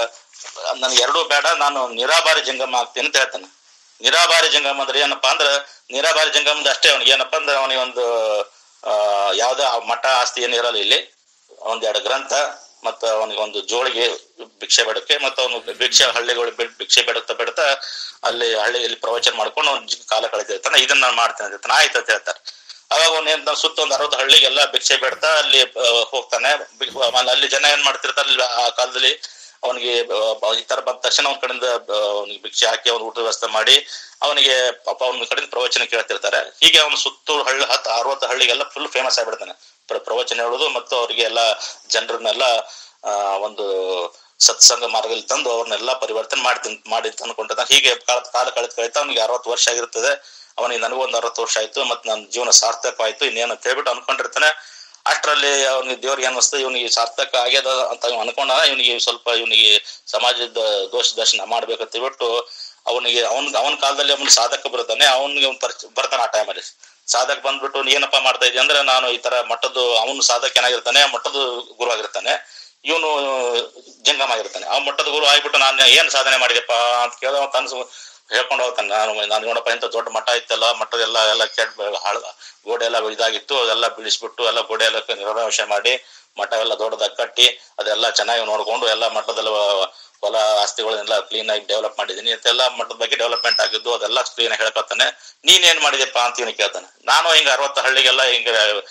ನನ್ಗೆ ಎರಡೂ ಬೇಡ, ನಾನು ನಿರಾಭಾರಿ ಜಂಗಮ ಆಗ್ತೀನಿ ಅಂತ ಹೇಳ್ತಾನೆ. ನಿರಾಭಾರಿ ಜಂಗಮ ಅಂದ್ರೆ ಏನಪ್ಪಾ ಅಂದ್ರೆ ನಿರಾಭಾರಿ ಜಂಗಮದ ಅಷ್ಟೇ ಅವನಿಗೆ ಏನಪ್ಪಾ ಅಂದ್ರೆ ಅವನಿಗೆ ಒಂದು ಆ ಯಾವ್ದೋ ಮಠ ಆಸ್ತಿ ಏನ್ ಇರಲ್ಲ ಇಲ್ಲಿ, ಒಂದೆರಡು ಗ್ರಂಥ ಮತ್ತ ಅವನಿಗೆ ಒಂದು ಜೋಳಿಗೆ ಭಿಕ್ಷೆ ಬೇಡಕ್ಕೆ, ಮತ್ತ ಅವನು ಭಿಕ್ಷೆ ಹಳ್ಳಿಗಳು ಭಿಕ್ಷೆ ಬೇಡುತ್ತಾ ಬೇಡುತ್ತಾ ಅಲ್ಲಿ ಹಳ್ಳಿಯಲ್ಲಿ ಪ್ರವಚನ ಮಾಡ್ಕೊಂಡು ಅವ್ನ ಕಾಲ ಕಳಿತಿರ್ತಾನೆ. ಇದನ್ನ ನಾನು ಮಾಡ್ತೇನೆ ಅಂತ ಆಯ್ತು ಅಂತ ಹೇಳ್ತಾರೆ. ಅವಾಗ ಅವ್ನ ಸುತ್ತ ಒಂದ್ ಅರವತ್ತು ಹಳ್ಳಿಗೆಲ್ಲ ಭಿಕ್ಷೆ ಬೇಡ್ತಾ ಅಲ್ಲಿ ಹೋಗ್ತಾನೆ. ಅಲ್ಲಿ ಜನ ಏನ್ ಮಾಡ್ತಿರ್ತಾರೆ ಆ ಕಾಲದಲ್ಲಿ ಅವನಿಗೆ ಈ ತರ ಬಂದ ತಕ್ಷಣ ಅವನ ಕಡೆಯಿಂದ ಅವನಿಗೆ ಭಿಕ್ಷೆ ಹಾಕಿ ಅವ್ನ ಊಟದ ವ್ಯವಸ್ಥೆ ಮಾಡಿ ಅವನಿಗೆ ಪಾಪ ಅವನ ಕಡೆಯಿಂದ ಪ್ರವಚನ ಕೇಳ್ತಿರ್ತಾರೆ. ಹೀಗೆ ಅವನು ಸುತ್ತೂರು ಹಳ್ಳಿ ಹತ್ತು ಅರವತ್ತು ಹಳ್ಳಿಗೆಲ್ಲ ಫುಲ್ ಫೇಮಸ್ ಆಗ್ಬಿಡ್ತಾನೆ ಪ್ರವಚನ ಹೇಳೋದು ಮತ್ತು ಅವ್ರಿಗೆ ಎಲ್ಲ ಜನರನ್ನೆಲ್ಲ ಆ ಒಂದು ಸತ್ಸಂಗ ಮಾರ್ಗದಲ್ಲಿ ತಂದು ಅವ್ರನ್ನೆಲ್ಲ ಪರಿವರ್ತನೆ ಮಾಡಿ ಮಾಡಿ ತಂದ್ಕೊಂಡಿರ್ತಾನೆ. ಹೀಗೆ ಕಾಲ ಕಾಲ ಕಳೆದ ಕಳಿತಾ ಅವನಿಗೆ ಅರವತ್ತು ವರ್ಷ ಆಗಿರ್ತದೆ. ಅವನಿಗೆ ನನಗೊಂದು ಅರವತ್ತು ವರ್ಷ ಆಯ್ತು, ಮತ್ ನನ್ನ ಜೀವನ ಸಾರ್ಥಕವಾಯ್ತು, ಇನ್ನೇನು ಅಂತ ಹೇಳ್ಬಿಟ್ಟು ಅನ್ಕೊಂಡಿರ್ತಾನೆ. ಅಷ್ಟರಲ್ಲಿ ಅವನಿಗೆ ದೇವ್ರಿಗೆ ಅನಿಸ್ತದೆ ಇವನಿಗೆ ಸಾರ್ಥಕ ಆಗ್ಯದ ಅಂತ ಅನ್ಕೊಂಡ ಇವನಿಗೆ ಸ್ವಲ್ಪ ಇವನಿಗೆ ಸಮಾಜದ ದೋಷ ದರ್ಶನ ಮಾಡ್ಬೇಕಂತ ಹೇಳ್ಬಿಟ್ಟು ಅವನಿಗೆ ಅವನ್ ಅವನ ಕಾಲದಲ್ಲಿ ಅವನು ಸಾಧಕ ಬರ್ತಾನೆ. ಅವನಿಗೆ ಬರ್ತಾನೆ ಆ ಟೈಮಲ್ಲಿ ಸಾಧಕ ಬಂದ್ಬಿಟ್ಟು ಏನಪ್ಪಾ ಮಾಡ್ತಾ ಇದ್ದೆ ಅಂದ್ರೆ ನಾನು ಈ ತರ ಮಠದ್ದು ಅವನು ಸಾಧಕ ಏನಾಗಿರ್ತಾನೆ ಮಠದ ಗುರು ಆಗಿರ್ತಾನೆ, ಇವನು ಜಂಗಮ ಆಗಿರ್ತಾನೆ. ಆ ಮಠದ ಗುರು ಆಗ್ಬಿಟ್ಟು ನಾನು ಏನ್ ಸಾಧನೆ ಮಾಡಿದೆಪ್ಪ ಅಂತ ಕೇಳಿದ ತನ್ನ ಹೇಳ್ಕೊಂಡು ಹೋಗ್ತಾನೆ. ನಾನು ನಾನು ನೋಡಪ್ಪ ಇಂತ ದೊಡ್ಡ ಮಠ ಇತ್ತಲ್ಲ, ಮಠದ ಎಲ್ಲ ಎಲ್ಲ ಕೆಟ್ಟ ಹಾಳ ಗೋಡೆ ಎಲ್ಲ ಇದಾಗಿತ್ತು, ಅದೆಲ್ಲ ಬಿಡಿಸ್ಬಿಟ್ಟು ಎಲ್ಲ ಗೋಡೆ ಎಲ್ಲ ನಿರ್ವಹಣೆ ಮಾಡಿ ಮಠ ಎಲ್ಲ ದೊಡ್ಡದಾಗಿ ಕಟ್ಟಿ ಅದೆಲ್ಲ ಚೆನ್ನಾಗಿ ನೋಡ್ಕೊಂಡು ಎಲ್ಲ ಮಠದಲ್ಲ ಹೊಲ ಆಸ್ತಿಗಳನ್ನೆಲ್ಲ ಕ್ಲೀನ್ ಆಗಿ ಡೆವಲಪ್ ಮಾಡಿದೀನಿ ಅಂತೆಲ್ಲ ಮಠದ ಬಗ್ಗೆ ಡೆವಲಪ್ಮೆಂಟ್ ಆಗಿದ್ದು ಅದೆಲ್ಲ ಕ್ಲೀನ್ ಆಗಿ ಹೇಳ್ಕೊತಾನೆ. ನೀನ್ ಏನ್ ಮಾಡಿದೆಪ್ಪ ಅಂತ ಇವನು ಕೇಳ್ತಾನೆ. ನಾನು ಹಿಂಗ ಅರವತ್ತು ಹಳ್ಳಿಗೆಲ್ಲ ಹಿಂಗ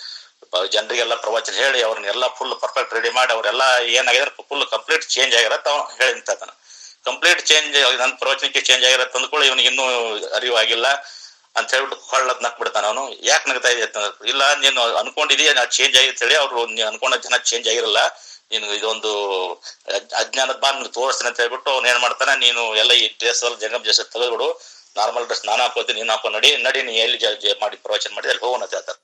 ಜನರಿಗೆಲ್ಲ ಪ್ರವಚನ ಹೇಳಿ ಅವ್ರನ್ನೆಲ್ಲ ಫುಲ್ ಪರ್ಫೆಕ್ಟ್ ರೆಡಿ ಮಾಡಿ ಅವರೆಲ್ಲ ಏನಾಗಿದ್ರೆ ಫುಲ್ ಕಂಪ್ಲೀಟ್ ಚೇಂಜ್ ಆಗಿರತ್ತ ಅವ್ನು ಹೇಳಿ ನಿಂತಾನ. ಕಂಪ್ಲೀಟ್ ಚೇಂಜ್ ನನ್ನ ಪ್ರವಚನಕ್ಕೆ ಚೇಂಜ್ ಆಗಿರತ್ತ ಅಂದ್ಕೊಳ್ಳಿ ಇವನಿಗೆ ಇನ್ನೂ ಅರಿವಾಗಿಲ್ಲ ಅಂತ ಹೇಳ್ಬಿಟ್ಟು ಕೊಳ್ಳದ್ ನಕ್ ಬಿಡ್ತಾನ. ಅವನು ಯಾಕೆ ನಗ್ತಾ ಇದೆ ಅಂತ, ಇಲ್ಲ ನೀನು ಅನ್ಕೊಂಡಿದೀಯ ನಾ ಚೇಂಜ್ ಆಗಿತ್ತು ಹೇಳಿ ಅವ್ರು ನೀನ್ ಅನ್ಕೊಂಡ ಜನ ಚೇಂಜ್ ಆಗಿರಲ್ಲ, ನೀನು ಇದೊಂದು ಅಜ್ಞಾನದ ಬಾ ನಿಮ್ಗೆ ತೋರಿಸ್ತೀನಿ ಅಂತ ಹೇಳ್ಬಿಟ್ಟು ಅವ್ನು ಏನ್ ಮಾಡ್ತಾನೆ, ನೀನು ಎಲ್ಲ ಈ ಡ್ರೆಸ್ ಅಲ್ಲಿ ಜಂಗಮ್ ಡ್ರೆಸ್ ತೆಗೆದ್ಬಿಡು, ನಾರ್ಮಲ್ ಡ್ರೆಸ್ ನಾನು ಹಾಕೋತೀನಿ ನೀನು ಹಾಕೋ, ನಡಿ ನಡಿ ನೀ ಎಲ್ಲಿ ಮಾಡಿ ಪ್ರವಚನ ಮಾಡಿ ಅಲ್ಲಿ ಹೋಗೋಣ ಅಂತ ಹೇಳ್ತಾರೆ.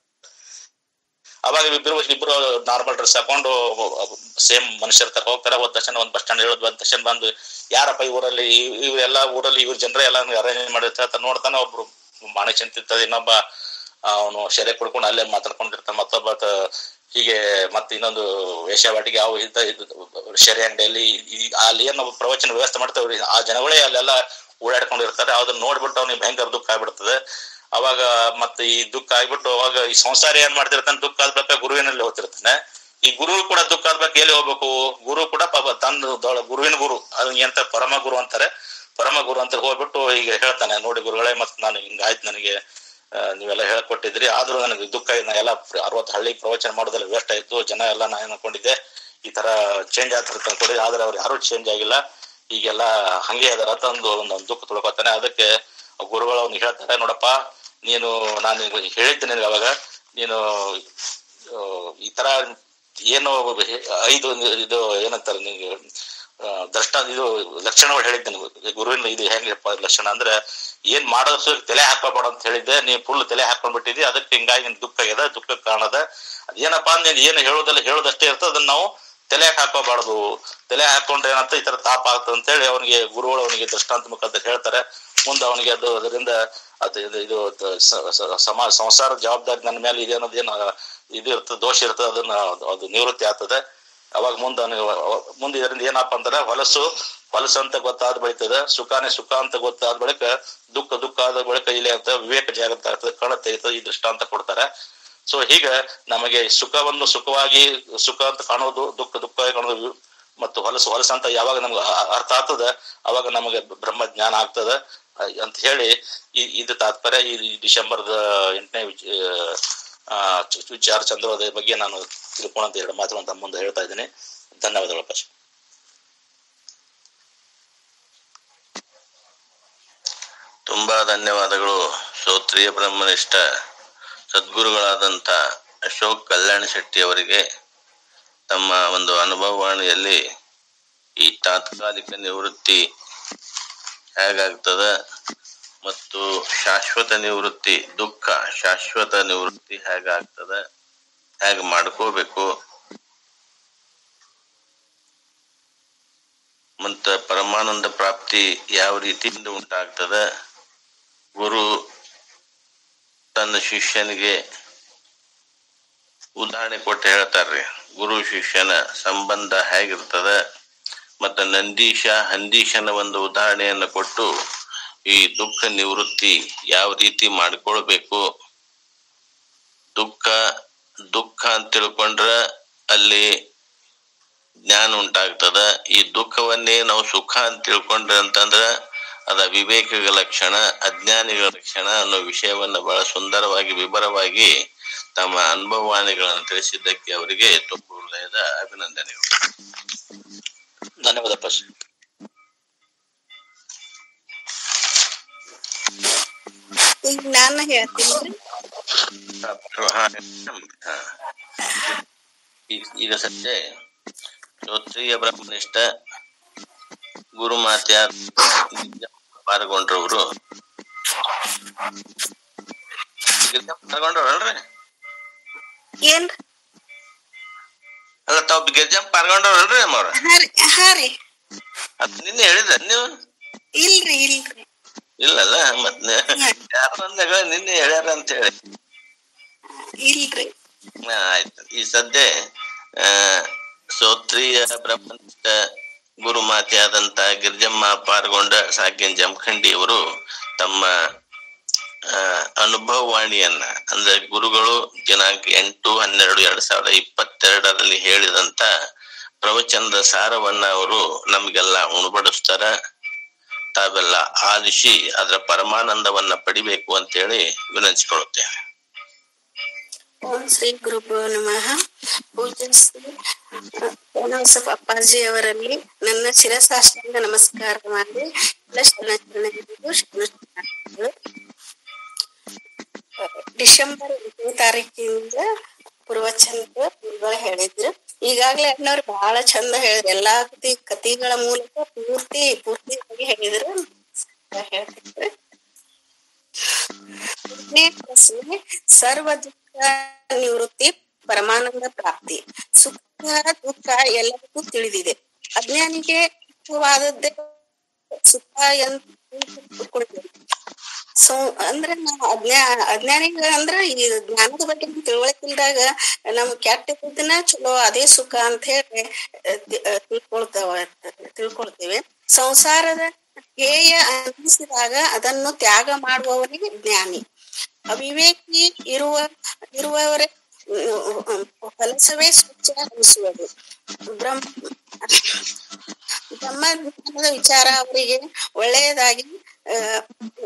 ಅವಾಗ ಇಬ್ರು ಇಬ್ರು ನಾರ್ಮಲ್ ಡ್ರೆಸ್ ಹಾಕೊಂಡು ಸೇಮ್ ಮನುಷ್ಯರ ತರ ಹೋಗ್ತಾರೆ. ಹೋದ ತಕ್ಷಣ ಒಂದ್ ಬಸ್ ಸ್ಟ್ಯಾಂಡ್ ಹೇಳೋದು ಬಂದ ತಕ್ಷಣ ಬಂದು ಯಾರಪ್ಪ ಈ ಊರಲ್ಲಿ ಇವೆಲ್ಲ ಊರಲ್ಲಿ ಇವ್ರ ಜನರೇ ಎಲ್ಲ ಅರೇಂಜ್ ಮಾಡಿರ್ತಾರೆ. ನೋಡ್ತಾನೆ ಒಬ್ರು ಮಾಣೆ ಚಿಂತಿರ್ತದೆ, ಇನ್ನೊಬ್ಬ ಅವನು ಸೆರೆ ಕುಡ್ಕೊಂಡು ಅಲ್ಲೇ ಮಾತಾಡ್ಕೊಂಡಿರ್ತಾನೆ, ಮತ್ತೊಬ್ಬ ಹೀಗೆ ಮತ್ತೆ ಇನ್ನೊಂದು ವೇಷವಾಟಿಗೆ ಯಾವ ಇದ್ದ ಶೆರೆ ಅಂಗಡಿಯಲ್ಲಿ ಅಲ್ಲಿ ಏನು ಪ್ರವಚನ ವ್ಯವಸ್ಥೆ ಮಾಡ್ತೇವ್ರಿ ಆ ಜನಗಳೇ ಅಲ್ಲೆಲ್ಲ ಓಡಾಡ್ಕೊಂಡಿರ್ತಾರೆ. ಅದನ್ನ ನೋಡ್ಬಿಟ್ಟು ಅವ್ನಿಗೆ ಭಯಂಕರ ದುಃಖ ಆಗ್ಬಿಡ್ತದೆ. ಅವಾಗ ಮತ್ತೆ ಈ ದುಃಖ ಆಗ್ಬಿಟ್ಟು ಅವಾಗ ಈ ಸಂಸಾರ ಏನ್ ಮಾಡ್ತಿರ್ತಾನೆ, ದುಃಖ ಆದ್ಬೇಕ ಗುರುವಿನಲ್ಲಿ ಹೋಗ್ತಿರ್ತಾನೆ. ಈ ಗುರು ಕೂಡ ದುಃಖ ಆದ್ಬೇಕು ಎಲ್ಲಿ ಹೋಗ್ಬೇಕು, ಗುರು ಕೂಡ ಪಾಪ ತನ್ನ ಗುರುವಿನ ಗುರು ಅದು ಎಂತ ಪರಮ ಗುರು ಅಂತಾರೆ. ಪರಮ ಗುರು ಅಂತ ಹೋಗ್ಬಿಟ್ಟು ಈಗ ಹೇಳ್ತಾನೆ, ನೋಡಿ ಗುರುಗಳೇ ಮತ್ ನಾನು ಹಿಂಗಾಯ್ತು, ನನಗೆ ನೀವೆಲ್ಲ ಹೇಳ್ಕೊಟ್ಟಿದ್ರಿ, ಆದ್ರೂ ನನಗೆ ದುಃಖ, ನಾ ಎಲ್ಲ ಅರವತ್ತು ಹಳ್ಳಿ ಪ್ರವಚನ ಮಾಡೋದೆಲ್ಲ ವೇಸ್ಟ್ ಆಯ್ತು, ಜನ ಎಲ್ಲ ನಾ ಏನ್ ಅನ್ಕೊಂಡಿದ್ದೆ ಈ ತರ ಚೇಂಜ್ ಆಗ್ತಿರ್ತ ಅನ್ಕೊಂಡಿ, ಆದ್ರೆ ಅವ್ರು ಯಾರು ಚೇಂಜ್ ಆಗಿಲ್ಲ, ಈಗೆಲ್ಲ ಹಂಗೆ ಅದಾರ ಅಂತ ಒಂದು ಒಂದು ದುಃಖ ತುಳ್ಕೊತಾನೆ. ಅದಕ್ಕೆ ಗುರುಗಳು ಅವ್ನಿಗೆ ಹೇಳ್ತಾರೆ, ನೋಡಪ್ಪ ನೀನು ನಾನು ಹೇಳಿದ್ದೆ ನಿನ್ಗೆ ಅವಾಗ, ನೀನು ಈ ತರ ಏನು ಐದು ಇದು ಏನಂತಾರೆ ನಿನ್ಗೆ ದೃಷ್ಟ ಇದು ಲಕ್ಷಣಗಳು ಹೇಳಿದ್ದೆ ನಿಮ್ಗೆ, ಗುರುವಿನ ಇದು ಹೆಂಗಪ್ಪ ಲಕ್ಷಣ ಅಂದ್ರೆ ಏನ್ ಮಾಡೋದು ತಲೆ ಹಾಕೋಬೇಡ ಅಂತ ಹೇಳಿದ್ದೆ, ನೀನ್ ಫುಲ್ ತಲೆ ಹಾಕೊಂಡ್ಬಿಟ್ಟಿದ್ದಿ, ಅದಕ್ಕೆ ಹಿಂಗಾಗಿ ದುಃಖ ಆಗ್ಯದ, ದುಃಖ ಕಾರಣದ ಅದೇನಪ್ಪಾ ನೀನ್ ಏನು ಹೇಳೋದಲ್ಲ ಹೇಳೋದಷ್ಟೇ ಇರ್ತದೆ, ಅದನ್ನ ನಾವು ತಲೆ ಹಾಕೋಬಾರ್ದು, ತಲೆ ಹಾಕೊಂಡ್ರೆ ಏನಂತ ಈ ತರ ತಾಪ ಆಗ್ತದೆ ಅಂತ ಹೇಳಿ ಅವನಿಗೆ ಗುರುಗಳು ಅವನಿಗೆ ದೃಷ್ಟಾಂತ ಮುಖಾಂತರ ಹೇಳ್ತಾರೆ. ಮುಂದೆ ಅವನಿಗೆ ಅದು ಅದರಿಂದ ಅದು ಇದು ಸಮಾಜ ಸಂಸಾರ ಜವಾಬ್ದಾರಿ ನನ್ನ ಮೇಲೆ ಇದೆ ಅನ್ನೋದೇನು ಇದು ಇರ್ತದೆ, ದೋಷ ಇರ್ತದೆ, ಅದನ್ನ ಅದು ನಿವೃತ್ತಿ ಆಗ್ತದೆ. ಅವಾಗ ಮುಂದೆ ಮುಂದೆ ಇದರಿಂದ ಏನಪ್ಪಾ ಅಂತಾರ, ಹೊಲಸು ಹೊಲಸು ಅಂತ ಗೊತ್ತಾದ ಬಳಿತದ, ಸುಖಾನೇ ಸುಖ ಅಂತ ಗೊತ್ತಾದ ಬಳಿಕ ದುಃಖ ದುಃಖ ಆದ ಬಳಿಕ ಇಲ್ಲಿ ಅಂತ ವಿವೇಕ ಜಾಗೃತ ಆಗ್ತದೆ, ಕಣ ತೆಗಿತದೆ, ಈ ದೃಷ್ಟಾಂತ ಕೊಡ್ತಾರೆ. ಸೊ ಹೀಗ ನಮಗೆ ಸುಖವನ್ನು ಸುಖವಾಗಿ ಸುಖ ಅಂತ ಕಾಣೋದು, ದುಃಖ ದುಃಖವಾಗಿ ಕಾಣೋದು ಮತ್ತು ಹೊಲಸು ಹೊಲಸು ಅಂತ ಯಾವಾಗ ನಮ್ಗೆ ಅರ್ಥ ಆಗ್ತದ ಅವಾಗ ನಮಗೆ ಬ್ರಹ್ಮ ಜ್ಞಾನ ಆಗ್ತದ ಅಂತ ಹೇಳಿ ಈ ಇದು ತಾತ್ಪರ್ಯ. ಈ ಡಿಸೆಂಬರ್ದ ಎಂಟನೇ ಆ ವಿಚಾರ ಚಂದ್ರೋದಯ ಬಗ್ಗೆ ನಾನು ತಿಳ್ಕೊಂಡಂತ ಎರಡು ಮಾತು ಅಂತ ಮುಂದೆ ಹೇಳ್ತಾ ಇದ್ದೀನಿ. ಧನ್ಯವಾದಗಳು ಅಪ್ಪಾಜಿ. ತುಂಬಾ ಧನ್ಯವಾದಗಳು. ಶ್ರೋತ್ರಿಯ ಬ್ರಹ್ಮನಿಷ್ಠ ಸದ್ಗುರುಗಳಾದಂಥ ಅಶೋಕ್ ಕಲ್ಯಾಣ ಶೆಟ್ಟಿ ಅವರಿಗೆ ತಮ್ಮ ಒಂದು ಅನುಭವವಾಣಿಯಲ್ಲಿ ಈ ತಾತ್ಕಾಲಿಕ ನಿವೃತ್ತಿ ಹೇಗಾಗ್ತದ ಮತ್ತು ಶಾಶ್ವತ ನಿವೃತ್ತಿ, ದುಃಖ ಶಾಶ್ವತ ನಿವೃತ್ತಿ ಹೇಗಾಗ್ತದ, ಹೇಗೆ ಮಾಡ್ಕೋಬೇಕು, ಮತ್ತ ಪರಮಾನಂದ ಪ್ರಾಪ್ತಿ ಯಾವ ರೀತಿಯಿಂದ ಉಂಟಾಗ್ತದ, ಗುರು ತನ್ನ ಶಿಷ್ಯನಿಗೆ ಉದಾಹರಣೆ ಕೊಟ್ಟು ಹೇಳ್ತಾರ್ರಿ, ಗುರು ಶಿಷ್ಯನ ಸಂಬಂಧ ಹೇಗಿರ್ತದ, ಮತ್ತ ನಂದೀಶ ಹಂದೀಶನ ಒಂದು ಉದಾಹರಣೆಯನ್ನು ಕೊಟ್ಟು ಈ ದುಃಖ ನಿವೃತ್ತಿ ಯಾವ ರೀತಿ ಮಾಡ್ಕೊಳ್ಬೇಕು. ದುಃಖ ದುಃಖ ಅಂತ ತಿಳ್ಕೊಂಡ್ರ ಅಲ್ಲಿ ಜ್ಞಾನ ಉಂಟಾಗ್ತದ. ಈ ದುಃಖವನ್ನೇ ನಾವು ಸುಖ ಅಂತ ತಿಳ್ಕೊಂಡ್ರೆ ಅಂತಂದ್ರ ಅದ ವಿವೇಕಗಳ ಲಕ್ಷಣ, ಅಜ್ಞಾನಿಗಳ ಲಕ್ಷಣ ಅನ್ನೋ ವಿಷಯವನ್ನ ಬಹಳ ಸುಂದರವಾಗಿ ವಿವರವಾಗಿ ತಮ್ಮ ಅನುಭವವಾಣಿಗಳನ್ನು ತಿಳಿಸಿದ್ದಕ್ಕೆ ಅವರಿಗೆ ತುಂಬ ಹೃದಯದ ಅಭಿನಂದನೆಗಳು. ಧನ್ಯವಾದ ಅಪ್ಪಾಜಿ. ಈಗ ನಾನು ಹೇಳ್ತೀನಿ. ಈಗ ಸದ್ಯ ಶ್ರೋತ್ರಿಯ ಬ್ರಹ್ಮನಿಷ್ಠ ಗುರುಮಾತ್ಯ ಪಾಲ್ಗೊಂಡ್ರವ್ರು ಪಾಲ್ಗೊಂಡ್ರಲ್ರಿ ಏನ್ ಅಲ್ಲ ತಾವ್ ಗಿರ್ಜಾ ಪಾಲ್ಗೊಂಡ್ರಲ್ರಿ ಅಮ್ಮವ್ರ? ಹಾ ರೀ, ಅದ್ ನಿನ್ನೆ ಹೇಳಿದ್ರ ನೀವು? ಇಲ್ರಿ ಇಲ್ರಿ ಇಲ್ಲಲ್ಲ, ಮತ್ ಯಾರ ನಿನ್ನೆ ಹೇಳ್ಯಾರ ಅಂತ ಹೇಳಿ ಇಲ್ರಿ. ಆಯ್ತು. ಈ ಸದ್ಯ ಆ ಶ್ರೋತ್ರಿಯ ಬ್ರಹ್ಮನಿಷ್ಠ ಗುರುಮಾತೆ ಆದಂತ ಗಿರ್ಜಮ್ಮ ಪಾಲ್ಗೊಂಡ ಸಾಕಿನ್ ಜಮಖಂಡಿ ಅವರು ತಮ್ಮ ಅನುಭವವಾಣಿಯನ್ನ ಅಂದ್ರೆ ಗುರುಗಳು ದಿನಾಂಕ ಎಂಟು ಹನ್ನೆರಡು ಎರಡ್ ಸಾವಿರದ ಇಪ್ಪತ್ತೆರಡರಲ್ಲಿ ಹೇಳಿದಂತ ಪ್ರವಚನದ ಸಾರವನ್ನ ಅವರು ನಮ್ಗೆಲ್ಲ ಉಣಬಡಿಸ್ತಾರ. ತಾವೆಲ್ಲ ಆಲಿಸಿ ಅದರ ಪರಮಾನಂದವನ್ನ ಪಡಿಬೇಕು ಅಂತ ಹೇಳಿ ವಿನಂತಿಸಿಕೊಳ್ಳುತ್ತೇವೆ. ಓಂ ಶ್ರೀ ಗುರುಭ್ಯೋ ನಮಃ. ಪೂಜ್ಯ ಶ್ರೀ ಬಸವ ಅಪ್ಪಾಜಿ ಅವರಲ್ಲಿ ನನ್ನ ಶಿರಸಾಷ್ಟಾಂಗ ನಮಸ್ಕಾರ ಮಾಡಿ ಡಿಸೆಂಬರ್ ಎಂಟನೇ ತಾರೀಕಿಂದ ಪ್ರವಚನ ಗುರುಗಳು ಹೇಳಿದ್ರು. ಈಗಾಗ್ಲೇ ಅಣ್ಣವ್ರು ಬಹಳ ಚಂದ ಹೇಳಿದ್ರು, ಎಲ್ಲಾ ಕತಿ ಕತಿಗಳ ಮೂಲಕ ಪೂರ್ತಿ ಪೂರ್ತಿಯಾಗಿ ಹೇಳಿದ್ರು. ಹೇಳ್ತಿದ್ರು ಸರ್ವ ದುಃಖ ನಿವೃತ್ತಿ, ಪರಮಾನಂದ ಪ್ರಾಪ್ತಿ. ಸುಖ ದುಃಖ ಎಲ್ಲರಿಗೂ ತಿಳಿದಿದೆ. ಅಜ್ಞಾನಿಗೆ ಸುಖವಾದದ್ದೇ ಸುಖ ಎಂದು ಸೊ ಅಂದ್ರೆ ನಾವು ಅಜ್ಞಾ ಅಜ್ಞಾನಿಗಳ ಅಂದ್ರ ಈ ಜ್ಞಾನದ ಬಗ್ಗೆ ತಿಳುವಳಿಕಿಲ್ದಾಗ ನಮ್ ಕೆಟ್ಟದನ್ನ ಚಲೋ ಅದೇ ಸುಖ ಅಂತ ಹೇಳಿ ತಿಳ್ಕೊಳ್ತಾವ ತಿಳ್ಕೊಳ್ತೇವೆ. ಸಂಸಾರದ ಹೇಯ ಅನಿಸಿದಾಗ ಅದನ್ನು ತ್ಯಾಗ ಮಾಡುವವನಿಗೆ ಜ್ಞಾನಿ. ಅವಿವೇಕಿ ಇರುವ ಇರುವವರೇ ಕೆಲಸವೇ ಸ್ವಚ್ಛ ಅನಿಸುವುದು. ಬ್ರಹ್ಮ ಬ್ರಹ್ಮಜ್ಞಾನ ಅಜ್ಞಾನದ ವಿಚಾರ ಅವರಿಗೆ ಒಳ್ಳೆಯದಾಗಿ ಅಹ್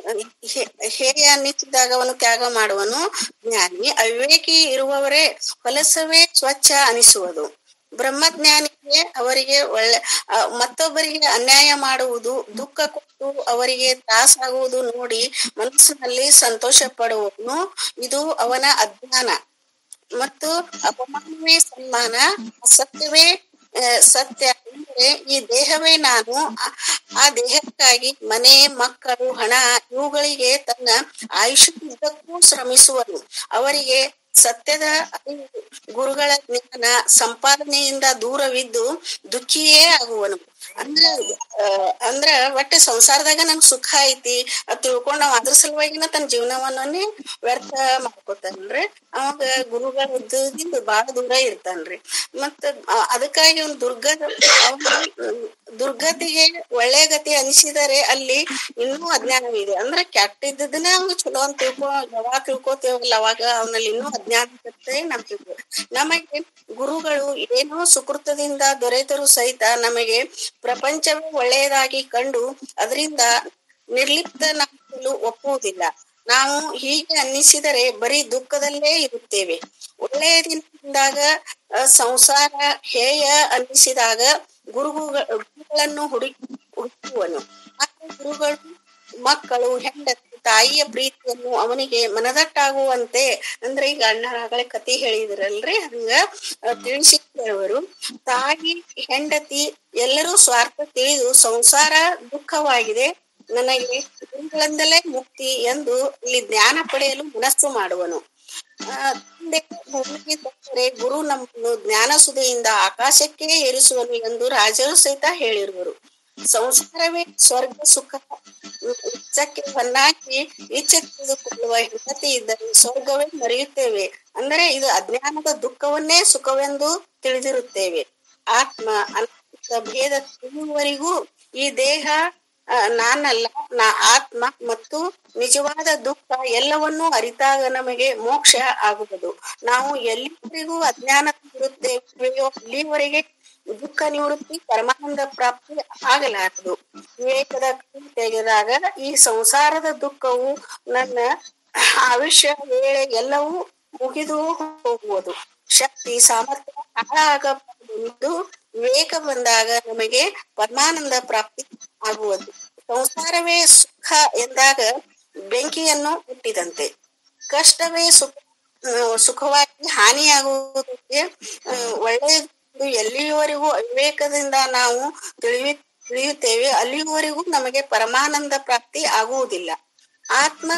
ಹೇಗೆ ಅನ್ನಿಸಿದಾಗ ಅವನು ತ್ಯಾಗ ಮಾಡುವನು ಜ್ಞಾನಿ. ಅವಿವೇಕಿ ಇರುವವರೇ ಫಲಸವೇ ಸ್ವಚ್ಛ ಅನಿಸುವುದು. ಬ್ರಹ್ಮಜ್ಞಾನಿಗೆ ಅವರಿಗೆ ಒಳ್ಳೆ ಮತ್ತೊಬ್ಬರಿಗೆ ಅನ್ಯಾಯ ಮಾಡುವುದು, ದುಃಖ ಕೊಟ್ಟು ಅವರಿಗೆ ತ್ರಾಸಾಗುವುದು ನೋಡಿ ಮನಸ್ಸಿನಲ್ಲಿ ಸಂತೋಷ ಪಡುವವನು ಇದು ಅವನ ಅಜ್ಞಾನ. ಮತ್ತು ಅಪಮಾನವೇ ಸನ್ಮಾನ, ಸತ್ಯವೇ ಸತ್ಯ. ಅಂದ್ರೆ ಈ ದೇಹವೇ ನಾನು, ಆ ದೇಹಕ್ಕಾಗಿ ಮನೆ, ಮಕ್ಕಳು, ಹಣ ಇವುಗಳಿಗೆ ತನ್ನ ಆಯುಷ್ಯದುದ್ದಕ್ಕೂ ಶ್ರಮಿಸುವನು. ಅವರಿಗೆ ಸತ್ಯದ ಅರಿವು, ಗುರುಗಳ ಜ್ಞಾನ ಸಂಪಾದನೆಯಿಂದ ದೂರವಿದ್ದು ದುಃಖಿಯೇ ಆಗುವನು. ಅಂದ್ರ ಅಹ್ ಅಂದ್ರ ಒಟ್ಟೆ ಸಂಸಾರದಾಗ ನನ್ ಸುಖ ಐತಿ ಅದ್ ತಿಳ್ಕೊಂಡ್ ನಾವ್ ಅದ್ರ ಸಲುವಾಗಿನ ತನ್ನ ಜೀವನವನ್ನೇ ವ್ಯರ್ಥ ಮಾಡ್ಕೊತಾನ್ರಿ. ಅವಾಗ ಗುರುಗಳ ಉದ್ಯೋಗದಿಂದ ಬಾಳ ದೂರ ಇರ್ತಾನ್ರಿ. ಮತ್ತ ಅದಕ್ಕಾಗಿ ಅವ್ನ ದುರ್ಗದ ಅವನ ದುರ್ಗತಿಗೆ ಒಳ್ಳೆ ಗತಿ ಅನಿಸಿದರೆ ಅಲ್ಲಿ ಇನ್ನೂ ಅಜ್ಞಾನವಿದೆ. ಅಂದ್ರೆ ಕೆಟ್ಟ ಇದ್ದದನ್ನ ಅವ್ನು ಚಲೋ ಅಂತ ತಿಳ್ಕೊ ಯಾವಾಗ ತಿಳ್ಕೊತೇವಲ್ಲ ಅವಾಗ ಅವನಲ್ಲಿ ಇನ್ನೂ ಅಜ್ಞಾನ ಇರುತ್ತೆ. ನಾವ್ ತಿಳ್ಕೊ ನಮಗೆ ಗುರುಗಳು ಏನೋ ಸುಕೃತದಿಂದ ದೊರೆತರೂ ಸಹಿತ ನಮಗೆ ಪ್ರಪಂಚವೇ ಒಳ್ಳೆಯದಾಗಿ ಕಂಡು ಅದರಿಂದ ನಿರ್ಲಿಪ್ತನಾಗಲು ಒಪ್ಪುವುದಿಲ್ಲ. ನಾವು ಹೀಗೆ ಅನ್ನಿಸಿದರೆ ಬರೀ ದುಃಖದಲ್ಲೇ ಇರುತ್ತೇವೆ. ಒಳ್ಳೆಯ ದಿನದಿಂದಾಗ ಸಂಸಾರ ಹೇಯ ಅನ್ನಿಸಿದಾಗ ಗುರುಗಳ ಗುರುಗಳನ್ನು ಹುಡುಕಿ ಹುಡುಕುವನು. ಆಗ ಗುರುಗಳು ಮಕ್ಕಳು, ಹೆಂಡತಿ, ತಾಯಿಯ ಪ್ರೀತಿಯನ್ನು ಅವನಿಗೆ ಮನದಟ್ಟಾಗುವಂತೆ, ಅಂದ್ರೆ ಈಗ ಅಣ್ಣರಾಗಲೇ ಕತಿ ಹೇಳಿದ್ರಲ್ರಿ ಹಂಗ ತಿಳಿಸಿದವರು. ತಾಯಿ, ಹೆಂಡತಿ ಎಲ್ಲರೂ ಸ್ವಾರ್ಥ ತಿಳಿದು ಸಂಸಾರ ದುಃಖವಾಗಿದೆ, ನನಗೆ ಗುರುಗಳಿಂದಲೇ ಮುಕ್ತಿ ಎಂದು ಇಲ್ಲಿ ಜ್ಞಾನ ಪಡೆಯಲು ಮನಸ್ಸು ಮಾಡುವನು. ಆ ತಂದೆ ಭೂಮಿಗೆ ತಂದರೆ ಗುರು ನಮ್ಮನ್ನು ಜ್ಞಾನ ಸುಧೆಯಿಂದ ಆಕಾಶಕ್ಕೆ ಏರಿಸುವನು ಎಂದು ರಾಜರು ಸಹಿತ ಹೇಳಿರುವರು. ಸಂಸಾರವೇ ಸ್ವರ್ಗ ಸುಖ ಇಚ್ಛಕ್ಕೆ ಹೊನ್ನಾಕಿ ಇಚ್ಛೆ ತಿಳಿದುಕೊಳ್ಳುವ ಹೆಂಡತಿ ಇದ್ದರೆ ಸ್ವರ್ಗವೇ ಮರೆಯುತ್ತೇವೆ. ಅಂದರೆ ಇದು ಅಜ್ಞಾನದ ದುಃಖವನ್ನೇ ಸುಖವೆಂದು ತಿಳಿದಿರುತ್ತೇವೆ. ಆತ್ಮ ಅನಾತ್ಮ ಭೇದ ತಿಳಿಯುವವರೆಗೂ ಈ ದೇಹ ನಾನಲ್ಲ, ನಾ ಆತ್ಮ ಮತ್ತು ನಿಜವಾದ ದುಃಖ ಎಲ್ಲವನ್ನೂ ಅರಿತಾಗ ನಮಗೆ ಮೋಕ್ಷ ಆಗುವುದು. ನಾವು ಎಲ್ಲಿವರೆಗೂ ಅಜ್ಞಾನವಿರುತ್ತೇವೆಯೋ ಅಲ್ಲಿವರೆಗೆ ದುಃಖ ನಿವೃತ್ತಿ, ಪರಮಾನಂದ ಪ್ರಾಪ್ತಿ ಆಗಲಾರದು. ವಿವೇಕದ ಕಣ್ಣು ತೆಗೆದಾಗ ಈ ಸಂಸಾರದ ದುಃಖವು ನನ್ನ ಆಯುಷ್ಯ ವೇಳೆ ಎಲ್ಲವೂ ಮುಗಿದು ಹೋಗುವುದು. ಶಕ್ತಿ ಸಾಮರ್ಥ್ಯ ಹಾಳಾಗಬಹುದು. ವಿವೇಕ ಬಂದಾಗ ನಮಗೆ ಪರಮಾನಂದ ಪ್ರಾಪ್ತಿ ಆಗುವುದು. ಸಂಸಾರವೇ ಸುಖ ಎಂದಾಗ ಬೆಂಕಿಯನ್ನು ಹುಟ್ಟಿದಂತೆ, ಕಷ್ಟವೇ ಸುಖ ಸುಖವಾಗಿ ಹಾನಿಯಾಗುವುದಕ್ಕೆ ಒಳ್ಳೆಯದು. ಎಲ್ಲಿಯವರೆಗೂ ಅವಿವೇಕದಿಂದ ನಾವು ತಿಳಿಯ ತಿಳಿಯುತ್ತೇವೆ ಅಲ್ಲಿಯವರೆಗೂ ನಮಗೆ ಪರಮಾನಂದ ಪ್ರಾಪ್ತಿ ಆಗುವುದಿಲ್ಲ. ಆತ್ಮ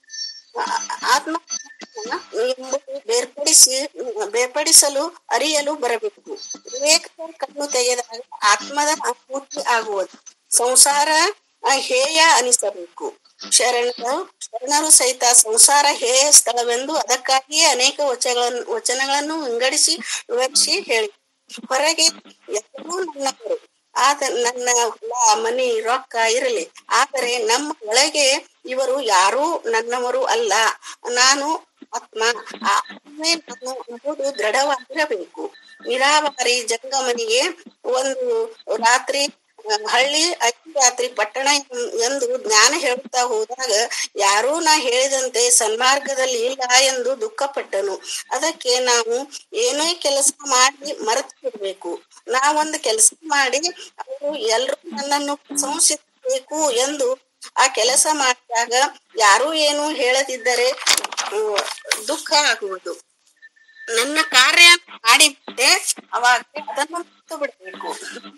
ಆತ್ಮ ಎಂಬುದು ಬೇರ್ಪಡಿಸಿ ಬೇರ್ಪಡಿಸಲು ಅರಿಯಲು ಬರಬೇಕು. ವಿವೇಕದ ಕಣ್ಣು ತೆಗೆದಾಗ ಆತ್ಮದ ಅನುಭೂತಿ ಆಗುವುದು. ಸಂಸಾರ ಹೇಯ ಅನಿಸಬೇಕು. ಶರಣರು ಶರಣರು ಸಹಿತ ಸಂಸಾರ ಹೇಯ ಸ್ಥಳವೆಂದು ಅದಕ್ಕಾಗಿಯೇ ಅನೇಕ ವಚನಗಳನ್ನು ವಚನಗಳನ್ನು ವಿಂಗಡಿಸಿ ವಿವರಿಸಿ ಹೇಳಿ, ಹೊರಗೆ ಎಲ್ಲರೂ ನನ್ನವರು, ಆದ ನನ್ನ ಹೊಲ ಮನಿ ರೊಕ್ಕ ಇರಲಿ, ಆದರೆ ನಮ್ಮ ಒಳಗೆ ಇವರು ಯಾರೂ ನನ್ನವರು ಅಲ್ಲ, ನಾನು ಆತ್ಮ, ಆತ್ಮವೇ ನಾನು ಎಂಬುದು ದೃಢವಾಗಿರಬೇಕು. ನಿರಾವಾರಿ ಜಂಗಮನಿಗೆ ಒಂದು ರಾತ್ರಿ ಹಳ್ಳಿ, ಐದು ರಾತ್ರಿ ಪಟ್ಟಣ ಎಂದು ಜ್ಞಾನ ಹೇಳುತ್ತಾ ಹೋದಾಗ ಯಾರೂ ನಾ ಹೇಳಿದಂತೆ ಸನ್ಮಾರ್ಗದಲ್ಲಿ ಇಲ್ಲ ಎಂದು ದುಃಖಪಟ್ಟನು. ಅದಕ್ಕೆ ನಾವು ಏನೇ ಕೆಲಸ ಮಾಡಿ ಮರೆತು ಬಿಡ್ಬೇಕು. ನಾವೊಂದು ಕೆಲಸ ಮಾಡಿ ಅವರು ಎಲ್ರೂ ನನ್ನನ್ನು ಪ್ರಶಂಸಿಸಬೇಕು ಎಂದು ಆ ಕೆಲಸ ಮಾಡಿದಾಗ ಯಾರೂ ಏನು ಹೇಳದಿದ್ದರೆ ದುಃಖ ಆಗುವುದು. ನನ್ನ ಕಾರ್ಯ ಮಾಡಿಬಿಟ್ಟೆ ಅವಾಗ ಅದನ್ನು ಮರೆತು ಬಿಡ್ಬೇಕು.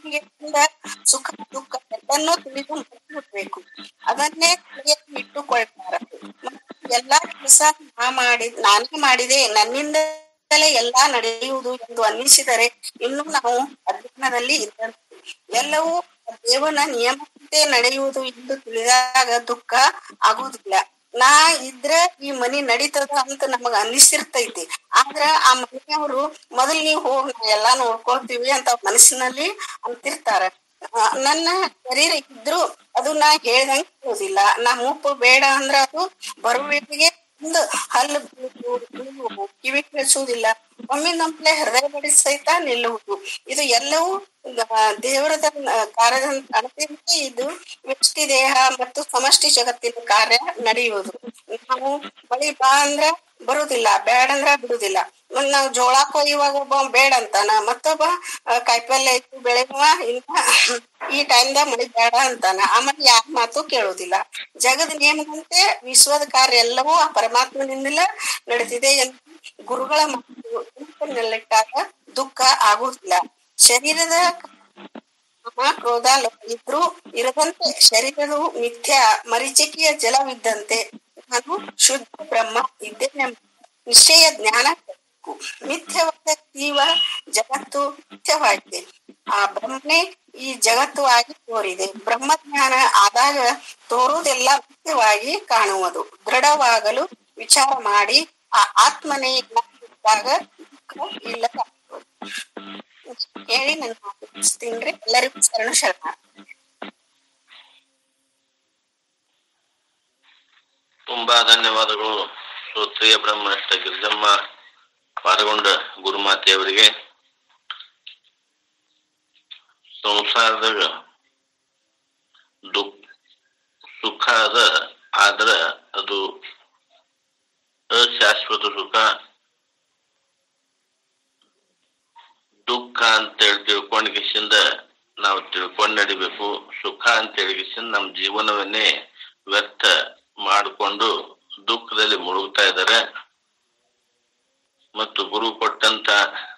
ಸುಖ ದುಃಖ ಎಲ್ಲನ್ನೂ ತಿಳಿದು ಮರೆತು ಬಿಡ್ಬೇಕು. ಅದನ್ನೇ ತಿಳಿಯಲು ಇಟ್ಟುಕೊಳ್ತಾರೆ. ಎಲ್ಲಾ ಕೆಲಸ ನಾ ಮಾಡಿದ್ ನಾನೇ ಮಾಡಿದೆ, ನನ್ನಿಂದಲೇ ಎಲ್ಲಾ ನಡೆಯುವುದು ಎಂದು ಅನ್ನಿಸಿದರೆ ಇನ್ನು ನಾವು ಅಜ್ಞಾನದಲ್ಲಿ ಇದ್ದಂತೆ. ಎಲ್ಲವೂ ದೇವನ ನಿಯಮದಂತೆ ನಡೆಯುವುದು ಎಂದು ತಿಳಿದಾಗ ದುಃಖ ಆಗುವುದಿಲ್ಲ. ನಾ ಇದ್ರ ಈ ಮನಿ ನಡೀತದ ಅಂತ ನಮಗ ಅನ್ನಿಸಿರ್ತೈತಿ. ಆದ್ರ ಆ ಮನೆಯವರು ಮೊದಲ್ ನೀವು ಹೋಗಿ ಎಲ್ಲಾ ನೋಡ್ಕೊಳ್ತೀವಿ ಅಂತ ಮನಸ್ಸಿನಲ್ಲಿ ಅಂತಿರ್ತಾರ. ನನ್ನ ಶರೀರ ಇದ್ರು ಅದು ನಾ ಹೇಳ್ದಂಗೆ ಇರೋದಿಲ್ಲ. ನಾ ಮುಪ್ಪು ಬೇಡ ಅಂದ್ರ ಅದು ಬರುವಿಗೆ ಒಂದು ಹಲ್ಲು ಬೀಳುವುದು, ಕಿವಿ ಕೇಳಿಸುವುದಿಲ್ಲ, ಒಮ್ಮೆ ನಮ್ಮಲೆ ಹೃದಯ ಬಡಿ ಸಹಿತ ನಿಲ್ಲುವುದು. ಇದು ಎಲ್ಲವೂ ದೇವರದ ಕಾರ್ಯದ ಅಣತಿಯಂತೆ ಇದು ವ್ಯಕ್ತಿ ದೇಹ ಮತ್ತು ಸಮಷ್ಟಿ ಜಗತ್ತಿನ ಕಾರ್ಯ ನಡೆಯುವುದು. ನಾವು ಬಳಿ ಬಾ ಅಂದ್ರ ಬರುದಿಲ್ಲ, ಬ್ಯಾಡ ಅಂದ್ರ ಬಿಡುದಿಲ್ಲ. ಒಂದ್ ನಾವ್ ಜೋಳ ಕೊಯ್ಯುವಾಗ ಒಬ್ಬ ಬೇಡ ಅಂತಾನ, ಮತ್ತೊಬ್ಬ ಕಾಯಿಪಲ್ಲೆ ಇಟ್ಟು ಬೆಳೆಯುವ ಇಂತ ಈ ಟೈಮ್ದಾಗ ಮಳಿ ಬೇಡ ಅಂತಾನ. ಆಮೇಲೆ ಯಾರ ಮಾತು ಕೇಳುವುದಿಲ್ಲ. ಜಗದ ನಿಯಮದಂತೆ ವಿಶ್ವದ ಕಾರ್ಯ ಎಲ್ಲವೂ ಆ ಪರಮಾತ್ಮನಿಂದಲೇ ನಡೆದಿದೆ ಎಂದು ಗುರುಗಳ ಮಾತು ನೆಲ್ಲಿಟ್ಟಾಗ ದುಃಖ ಆಗುವುದಿಲ್ಲ. ಶರೀರದ ಕ್ರೋಧ ಇದ್ರೂ ಇರದಂತೆ ಶರೀರವು ಮಿಥ್ಯ ಮರೀಚಿಕೆಯ ಜಲವಿದ್ದಂತೆ ನಾನು ಶುದ್ಧ ಬ್ರಹ್ಮ ಇದ್ದೇನೆಂಬ ನಿಶ್ಚಯ ಜ್ಞಾನ ಬೇಕು. ಮಿಥ್ಯವಾದ ಜೀವ ಜಗತ್ತು ಮಿಥ್ಯವಾಗಿದೆ. ಆ ಬ್ರಹ್ಮನೇ ಈ ಜಗತ್ತು ಆಗಿ ತೋರಿದೆ. ಬ್ರಹ್ಮಜ್ಞಾನ ಆದಾಗ ತೋರುವುದೆಲ್ಲ ಮುಖ್ಯವಾಗಿ ಕಾಣುವುದು. ದೃಢವಾಗಲು ವಿಚಾರ ಮಾಡಿ ಆ ಆತ್ಮನೇ ಇದ್ದಾಗ ದುಃಖ ಇಲ್ಲದ ಹೇಳಿ ನಾನು ಮಾತಾಡ್ತೀನಿ. ಎಲ್ಲರಿಗೂ ಶರಣ ಶರಣ. ತುಂಬಾ ಧನ್ಯವಾದಗಳು ಶ್ರೋತ್ರಿಯ ಬ್ರಹ್ಮನಿಷ್ಠ ಗಿರಿಜಮ್ಮ ಪಾಲ್ಗೊಂಡ ಗುರುಮಾತೆಯವರಿಗೆ. ಸಂಸಾರದಾಗ ದುಃಖ ಸುಖ ಅದ, ಆದ್ರ ಅದು ಅಶಾಶ್ವತ ಸುಖ. ದುಃಖ ಅಂತೇಳಿ ತಿಳ್ಕೊಂಡ್ ಕಿಸಿಂದ ನಾವು ತಿಳ್ಕೊಂಡ್ ನಡಿಬೇಕು. ಸುಖ ಅಂತೇಳಿ ಕಿಸಿಂದ ನಮ್ ಜೀವನವನ್ನೇ ವ್ಯರ್ಥ ಮಾಡಿಕೊಂಡು ದುಃಖದಲ್ಲಿ ಮುಳುಗ್ತಾ ಇದ್ದಾರೆ. ಮತ್ತು ಗುರು ಕೊಟ್ಟಂತ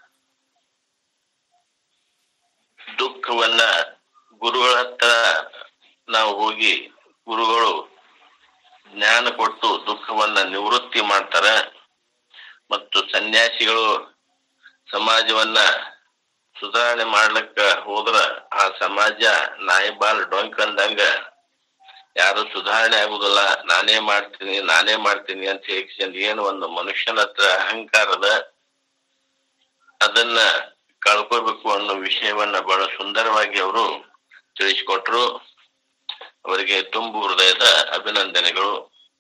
ದುಃಖವನ್ನ ಗುರುಗಳ ಹತ್ರ ನಾವು ಹೋಗಿ ಗುರುಗಳು ಜ್ಞಾನ ಕೊಟ್ಟು ದುಃಖವನ್ನ ನಿವೃತ್ತಿ ಮಾಡ್ತಾರೆ. ಮತ್ತು ಸನ್ಯಾಸಿಗಳು ಸಮಾಜವನ್ನ ಸುಧಾರಣೆ ಮಾಡ್ಲಿಕ್ಕ ಹೋದ್ರ ಆ ಸಮಾಜ ನಾಯಿಬಾಲ್ ಡೊಂಕ್ ಅಂದಂಗ ಯಾರು ಸುಧಾರಣೆ ಆಗುದಿಲ್ಲ. ನಾನೇ ಮಾಡ್ತೀನಿ ನಾನೇ ಮಾಡ್ತೀನಿ ಅಂತ ಹೇಳಿ ಏನು ಒಂದು ಮನುಷ್ಯನ ಹತ್ರ ಅಹಂಕಾರದ ಅದನ್ನ ಕಳ್ಕೋಬೇಕು ಅನ್ನೋ ವಿಷಯವನ್ನ ಬಹಳ ಸುಂದರವಾಗಿ ಅವರು ತಿಳಿಸಿಕೊಟ್ರು. ಅವರಿಗೆ ತುಂಬು ಹೃದಯದ ಅಭಿನಂದನೆಗಳು.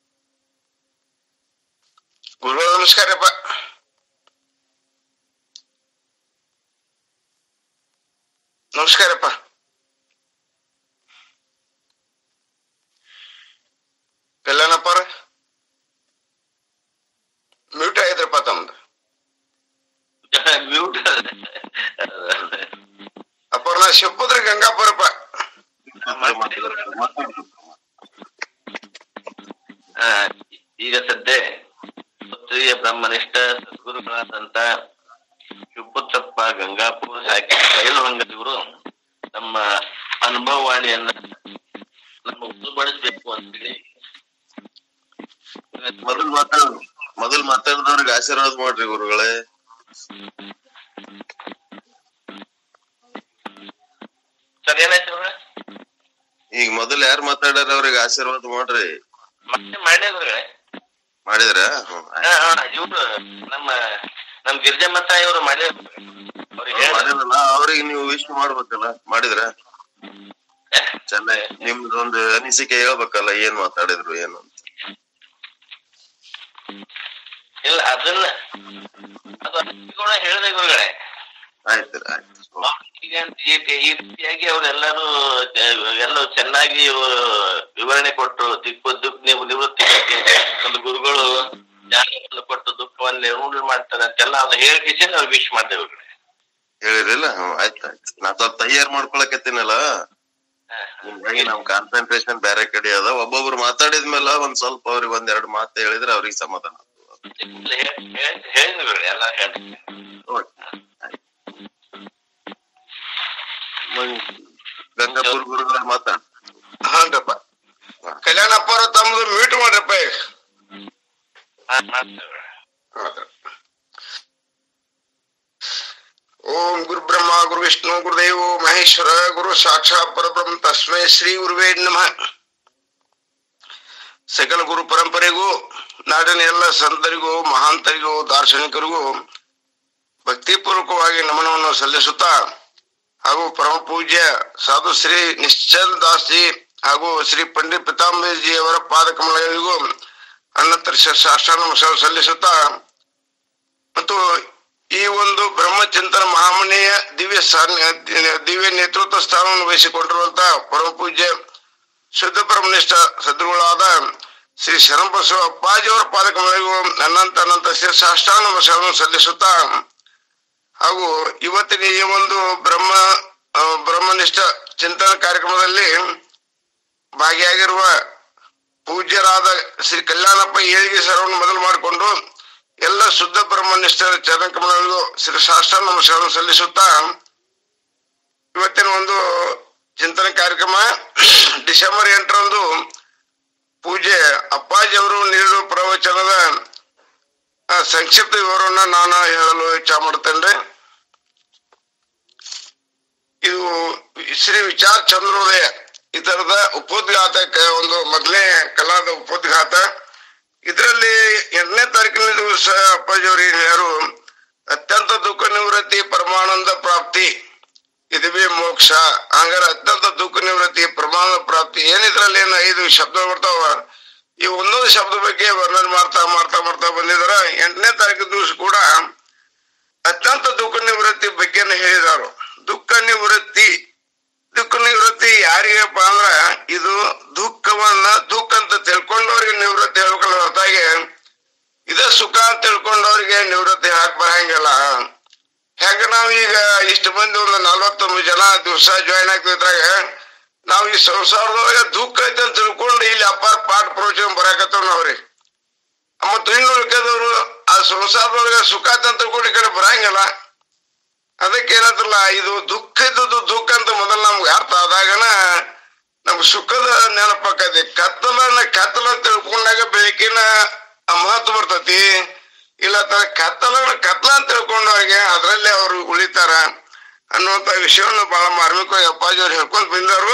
ಗುರು ನಮಸ್ಕಾರಪ್ಪ. ನಮಸ್ಕಾರಪ್ಪ. ಕಲ್ಯಾಣಪ್ಪ ಮ್ಯೂಟ್ ಆಗಿದ್ರಪ್ಪ ತಮ್ದು. ಮ್ಯೂಟ್ ಅಪ್ಪರ್ನ ಶಿವಪುತ್ರ ಗಂಗಾಪುರಪ್ಪ. ಈಗ ಸದ್ಯ ಕ್ಷತ್ರಿಯ ಬ್ರಹ್ಮನಿಷ್ಠ ಸದ್ಗುರುಗಳಾದಂತ ಶಿವಪುತ್ರಪ್ಪ ಗಂಗಾಪುರ ಹಾಕಿ ಬಯಲುಹೊಂಗದವರು ನಮ್ಮ ಅನುಭವವಾಣಿಯನ್ನ ನಮ್ಮ ಉಳಿಸಬೇಕು ಅಂತೇಳಿ ಮೊದಲ್ ಮಾತಾಡ ಮೊದಲ್ ಮಾತಾಡಿದವ್ರಿಗೆ ಆಶೀರ್ವಾದ ಮಾಡ್ರಿ ಗುರುಗಳೇ. ಸರ್ ಏನಾಯ್ತು ಈಗ ಮೊದಲ್ ಯಾರು ಮಾತಾಡ್ಯಾರ ಅವ್ರಿಗೆ ಆಶೀರ್ವಾದ ಮಾಡ್ರಿ. ಮತ್ತೆ ಮಾಡಿದ್ರೆ ಮಾಡಿದ್ರ ಇವ್ರು ನಮ್ಮ ನಮ್ ಗಿರಿಜಮ್ಮ ತಾಯಿಯವರು ಮಾಡಿ ಮಾಡಿದ್ರಲ್ಲ ಅವ್ರಿಗೆ ನೀವು ವಿಶ್ ಮಾಡ್ಬೇಕಲ್ಲ. ಮಾಡಿದ್ರ ಚೆನ್ನಾಗಿ ನಿಮ್ದೊಂದು ಅನಿಸಿಕೆ ಹೇಳ್ಬೇಕಲ್ಲ, ಏನ್ ಮಾತಾಡಿದ್ರು ಏನು ಅಂತ. ಇಲ್ಲ ಅದನ್ನ ಅದು ಕೂಡ ಹೇಳಿದೆ ಗುರುಗಳೇ. ಆಯ್ತು ಆಯ್ತು. ಈ ರೀತಿಯಾಗಿ ಅವ್ರೆಲ್ಲರೂ ಎಲ್ಲ ಚೆನ್ನಾಗಿ ವಿವರಣೆ ಕೊಟ್ಟು ದಿಕ್ಕು ದುಃಖ ನೀವು ನಿವೃತ್ತಿ ಒಂದು ಗುರುಗಳು ಜ್ಞಾನ ಕೊಟ್ಟು ದುಃಖವನ್ನು ನಿರ್ಮೂಲನೆ ಮಾಡ್ತಾರೆ ಅಂತೆಲ್ಲ ಅವ್ರು ಹೇಳಿಸಿ ಅವ್ರು ವಿಶ್ ಮಾಡ್ತೇವೆ. ಹೇಳಿರಿಲ್ಲ? ಹ್ಮ್ ಆಯ್ತು ಆಯ್ತು. ನಾ ಸ್ವಲ್ಪ ತಯಾರು ಮಾಡ್ಕೊಳಕತ್ತೀನಲ್ಲ, ಹಿಂಗಾಗಿ ನಮ್ ಕಾನ್ಸಂಟ್ರೇಷನ್ ಬೇರೆ ಕಡೆ ಅದ. ಒಬ್ಬೊಬ್ರು ಮಾತಾಡಿದ್ಮೇಲೆ ಒಂದ್ ಸ್ವಲ್ಪ ಅವ್ರಿಗೆ ಒಂದ್ ಎರಡು ಮಾತು ಹೇಳಿದ್ರೆ ಅವ್ರಿಗೆ ಸಮಾಧಾನ ಹೇಳಿದ್ರು ಎಲ್ಲ ಹೇಳಿ. ಗಂಗಾಪುರ ಗುರುಗಳ ಮಾತಾಡ. ಹಾನ್ರಪ್ಪ. ಕಲ್ಯಾಣಪ್ಪ ಅವ್ರ ತಮ್ದು ಮ್ಯೂಟ್ ಮಾಡ್ರಪ್ಪ. ಓಂ ಗುರು ಬ್ರಹ್ಮ ಗುರು ವಿಷ್ಣು ಗುರುದೇವೋ ಮಹೇಶ್ವರ ಗುರು ಸಾಕ್ಷಾತ್ ಪರಬ್ರಹ್ಮ ತಸ್ಮೈ ಶ್ರೀ ಗುರುವೇ ನಮಃ. ಸಕಲ ಗುರು ಪರಂಪರೆಗೂ ನಾಡಿನ ಎಲ್ಲ ಸಂತರಿಗೂ ಮಹಾಂತರಿಗೂ ದಾರ್ಶನಿಕರಿಗೂ ಭಕ್ತಿಪೂರ್ವಕವಾಗಿ ನಮನವನ್ನು ಸಲ್ಲಿಸುತ್ತಾ ಹಾಗೂ ಪರಮ ಪೂಜ್ಯ ಸಾಧು ಶ್ರೀ ನಿಶ್ಚಲ್ ದಾಸ್ ಜಿ ಹಾಗೂ ಶ್ರೀ ಪಂಡಿತ್ ಪಿತಾಂಬರಿ ಜಿ ಅವರ ಪಾದ ಕಮಲಗಳಿಗೂ ಅನಂತರ ಸಾಷ್ಟಾಂಗ ನಮಸ್ಕಾರ ಸಲ್ಲಿಸುತ್ತಾ ಮತ್ತು ಈ ಒಂದು ಬ್ರಹ್ಮಚಿಂತನ ಮಹಾಮನೆಯ ದಿವ್ಯ ದಿವ್ಯ ನೇತೃತ್ವ ಸ್ಥಾನವನ್ನು ವಹಿಸಿಕೊಂಡಿರುವಂತಹ ಪರಮ ಪೂಜ್ಯ ಶುದ್ಧ ಬ್ರಹ್ಮನಿಷ್ಠ ಸದ್ಗುರುಗಳಾದ ಶ್ರೀ ಶರಣಬಸವ ಅಪ್ಪಾಜಿಯವರ ಪಾದಕಮಗಳಿಗೂ ಅನಂತ ಅನಂತ ಶ್ರೀ ಸಾಷ್ಟಾಂಗ ನಮಸ್ಕಾರವನ್ನು ಸಲ್ಲಿಸುತ್ತಾ ಹಾಗೂ ಇವತ್ತಿನ ಈ ಒಂದು ಬ್ರಹ್ಮ ಬ್ರಹ್ಮನಿಷ್ಠ ಚಿಂತನ ಕಾರ್ಯಕ್ರಮದಲ್ಲಿ ಭಾಗಿಯಾಗಿರುವ ಪೂಜ್ಯರಾದ ಶ್ರೀ ಕಲ್ಯಾಣಪ್ಪ ಏಳಿಗೆ ಸರ್ವನ್ನು ಮೊದಲು ಮಾಡಿಕೊಂಡು ಎಲ್ಲ ಶುದ್ಧ ಬ್ರಹ್ಮನಿಷ್ಠರ ಚರಣಕಮಲಗಳಿಗೂ ಶ್ರೀ ಸಾಷ್ಟಾಂಗ ನಮಸ್ಕಾರವನ್ನು ಸಲ್ಲಿಸುತ್ತಾ ಇವತ್ತಿನ ಒಂದು ಚಿಂತನ ಕಾರ್ಯಕ್ರಮ ಡಿಸೆಂಬರ್ ಎಂಟರಂದು ಪೂಜೆ ಅಪ್ಪಾಜಿ ಅವರು ನೀಡಿರುವ ಪ್ರವಚನದ ಸಂಕ್ಷಿಪ್ತ ವಿವರವನ್ನ ನಾನು ಹೇಳಲು ಇಚ್ಛೆ ಮಾಡ್ತೇನೆ. ಇದು ಶ್ರೀ ವಿಚಾರ ಚಂದ್ರೋದಯ ಈ ತರದ ಉಪೋದ್ಘಾತ ಒಂದು ಮೊದಲನೇ ಕಲಾದ ಉಪೋದ್ಘಾತ. ಇದರಲ್ಲಿ ಎಂಟನೇ ತಾರೀಕಿನ ದಿವಸ ಅಪ್ಪಾಜಿ ಅವರು ಹೇಳ್ಯಾರು, ಅತ್ಯಂತ ದುಃಖ ನಿವೃತ್ತಿ ಪರಮಾನಂದ ಪ್ರಾಪ್ತಿ ಇದುವೇ ಮೋಕ್ಷ. ಹಂಗಾರೆ ಅತ್ಯಂತ ದುಃಖ ನಿವೃತ್ತಿ ಪ್ರಮಾಣ ಪ್ರಾಪ್ತಿ ಏನಿದ್ರಲ್ಲಿ ಏನು ಐದು ಶಬ್ದ ಬರ್ತಾವ, ಈ ಒಂದೊಂದು ಶಬ್ದ ಬಗ್ಗೆ ವರ್ಣನೆ ಮಾಡ್ತಾ ಮಾಡ್ತಾ ಮಾಡ್ತಾ ಬಂದಿದಾರ. ಎಂಟನೇ ತಾರೀಕು ದಿವಸ ಕೂಡ ಅತ್ಯಂತ ದುಃಖ ನಿವೃತ್ತಿ ಬಗ್ಗೆನ ಹೇಳಿದಾರು. ದುಃಖ ನಿವೃತ್ತಿ ದುಃಖ ನಿವೃತ್ತಿ ಯಾರಿಗಪ್ಪ ಅಂದ್ರ ಇದು ದುಃಖವನ್ನ ದುಃಖ ಅಂತ ತಿಳ್ಕೊಂಡವ್ರಿಗೆ ನಿವೃತ್ತಿ ಹೇಳ್ಕೊಳ್ಳೋ ಹೊರತಾಗಿ ಇದ ಸುಖ ಅಂತ ತಿಳ್ಕೊಂಡವ್ರಿಗೆ ನಿವೃತ್ತಿ ಹಾಕ್ ಬರಂಗಿಲ್ಲ. ಹೆಂಗ ನಾವೀಗ ಇಷ್ಟು ಮಂದಿ ಒಂದು ನಲ್ವತ್ತೊಂಬತ್ತು ಜನ ದಿವಸ ಜಾಯಿನ್ ಆಗ್ತಿದ್ರಾಗ ನಾವ್ ಈ ಸಂಸಾರದೊಳಗೆ ದುಃಖ ಐತೆ ಅಂತ ತಿಳ್ಕೊಂಡು ಇಲ್ಲಿ ಅಪಾರ ಪಾಠ ಪ್ರವಚನ ಬರಾಕತ್ತವ್ ನಾವ್ರಿ. ಮತ್ತು ಇನ್ನು ಉಳ್ಕದವ್ರು ಆ ಸಂಸಾರದೊಳಗೆ ಸುಖ ಐತೆ ಅಂತ ತಿಳ್ಕೊಂಡು ಈ ಕಡೆ ಬರಂಗಿಲ್ಲ. ಅದಕ್ಕೆ ಏನಂತಲ್ಲ, ಇದು ದುಃಖ ಇದ್ದದ್ದು ದುಃಖ ಅಂತ ಮೊದಲು ನಮ್ಗೆ ಅರ್ಥ ಆದಾಗನ ನಮ್ಗೆ ಸುಖದ ನೆನಪಾಕತಿ. ಕತ್ತಲನ್ನ ಕತ್ತಲ ತಿಳ್ಕೊಂಡಾಗ ಬೆಳಕಿನ ಮಹತ್ವ ಬರ್ತತಿ. ಇಲ್ಲ ಕತ್ತಲನ್ನ ಕತ್ತಲ ಅಂತ ತಿಳ್ಕೊಂಡವ್ರಿಗೆ ಅದ್ರಲ್ಲೇ ಅವ್ರು ಉಳಿತಾರ ಅನ್ನುವಂತ ವಿಷಯವನ್ನು ಬಹಳ ಮಾರ್ಮಿಕವಾಗಿ ಅಪ್ಪಾಜಿ ಅವ್ರು ಹೇಳ್ಕೊಂಡ್ ಬಂದವರು.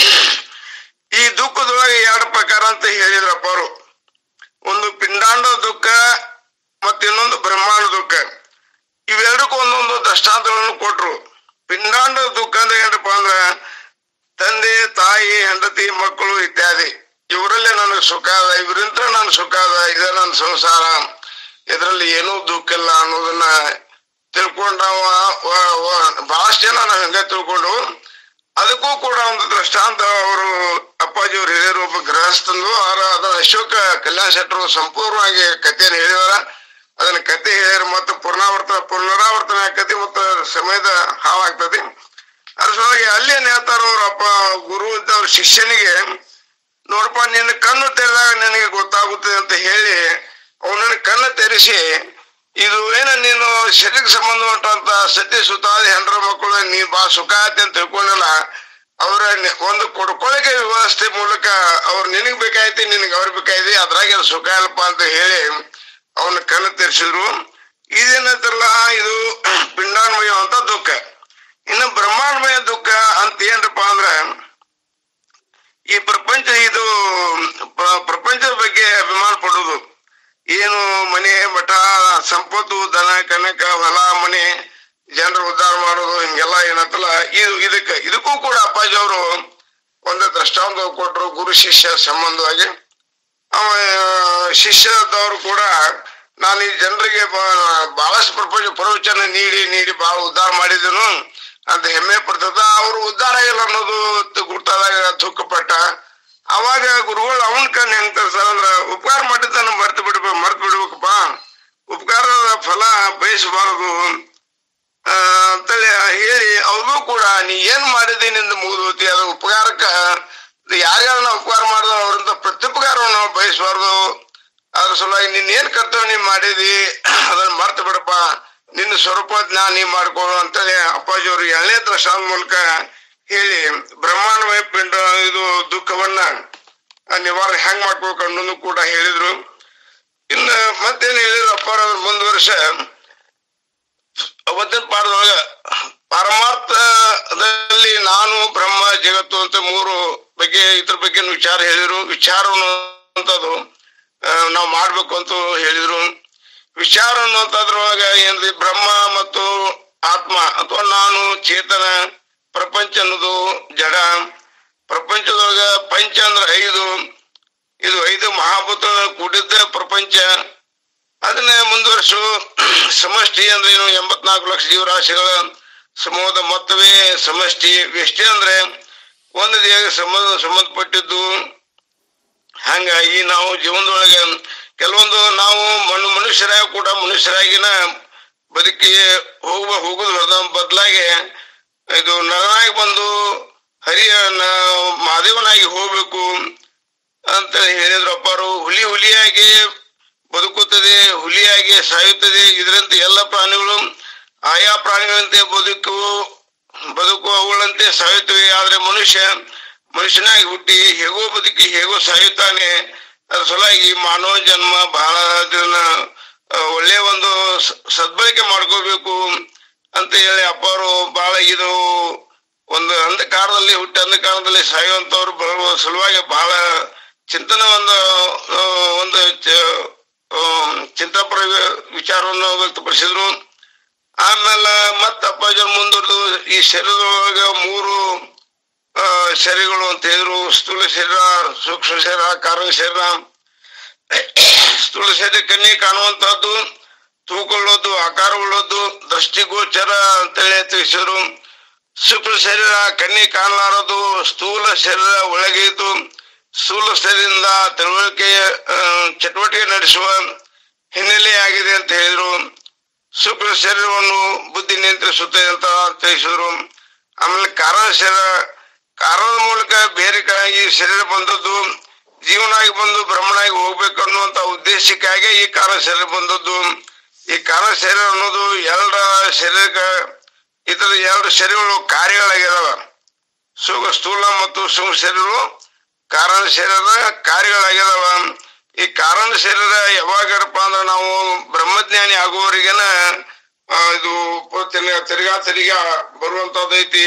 ಈ ದುಃಖದೊಳಗೆ ಎರಡು ಪ್ರಕಾರ ಅಂತ ಹೇಳಿದ್ರಪ್ಪ ಅವರು. ಒಂದು ಪಿಂಡಾಂಡ ದುಃಖ ಮತ್ತು ಇನ್ನೊಂದು ಬ್ರಹ್ಮಾಂಡ ದುಃಖ. ಇವೆರಡಕ್ಕೂ ಒಂದೊಂದು ದೃಷ್ಟಾಂತಗಳನ್ನು ಕೊಟ್ರು. ಪಿಂಡಾಂಡ ದುಃಖ ಅಂದ್ರೆ ಏನಪ್ಪಾ ಅಂದ್ರ ತಂದೆ ತಾಯಿ ಹೆಂಡತಿ ಮಕ್ಕಳು ಇತ್ಯಾದಿ ಇವರಲ್ಲೇ ನನಗೆ ಸುಖ ಅದ, ಇವರಿಂದ ನನ್ ಸುಖ ಅದ, ಇದ ನನ್ನ ಸಂಸಾರ, ಇದರಲ್ಲಿ ಏನೂ ದುಃಖ ಇಲ್ಲ ಅನ್ನೋದನ್ನ ತಿಳ್ಕೊಂಡ ಬಹಳಷ್ಟು ಜನ ನಾವ್ ಹಂಗ ತಿಳ್ಕೊಂಡು ಅದಕ್ಕೂ ಕೂಡ ಒಂದು ದೃಷ್ಟಾಂತ ಅವರು ಅಪ್ಪಾಜಿ ಅವ್ರು ಹೇಳಿದ್ರು. ಒಬ್ಬ ಗೃಹಸ್ಥಂದು ಅವರ ಅದನ್ನ ಅಶೋಕ ಕಲ್ಯಾಣ ಶೆಟ್ಟರು ಸಂಪೂರ್ಣವಾಗಿ ಕಥೆಯನ್ನು ಹೇಳಿದಾರ. ಅದನ್ನ ಕತೆ ಹೇಳಿದ್ರೆ ಮತ್ತೆ ಪುನರಾವರ್ತನ ಪುನರಾವರ್ತನೆ ಆಕತಿ ಮತ್ತು ಸಮಯದ ಹಾವಾಗ್ತದೆ. ಅದ್ರ ಸಲುವಾಗಿ ಅಲ್ಲೇನ್ ಹೇಳ್ತಾರ ಅವ್ರ ಅಪ್ಪ ಗುರು ಅಂತ ಅವ್ರ ಶಿಷ್ಯನಿಗೆ, ನೋಡಪ್ಪ ನಿನ್ನ ಕಣ್ಣು ತೆರೆದಾಗ ನಿನಗೆ ಗೊತ್ತಾಗುತ್ತದೆ ಅಂತ ಹೇಳಿ ಅವನನ್ನ ಕಣ್ಣು ತೆರೆಸಿ, ಇದು ಏನ ನೀನು ಶರೀರಕ್ಕೆ ಸಂಬಂಧಪಟ್ಟಂತ ಸತಿ ಸುತ್ತಾದ ಹೆಂಡ್ರ ಮಕ್ಕಳು ನೀ ಬಾ ಸುಖ ಆಯ್ತು ಅಂತ ತಿಳ್ಕೊಂಡಿಲ್ಲ, ಅವ್ರ ಒಂದು ಕೊಡ್ಕೊಳಿಕೆ ವ್ಯವಸ್ಥೆ ಮೂಲಕ ಅವ್ರು ನಿನಗ್ ಬೇಕಾಯ್ತಿ ನಿನಗೆ ಅವ್ರ ಬೇಕಾಯ್ತಿ ಅದ್ರಾಗ ಸುಖ ಇಲ್ಲಪ್ಪ ಅಂತ ಹೇಳಿ ಅವನ ಕಣ್ಣು ತೆರೆಸಿದ್ರು. ಇದೇನಂತಾರಲ್ಲ, ಇದು ಪಿಂಡಾನ್ಮಯ ಅಂತ ದುಃಖ. ಇನ್ನು ಬ್ರಹ್ಮಾಂಡಮಯ ದುಃಖ ಅಂತ ಏನ್ರಪ್ಪ ಅಂದ್ರ ಈ ಪ್ರಪಂಚ ಇದು ಪ್ರಪಂಚದ ಬಗ್ಗೆ ಅಭಿಮಾನ ಪಡೋದು. ಏನು ಮನೆ ಮಠ ಸಂಪತ್ತು ದನ ಕನಕ ಹೊಲ ಮನೆ ಜನರ ಉದ್ಧಾರ ಮಾಡೋದು ಹಿಂಗೆಲ್ಲ ಏನಂತಲ್ಲ, ಇದು ಇದಕ್ಕೆ ಇದಕ್ಕೂ ಕೂಡ ಅಪ್ಪಾಜಿ ಅವರು ಒಂದು ದೃಷ್ಟಾಂತ ಕೊಟ್ಟರು ಗುರು ಶಿಷ್ಯ ಸಂಬಂಧವಾಗಿ. ಅವ ಶಿಷ್ಯದವರು ಕೂಡ ನಾನು ಈ ಜನರಿಗೆ ಬಹಳಷ್ಟು ಪ್ರಪಂಚ ಪ್ರವಚನ ನೀಡಿ ನೀಡಿ ಬಹಳ ಉದ್ಧಾರ ಮಾಡಿದನು ಅಂತ ಹೆಮ್ಮೆ ಪಡ್ತದ. ಅವ್ರು ಉದ್ಧಾರ ಇಲ್ಲ ಅನ್ನೋದು ಗುರ್ತಾದಾಗ ದುಃಖ ಪಟ್ಟ. ಅವಾಗ ಗುರುಗಳು ಅವನ್ ಕಣ್ಣು ಹೆಂಗ್ ತರ್ಸಾರ ಅಂದ್ರ, ಉಪಕಾರ ಮಾಡಿದ್ದನ್ನು ಮರ್ತು ಬಿಡ್ಬೇಕು ಮರ್ತು ಬಿಡ್ಬೇಕಪ್ಪ, ಉಪಕಾರದ ಫಲ ಬಯಸಬಾರದು ಅಂತೇಳಿ ಹೇಳಿ ಅವ್ರಿಗೂ ಕೂಡ ನೀ ಏನ್ ಮಾಡಿದಿ ನಿಂದ ಮುಗಿದೋತಿ, ಅದು ಉಪಕಾರಕ್ಕ ಯಾರ್ಯಾರು ನಾವು ಉಪಕಾರ ಮಾಡಿದ ಅವ್ರಿಂದ ಪ್ರತ್ಯುಪಕಾರವನ್ನು ನಾವು ಬಯಸಬಾರ್ದು. ಅದ್ರ ಸಲುವಾಗಿ ನಿನ್ ಏನ್ ಕರ್ತವ್ಯ ನೀ ಮಾಡಿದಿ ಅದನ್ನ ಮರ್ತು ಬಿಡಪ್ಪ, ನಿನ್ನ ಸ್ವರೂಪ ಜ್ಞಾನ ನೀ ಮಾಡ್ಕೊಳ್ಳು ಅಂತೇಳಿ ಅಪ್ಪಾಜಿ ಅವರು ಎಳ್ನೇ ದೃಷ್ಟಾಂತ ಮೂಲಕ ಹೇಳಿ ಬ್ರಹ್ಮಾಂಡಮಯ ಪಿಂಡ ಇದು ದುಃಖವನ್ನ ನಿವಾರಣೆ ಹೆಂಗ್ ಮಾಡ್ಬೇಕು ಅನ್ನೋದು ಕೂಡ ಹೇಳಿದ್ರು. ಇನ್ನ ಮತ್ತೇನ್ ಹೇಳಿದ್ರು ಅಪ್ಪ ಮುಂದುವರ್ಷ ಅವತ್ತಿನ ಪಾಠದೊಳಗ ಪರಮಾರ್ಥದಲ್ಲಿ ನಾನು ಬ್ರಹ್ಮ ಜಗತ್ತು ಅಂತ ಮೂರು ಬಗ್ಗೆ ಇದ್ರ ಬಗ್ಗೆ ವಿಚಾರ ಹೇಳಿದ್ರು. ವಿಚಾರ ಅನ್ನುವಂಥದ್ದು ನಾವು ಮಾಡ್ಬೇಕು ಅಂತ ಹೇಳಿದ್ರು. ವಿಚಾರ ಅನ್ನುವಂಥದ್ರೊಳಗ ಏನ್ರಿ ಬ್ರಹ್ಮ ಮತ್ತು ಆತ್ಮ ಅಥವಾ ನಾನು ಚೇತನ, ಪ್ರಪಂಚ ಅನ್ನೋದು ಜಡ, ಪ್ರಪಂಚದೊಳಗ ಪಂಚ ಅಂದ್ರ ಐದು, ಇದು ಐದು ಮಹಾಭೂತ ಕೂಡಿದ್ದ ಪ್ರಪಂಚ. ಅದನ್ನ ಮುಂದುವರಿಸು ಸಮಷ್ಟಿ ಅಂದ್ರೆ ಏನು? ಎಂಬತ್ನಾಲ್ಕು ಲಕ್ಷ ಜೀವರಾಶಿಗಳ ಸಮೂಹದ ಮೊತ್ತವೇ ಸಮಷ್ಟಿ. ವ್ಯಷ್ಟಿ ಅಂದ್ರೆ ಒಂದು ದೇಹ ಸಂಬಂಧ ಸಂಬಂಧಪಟ್ಟಿದ್ದು. ಹಂಗಾಗಿ ನಾವು ಜೀವನದೊಳಗೆ ಕೆಲವೊಂದು ನಾವು ಮನು ಮನುಷ್ಯರಾಗಿ ಕೂಡ ಮನುಷ್ಯರಾಗಿನ ಬದುಕಿ ಹೋಗುವ ಹೋಗುದು ಬದಲಾಗಿ ಇದು ನರನಾಗಿ ಬಂದು ಹರಿಯ ಮಹಾದೇವನಾಗಿ ಹೋಗ್ಬೇಕು ಅಂತ ಹೇಳಿದ್ರು ಅಪ್ಪಾರು. ಹುಲಿ ಹುಲಿಯಾಗಿ ಬದುಕುತ್ತದೆ, ಹುಲಿಯಾಗಿ ಸಾಯುತ್ತದೆ. ಇದರಂತೆ ಎಲ್ಲ ಪ್ರಾಣಿಗಳು ಆಯಾ ಪ್ರಾಣಿಗಳಂತೆ ಬದುಕು ಬದುಕು ಅವುಗಳಂತೆ ಸಾಯುತ್ತವೆ. ಆದ್ರೆ ಮನುಷ್ಯ ಮನುಷ್ಯನಾಗಿ ಹುಟ್ಟಿ ಹೇಗೋ ಬದುಕಿ ಹೇಗೋ ಸಾಯುತ್ತಾನೆ. ಅದ್ರ ಸಲುವಾಗಿ ಮಾನವ ಜನ್ಮ ಬಹಳ ದಿನ ಒಳ್ಳೆ ಒಂದು ಸದ್ಬಳಕೆ ಮಾಡ್ಕೋಬೇಕು ಅಂತ ಹೇಳಿ ಅಪ್ಪವರು ಬಹಳ ಇದು ಒಂದು ಅಂಧಕಾರದಲ್ಲಿ ಹುಟ್ಟಿ ಅಂಧಕಾರದಲ್ಲಿ ಸಾಯುವಂತವ್ರು ಬರುವ ಸಲುವಾಗಿ ಬಹಳ ಚಿಂತನ ಒಂದು ಒಂದು ಚಿಂತಾಪರ ವಿಚಾರವನ್ನು ವ್ಯಕ್ತಪಡಿಸಿದ್ರು. ಆಮೇಲೆ ಮತ್ತ ಅಪ್ಪಾಜಿ ಮುಂದುವರೆದು ಈ ಶರೀರದೊಳಗ ಮೂರು ಶರೀರಗಳು ಅಂತ ಹೇಳಿದ್ರು. ಸ್ಥೂಲ ಶರೀರ, ಸೂಕ್ಷ್ಮ ಶರೀರ, ಕಾರಣ ಶರೀರ. ಸ್ಥೂಲ ಶರೀರ ಕಣ್ಣಿಗೆ ಕಾಣುವಂತಹದ್ದು, ತೂಕೊಳ್ಳೋದು, ಆಕಾರಗೊಳ್ಳೋದು, ದೃಷ್ಟಿಗೋಚರ ಅಂತೇಳಿ ತಿಳಿಸಿದ್ರು. ಸೂಕ್ಷ್ಮ ಶರೀರ ಕಣ್ಣಿಗೆ ಕಾಣಲಾರದು, ಸ್ಥೂಲ ಶರೀರ ಒಳಗೆ ಇದ್ದು ಸ್ಥೂಲ ಶರೀರದಿಂದ ತಿಳುವಳಿಕೆ ಚಟುವಟಿಕೆ ನಡೆಸುವ ಹಿನ್ನೆಲೆಯಾಗಿದೆ ಅಂತ ಹೇಳಿದ್ರು. ಸೂಕ್ಷ್ಮ ಶರೀರವನ್ನು ಬುದ್ಧಿ ನಿಯಂತ್ರಿಸುತ್ತದೆ ಅಂತ ತಿಳಿಸಿದ್ರು. ಆಮೇಲೆ ಕಾರಣ ಶರೀರ, ಕಾರಣದ ಮೂಲಕ ಬೇರೆ ಈ ಶರೀರ ಬಂದದ್ದು, ಜೀವನಾಗಿ ಬಂದು ಬ್ರಹ್ಮನಾಗಿ ಹೋಗ್ಬೇಕು ಅನ್ನುವಂತ ಉದ್ದೇಶಕ್ಕಾಗಿ ಈ ಕಾರಣ ಶರೀರ ಬಂದದ್ದು. ಈ ಕಾರಣ ಶರೀರ ಅನ್ನೋದು ಎರಡ ಶರೀರಕ್ಕೆ ಇತರ ಎರಡು ಶರೀರಗಳು ಕಾರ್ಯಗಳಾಗಿದಾವ. ಸುಖ ಸ್ಥೂಲ ಮತ್ತು ಸೂಕ್ಷ್ಮ ಶರೀರಗಳು ಕಾರಣ ಶರೀರದ ಕಾರ್ಯಗಳಾಗಿದಾವ. ಈ ಕಾರಣ ಶರೀರ ಯಾವಾಗಪ್ಪ ಅಂದ್ರೆ ನಾವು ಬ್ರಹ್ಮಜ್ಞಾನಿ ಆಗುವವರಿಗೆನ ಇದು ತಿರ್ಗಾ ತಿರ್ಗಾ ಬರುವಂತದ್ದೈತಿ.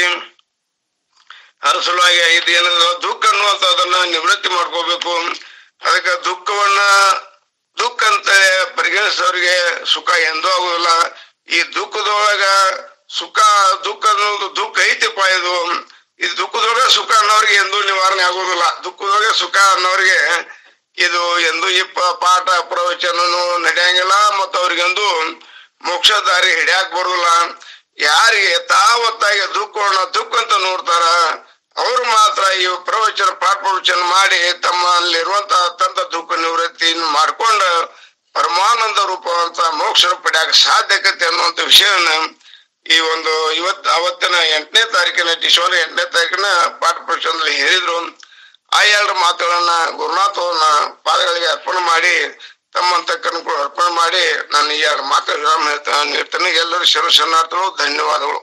ಅದ್ರ ಸಲುವಾಗಿ ಇದು ಏನಂದ್ರೆ ದುಃಖ ಅನ್ನುವಂಥದ್ದನ್ನ ನಿವೃತ್ತಿ ಮಾಡ್ಕೋಬೇಕು. ಅದಕ್ಕೆ ದುಃಖವನ್ನ ದುಃಖ ಅಂತ ಪರಿಗಣಿಸೋರಿಗೆ ಸುಖ ಎಂದೂ ಆಗುದಿಲ್ಲ. ಈ ದುಃಖದೊಳಗ ಸುಖ ದುಃಖ ಅನ್ನೋದು ದುಃಖ ಐತಿಪ್ಪ, ಇದು ಇದು ದುಃಖದೊಳಗೆ ಸುಖ ಅನ್ನೋರಿಗೆ ಎಂದೂ ನಿವಾರಣೆ ಆಗುದಿಲ್ಲ. ದುಃಖದೊಳಗೆ ಸುಖ ಅನ್ನೋರಿಗೆ ಇದು ಎಂದು ಈ ಪಾಠ ಪ್ರವಚನನು ನಡೆಯಂಗಿಲ್ಲ ಮತ್ತು ಅವ್ರಿಗೆಂದು ಮೋಕ್ಷ ದಾರಿ ಹಿಡಿಯಾಕ ಬರುದಿಲ್ಲ. ಯಾರಿಗೆ ತಾವತ್ತಾಗಿ ದುಃಖವನ್ನ ದುಃಖ ಅಂತ ನೋಡ್ತಾರ ಅವರು ಮಾತ್ರ ಈ ಪ್ರವಚನ ಪಾಠ ಪ್ರವಚನ ಮಾಡಿ ತಮ್ಮಲ್ಲಿರುವಂತ ಅತ್ಯಂತ ದುಃಖ ನಿವೃತ್ತಿ ಮಾಡ್ಕೊಂಡು ಪರಮಾನಂದ ರೂಪವಂತ ಮೋಕ್ಷ ಪಡ್ಯಾಕ ಸಾಧ್ಯಕತೆ ಅನ್ನುವಂತ ವಿಷಯವನ್ನ ಈ ಒಂದು ಇವತ್ ಅವತ್ತಿನ ಎಂಟನೇ ತಾರೀಕಿನ ಡಿಸೆಂಬರ್ ಎಂಟನೇ ತಾರೀಕಿನ ಪಾಠ ಪ್ರವಚನದಲ್ಲಿ ಹೇಳಿದ್ರು. ಆ ಎರಡು ಮಾತುಗಳನ್ನ ಗುರುನಾಥವನ್ನ ಪಾದಗಳಿಗೆ ಅರ್ಪಣೆ ಮಾಡಿ ತಮ್ಮಂತ ಕಣ್ಗಳು ಅರ್ಪಣೆ ಮಾಡಿ ನಾನು ಈ ಎರಡು ಮಾತು ವಿರಾಮ ನೀಡ್ತೇನೆ. ಎಲ್ಲರೂ ಶರಣ ಶರಣಾರ್ಥಿಗಳು, ಧನ್ಯವಾದಗಳು.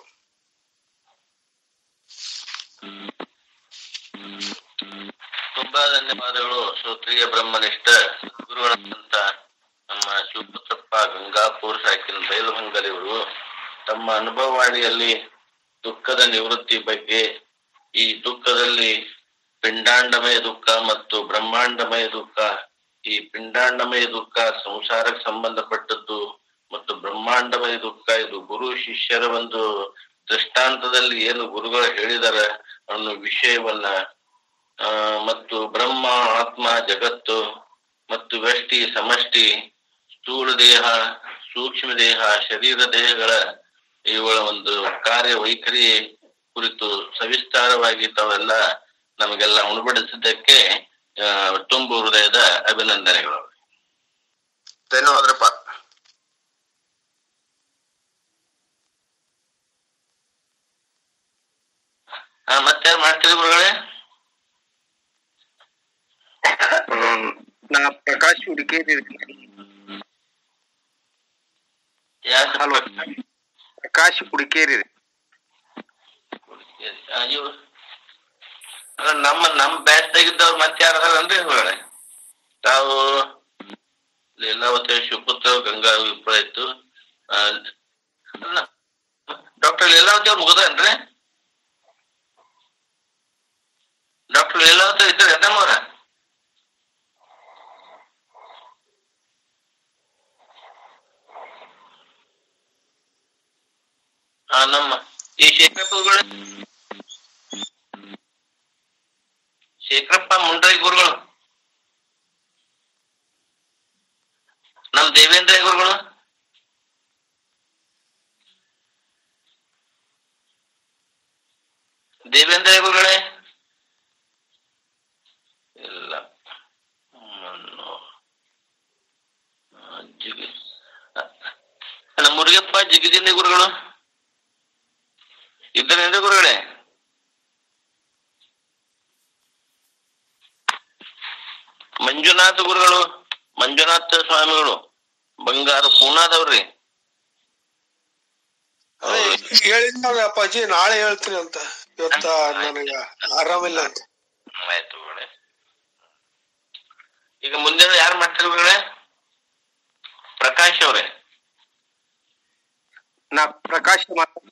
ತುಂಬಾ ಧನ್ಯವಾದಗಳು. ಶ್ರೋತ್ರಿಯ ಬ್ರಹ್ಮನಿಷ್ಠ ಗುರುಗಳಂತ ನಮ್ಮ ಶಿವಪುತ್ರಪ್ಪ ಗಂಗಾಪುರ ಸಾಕಿನ ಬೈಲಹೊಂಗಲಿಯವರು ತಮ್ಮ ಅನುಭವವಾಣಿಯಲ್ಲಿ ದುಃಖದ ನಿವೃತ್ತಿ ಬಗ್ಗೆ, ಈ ದುಃಖದಲ್ಲಿ ಪಿಂಡಾಂಡಮಯ ದುಃಖ ಮತ್ತು ಬ್ರಹ್ಮಾಂಡಮಯ ದುಃಖ, ಈ ಪಿಂಡಾಂಡಮಯ ದುಃಖ ಸಂಸಾರಕ್ಕೆ ಸಂಬಂಧಪಟ್ಟದ್ದು ಮತ್ತು ಬ್ರಹ್ಮಾಂಡಮಯ ದುಃಖ ಇದು ಗುರು ಶಿಷ್ಯರ ಒಂದು ದೃಷ್ಟಾಂತದಲ್ಲಿ ಏನು ಗುರುಗಳು ಹೇಳಿದಾರ ಅನ್ನೋ ವಿಷಯವನ್ನ ಆ ಮತ್ತು ಬ್ರಹ್ಮ, ಆತ್ಮ, ಜಗತ್ತು ಮತ್ತು ವ್ಯಷ್ಟಿ, ಸಮಷ್ಟಿ, ಸ್ಥೂಲ ದೇಹ, ಸೂಕ್ಷ್ಮ ದೇಹ, ಶರೀರ ದೇಹಗಳ ಇವುಗಳ ಒಂದು ಕಾರ್ಯ ವೈಖರಿ ಕುರಿತು ಸವಿಸ್ತಾರವಾಗಿ ತಾವೆಲ್ಲ ನಮಗೆಲ್ಲ ಉಣಬಡಿಸಿದ್ದಕ್ಕೆ ತುಂಬು ಹೃದಯದ ಅಭಿನಂದನೆಗಳು. ಧನ್ಯವಾದಪ್ಪ. ಹಾ, ಮತ್ತೆ ಮಾಡ್ತೀರಿ ಗುರುಗಳೇ? ನಾ ಪ್ರಕಾಶ್ ಹುಡುಕೇರಿ. ಹಲೋ, ಪ್ರಕಾಶ್ ಹುಡುಕೇರಿ. ನಮ್ಮ ನಮ್ ಬ್ಯಾಚ್ ತೆಗಿದ್ದವ್ರು ಮತ್ತೆ ಯಾರು ಅನ್ರಿ ಗುರುಗಳೇ? ತಾವು ಲೀಲಾವತಿ, ಶಿವಪುತ್ರ, ಗಂಗಾ ವಿಪ್ರ ಇತ್ತು. ಡಾಕ್ಟರ್ ಲೀಲಾವತಿ ಅವ್ರು ಮುಗದನ್ರಿ? ಡಾಕ್ಟರ್ ಲೀಲಾವತಿ ಇದ್ದಾರೆ ನಮ್ಮವ್ರ? ಹಾ, ನಮ್ಮ ಈ ಶೇಖರಪ್ಪಗಳು, ಶೇಖರಪ್ಪ ಮುಂಡ್ರೈ ಗುರುಗಳು ದೇವೇಂದ್ರ ಗುರುಗಳು ದೇವೇಂದ್ರ ಗುರುಗಳೇ ಇಲ್ಲ. ನಮ್ಮ ಮುರುಗಪ್ಪ ಜಿಗಜಿಂದ ಗುರುಗಳು ಇದ್ದರೇನ್ರಿ ಗುರುಗಳೇ? ಮಂಜುನಾಥ ಗುರುಗಳು, ಮಂಜುನಾಥ ಸ್ವಾಮಿಗಳು ಬಂಗಾರ ಪೂನಾದವ್ರಿ. ಹೇಳಿದ್ನಲ್ಲ ಅಪ್ಪಾಜಿ, ನಾಳೆ ಹೇಳ್ತೀನಿ ಅಂತ. ಇವತ್ತ ನನಗ ಆರಾಮಿಲ್ಲ ಅಂತ. ಆಯ್ತು ಗುರುಗಳೇ. ಈಗ ಮುಂದೆ ಯಾರು ಮಾಡ್ತಾರೆ ಗುರುಗಳೇ? ಪ್ರಕಾಶ್ ಅವ್ರೆ. ನಾ ಪ್ರಕಾಶ್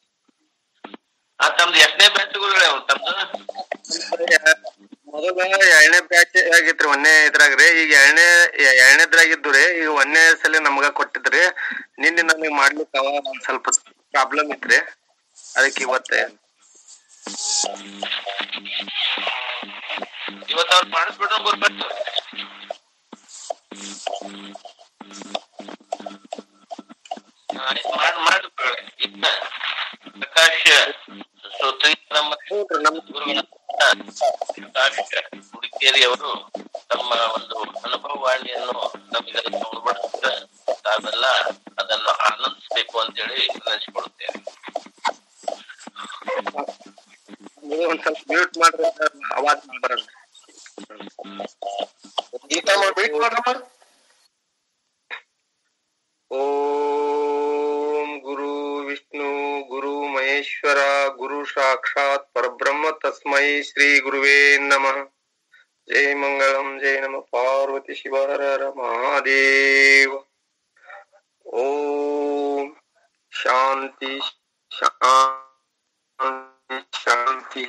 ಆ ತಮ್ದು ಎಷ್ಟನೇ ಬ್ಯಾಚ್ ಗುರುಗಳೇ? ಅವ್ರು ತಮ್ದು ಮೊದಲ ಎರಡನೇ ಬ್ಯಾಚ್ ಆಗಿತ್ರಿ, ಒಂದೇ ಇದ್ರಾಗ್ರಿ. ಈಗ ಎರಡನೇ ಎರಡನೇದ್ರಾಗಿದ್ದುರಿ. ಈಗ ಒಂದೇ ಸಲ ನಮ್ಗ ಕೊಟ್ಟಿದ್ರಿ. ನಿನ್ನೆ ನನಗ್ ಮಾಡ್ಲಿಕ್ಕೆ ಅವ ಒಂದ್ ಸ್ವಲ್ಪ ಪ್ರಾಬ್ಲಮ್ ಇತ್ರಿ, ಅದಕ್ಕೆ ಇವತ್ತೆ ಇವತ್ತು ಅವ್ರು ಮಾಡಿಸ್ಬಿಟ್ರು ಬರ್ಬೇಕು. ಮಾಡ್ ಮಾಡಿ ಪ್ರಕಾಶ್ ಹುಡುಕೇರಿ ಅವರು ತಮ್ಮ ಒಂದು ಅನುಭವವಾಣಿಯನ್ನು ನಮಗೆಲ್ಲ ನೋಡ್ಬಿಡ್ತಾರೆ. ತಾವೆಲ್ಲ ಅದನ್ನು ಆನಂದಿಸ್ಬೇಕು ಅಂತೇಳಿ ನೆನೆಸ್ಕೊಳ್ತೇನೆ. ಒಂದ್ ಸ್ವಲ್ಪ ಮ್ಯೂಟ್ ಮಾಡ್ರಿ, ಅವಾಜ್ ಬರಲ್ಲ. ಓಂ ಗುರು ವಿಷ್ಣು ಗುರು ಮಹೇಶ್ವರ ಗುರು ಸಾಕ್ಷಾತ್ ಪರಬ್ರಹ್ಮ ತಸ್ಮೈ ಶ್ರೀ ಗುರುವೇ ನಮಃ. ಜೈ ಮಂಗಳಂ, ಜೈ ನಮ ಪಾರ್ವತಿ ಶಿವ ಹರ ಹರ ಮಹಾದೇವ. ಓಂ ಶಾಂತಿ ಶಾಂತಿ ಶಾಂತಿ.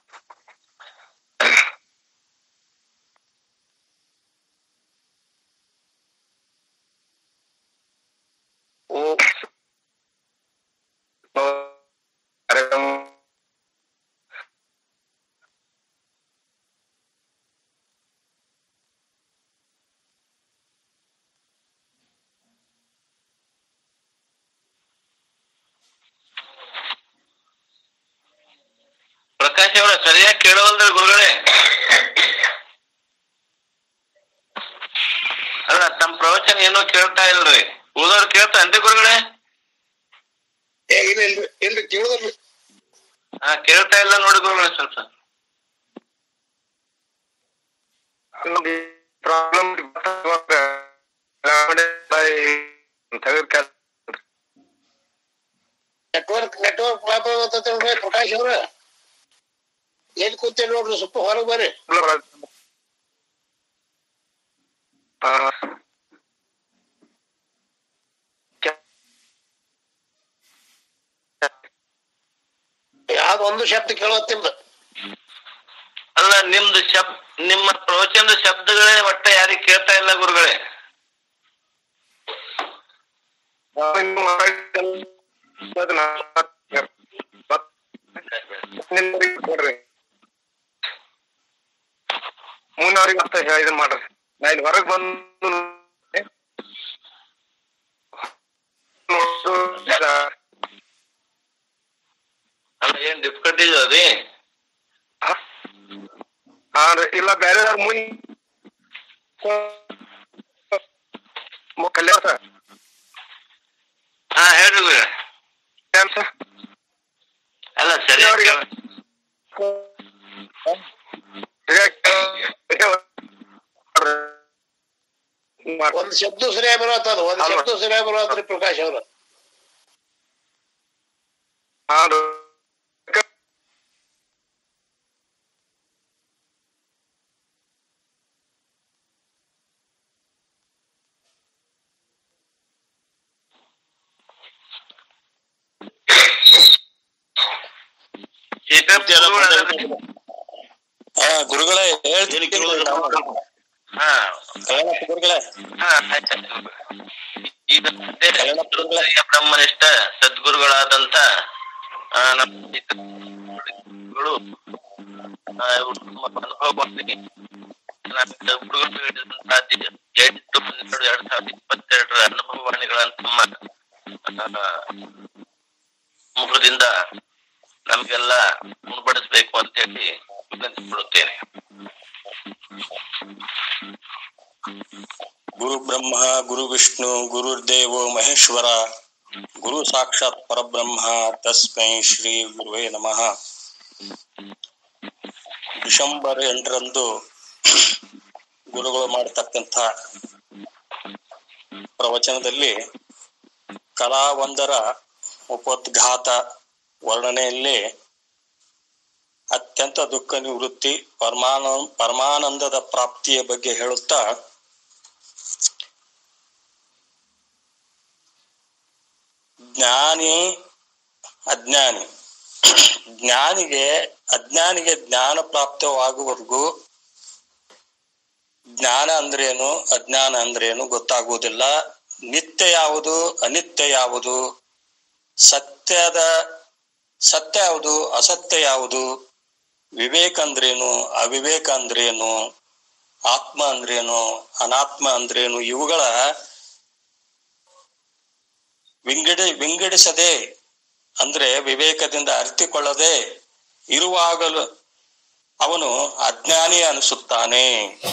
ಓಂ ಪ್ರಕಾಶ್ ಅವರ ಸರಿಯಾಗಿ ಕೇಳವಲ್ರಿ ಗುರುಗಳೇ? ಅಲ್ಲ, ತಮ್ಮ ಪ್ರವಚನ ಏನೋ ಕೇಳ್ತಾ ಇಲ್ರಿ. ಉಳಿದವ್ರು ಕೇಳ್ತಾ ಅಂತೆ ಗುರುಗಳೇ? ಇಲ್ರಿ ಕೇಳುದ್ರಿ. ಹಾ, ಕೇಳ್ತಾ ಇಲ್ಲ ನೋಡಿ ಗುರುಗಳೇ. ಸ್ವಲ್ಪ ಪ್ರಾಬ್ಲಮ್ ನೆಟ್ವರ್ಕ್ ನೆಟ್ವರ್ಕ್ ಪ್ರಾಬ್ಲಮ್ ಅಂತ ಪ್ರಕಾಶ್ ಅವ್ರ ಏನ್ ಕೂತೇಳಿ ನೋಡ್ರಿ, ಸ್ವಲ್ಪ ಹೊರಗೆ ಬರ್ರಿ. ಯಾವ್ದು ಒಂದು ಶಬ್ದ ಕೇಳತ್ತಿಲ್ಲ. ಅಲ್ಲ, ನಿಮ್ದು ಶಬ್ದ, ನಿಮ್ಮ ಪ್ರವಚನದ ಶಬ್ದಗಳೇ ಒಟ್ಟ ಯಾರಿಗೆ ಕೇಳ್ತಾ ಇಲ್ಲ ಗುರುಗಳೇ. ಮೂನವ್ರಿಗೆ ಅಂತ ಇದನ್ ಮಾಡ್ರಿ. ನಾ ಇಲ್ಲಿ ಹೊರಗ್ ಬಂದು ಅಲ್ಲ, ಏನ್ ಡಿಫಿಕಲ್ಟೀಸ್ ಅದ್ರಿ? ಹಾ ರೀ, ಇಲ್ಲ ಬೇರೆದವ್ರ ಮುಂದ್ ಕಲ್ಯಾಣ ಸರ್. ಹಾ ಹೇಳ್ರಿ ಗುರುಗಳೇ. ಅಲ್ಲ, ಸರಿ ಒಂದ್ ಶಬ್ದ ಸರಿಯಾಗಿ ಬರತ್ತದ, ಒಂದ್ ಶಬ್ದ ಸರಿಯಾಗಿ ಬರತ್ರಿ ಪ್ರಕಾಶ್ ಅವ್ರ. ಗುರುಗಳೇ ಹೇಳ್ತೀನಿ. ಹಾ ಗುರುಗಳೇ ಈಗ ಬ್ರಹ್ಮನಿಷ್ಠ ಸದ್ಗುರುಗಳಾದಂತ ನಮ್ಮ ಅನುಭವ ಎಂಟು ಹನ್ನೆರಡು ಎರಡ್ ಸಾವಿರದ ಇಪ್ಪತ್ತೆರಡರ ಅನುಭವ ಮುಖದಿಂದ ನಮ್ಗೆಲ್ಲ ಮುನ್ಬಡಿಸ್ಬೇಕು ಅಂತ ಹೇಳಿ ವಿನಂತಿಸಿಕೊಳ್ಳುತ್ತೇನೆ. ಗುರು ಬ್ರಹ್ಮ ಗುರು ವಿಷ್ಣು ಗುರುರ್ದೇವೋ ಮಹೇಶ್ವರ ಗುರು ಸಾಕ್ಷಾತ್ ಪರಬ್ರಹ್ಮ ತಸ್ಮೈ ಶ್ರೀ ಗುರುವೇ ನಮಃ. ಡಿಸೆಂಬರ್ ಎಂಟರಂದು ಗುರುಗಳು ಮಾಡತಕ್ಕಂಥ ಪ್ರವಚನದಲ್ಲಿ ಕಲಾವೊಂದರ ಉಪೋದ್ಘಾತ ವರ್ಣನೆಯಲ್ಲಿ ಅತ್ಯಂತ ದುಃಖ ನಿವೃತ್ತಿ ಪರಮಾನ ಪರಮಾನಂದದ ಪ್ರಾಪ್ತಿಯ ಬಗ್ಗೆ ಹೇಳುತ್ತಾ ಜ್ಞಾನಿ ಅಜ್ಞಾನಿ ಜ್ಞಾನಿಗೆ ಅಜ್ಞಾನಿಗೆ ಜ್ಞಾನ ಪ್ರಾಪ್ತವಾಗುವವರೆಗೂ ಜ್ಞಾನ ಅಂದ್ರೇನು ಅಜ್ಞಾನ ಅಂದ್ರೇನು ಗೊತ್ತಾಗುವುದಿಲ್ಲ. ನಿತ್ಯ ಯಾವುದು ಅನಿತ್ಯ ಯಾವುದು, ಸತ್ಯದ ಸತ್ಯ ಯಾವುದು ಅಸತ್ಯ ಯಾವುದು, ವಿವೇಕ ಅಂದ್ರೇನು ಅವಿವೇಕ ಅಂದ್ರೇನು, ಆತ್ಮ ಅಂದ್ರೇನು ಅನಾತ್ಮ ಅಂದ್ರೇನು, ಇವುಗಳ ವಿಂಗಡ ವಿಂಗಡಿಸದೆ ಅಂದ್ರೆ ವಿವೇಕದಿಂದ ಅರಿತುಕೊಳ್ಳದೆ ಇರುವಾಗಲೂ ಅವನು ಅಜ್ಞಾನಿ ಅನಿಸುತ್ತಾನೆ.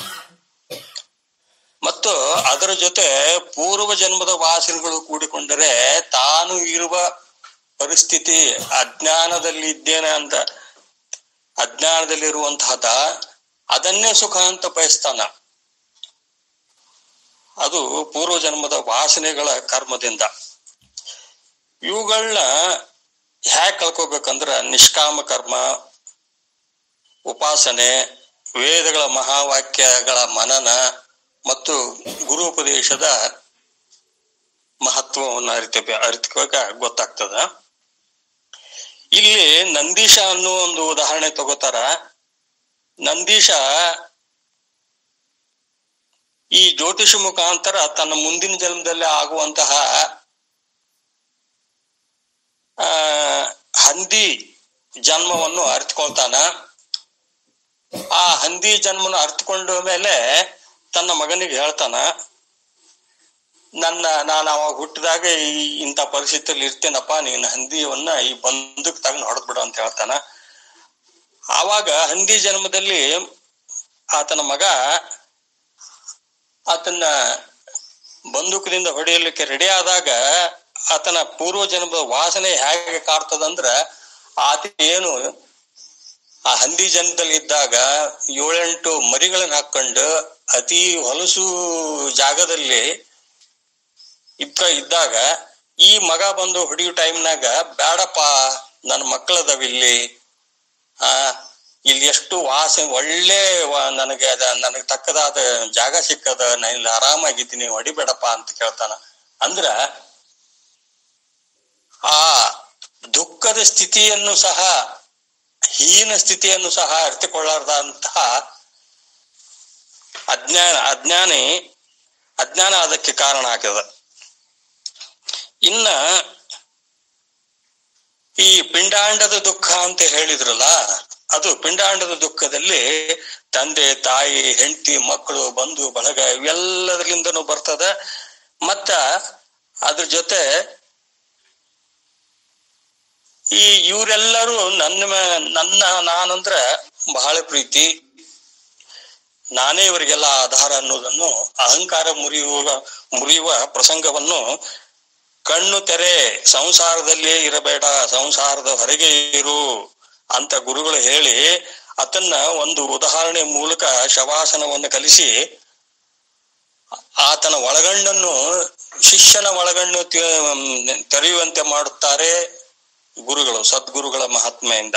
ಮತ್ತು ಅದರ ಜೊತೆ ಪೂರ್ವ ಜನ್ಮದ ವಾಸನೆಗಳು ಕೂಡಿಕೊಂಡರೆ ತಾನು ಇರುವ ಪರಿಸ್ಥಿತಿ ಅಜ್ಞಾನದಲ್ಲಿ ಇದ್ದೇನೆ ಅಂತ ಅಜ್ಞಾನದಲ್ಲಿರುವಂತಹದ ಅದನ್ನೇ ಸುಖ ಅಂತ ಬಯಸ್ತಾನ. ಅದು ಪೂರ್ವ ಜನ್ಮದ ವಾಸನೆಗಳ ಕರ್ಮದಿಂದ. ಇವುಗಳನ್ನ ಹ್ಯಾಕ್ ಕಳ್ಕೋಬೇಕಂದ್ರ ನಿಷ್ಕಾಮ ಕರ್ಮ, ಉಪಾಸನೆ, ವೇದಗಳ ಮಹಾವಾಕ್ಯಗಳ ಮನನ ಮತ್ತು ಗುರು ಉಪದೇಶದ ಮಹತ್ವವನ್ನು ಅರಿತ ಅರಿತುವಾಗ ಗೊತ್ತಾಗ್ತದ. ಇಲ್ಲಿ ನಂದೀಶ ಅನ್ನೋ ಒಂದು ಉದಾಹರಣೆ ತಗೋತಾರ. ನಂದೀಶ ಈ ಜ್ಯೋತಿಷ ಮುಖಾಂತರ ತನ್ನ ಮುಂದಿನ ಜನ್ಮದಲ್ಲಿ ಆಗುವಂತಹ ಆ ಹಂದಿ ಜನ್ಮವನ್ನು ಅರಿತುಕೊಳ್ತಾನ. ಆ ಹಂದಿ ಜನ್ಮನ ಅರಿತುಕೊಂಡ ಮೇಲೆ ತನ್ನ ಮಗನಿಗೆ ಹೇಳ್ತಾನ, ನನ್ನ ನಾನು ಅವಾಗ ಹುಟ್ಟಿದಾಗ ಈ ಇಂಥ ಪರಿಸ್ಥಿತಿಯಲ್ಲಿ ಇರ್ತೇನಪ್ಪ, ನೀನ್ ಹಂದಿಯವನ್ನ ಈ ಬಂದೂಕ್ ತಗೊಂಡು ಹೊಡೆದ್ ಬಿಡು ಅಂತ ಹೇಳ್ತಾನ. ಆವಾಗ ಹಂದಿ ಜನ್ಮದಲ್ಲಿ ಆತನ ಮಗ ಆತನ ಬಂದೂಕದಿಂದ ಹೊಡೆಯಲಿಕ್ಕೆ ರೆಡಿ ಆದಾಗ ಆತನ ಪೂರ್ವ ಜನ್ಮದ ವಾಸನೆ ಹೇಗೆ ಕಾಡ್ತದಂದ್ರ, ಆತ ಏನು ಆ ಹಂದಿ ಜನ್ಮದಲ್ಲಿ ಇದ್ದಾಗ ಏಳೆಂಟು ಮರಿಗಳನ್ನ ಹಾಕೊಂಡು ಅತಿ ಹೊಲಸು ಜಾಗದಲ್ಲಿ ಇದ್ದ ಇದ್ದಾಗ ಈ ಮಗ ಬಂದು ಹೊಡಿಯೋ ಟೈಮ್ನಾಗ ಬೇಡಪ್ಪ ನನ್ನ ಮಕ್ಕಳದವಿಲ್ಲಿ, ಆ ಇಲ್ಲಿ ಎಷ್ಟು ವಾಸನೆ ಒಳ್ಳೆ ನನಗೆ ಅದ ನನಗೆ ತಕ್ಕದಾದ ಜಾಗ ಸಿಕ್ಕದ, ನಾನು ಇಲ್ಲಿ ಆರಾಮಾಗಿದ್ದೀನಿ, ಹೊಡಿಬೇಡಪ್ಪ ಅಂತ ಕೇಳ್ತಾನ. ಅಂದ್ರ ಆ ದುಃಖದ ಸ್ಥಿತಿಯನ್ನು ಸಹ ಹೀನ ಸ್ಥಿತಿಯನ್ನು ಸಹ ಅರಿತುಕೊಳ್ಳಾರ್ದಂತಹ ಅಜ್ಞಾನ ಅಜ್ಞಾನಿ ಅಜ್ಞಾನ ಅದಕ್ಕೆ ಕಾರಣ ಆಗ್ಯದ. ಇನ್ನ ಈ ಪಿಂಡಾಂಡದ ದುಃಖ ಅಂತ ಹೇಳಿದ್ರಲ್ಲ, ಅದು ಪಿಂಡಾಂಡದ ದುಃಖದಲ್ಲಿ ತಂದೆ ತಾಯಿ ಹೆಂಡತಿ ಮಕ್ಕಳು ಬಂಧು ಬಳಗ ಇವೆಲ್ಲದರಿಂದನೂ ಬರ್ತದ. ಮತ್ತ ಅದ್ರ ಜೊತೆ ಈ ಇವರೆಲ್ಲರೂ ನನ್ನ ನನ್ನ ನಾನಂದ್ರ ಬಹಳ ಪ್ರೀತಿ, ನಾನೇ ಇವರಿಗೆಲ್ಲ ಆಧಾರ ಅನ್ನೋದನ್ನು ಅಹಂಕಾರ ಮುರಿಯುವ ಮುರಿಯುವ ಪ್ರಸಂಗವನ್ನು ಕಣ್ಣು ತೆರೆ, ಸಂಸಾರದಲ್ಲೇ ಇರಬೇಡ, ಸಂಸಾರದ ಹೊರಗೆ ಇರು ಅಂತ ಗುರುಗಳು ಹೇಳಿ ಅದನ್ನ ಒಂದು ಉದಾಹರಣೆ ಮೂಲಕ ಶವಾಸನವನ್ನು ಕಲಿಸಿ ಆತನ ಒಳಗಣ್ಣನ್ನು ಶಿಷ್ಯನ ಒಳಗಣ್ಣು ತೆರೆಯುವಂತೆ ಮಾಡುತ್ತಾರೆ ಗುರುಗಳು, ಸದ್ಗುರುಗಳ ಮಹಾತ್ಮೆಯಿಂದ.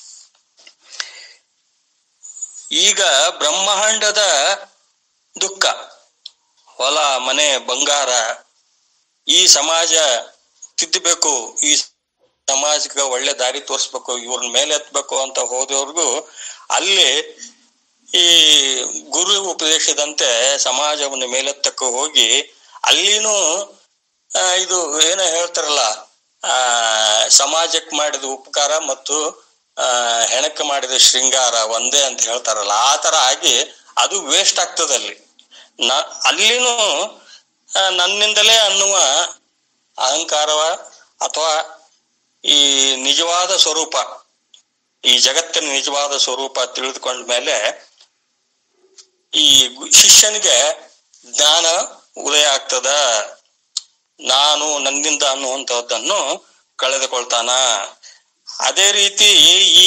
ಈಗ ಬ್ರಹ್ಮಾಂಡದ ದುಃಖ, ಹೊಲ ಮನೆ ಬಂಗಾರ, ಈ ಸಮಾಜ ತಿದ್ದಬೇಕು, ಈ ಸಮಾಜಕ್ಕೆ ಒಳ್ಳೆ ದಾರಿ ತೋರಿಸ್ಬೇಕು, ಇವ್ರನ್ನ ಮೇಲೆ ಎತ್ತಬೇಕು ಅಂತ ಹೋದವ್ರಿಗೂ ಅಲ್ಲಿ ಈ ಗುರು ಉಪದೇಶದಂತೆ ಸಮಾಜವನ್ನು ಮೇಲೆತ್ತಕ್ಕೆ ಹೋಗಿ ಅಲ್ಲಿನೂ ಇದು ಏನೋ ಹೇಳ್ತಾರಲ್ಲ, ಆ ಸಮಾಜಕ್ಕೆ ಮಾಡಿದ ಉಪಕಾರ ಮತ್ತು ಆ ಹೆಣಕ್ಕೆ ಮಾಡಿದ ಶೃಂಗಾರ ಒಂದೇ ಅಂತ ಹೇಳ್ತಾರಲ್ಲ, ಆ ತರ ಆಗಿ ಅದು ವೇಸ್ಟ್ ಆಗ್ತದಲ್ಲಿ. ನ ಅಲ್ಲಿನೂ ನನ್ನಿಂದಲೇ ಅನ್ನುವ ಅಹಂಕಾರವ ಅಥವಾ ಈ ನಿಜವಾದ ಸ್ವರೂಪ, ಈ ಜಗತ್ತಿನ ನಿಜವಾದ ಸ್ವರೂಪ ತಿಳಿದುಕೊಂಡ ಮೇಲೆ ಈ ಶಿಷ್ಯನಿಗೆ ಜ್ಞಾನ ಉದಯ ಆಗ್ತದ. ನಾನು ನನ್ನಿಂದ ಅನ್ನುವಂಥದ್ದನ್ನು ಕಳೆದುಕೊಳ್ತಾನ. ಅದೇ ರೀತಿ ಈ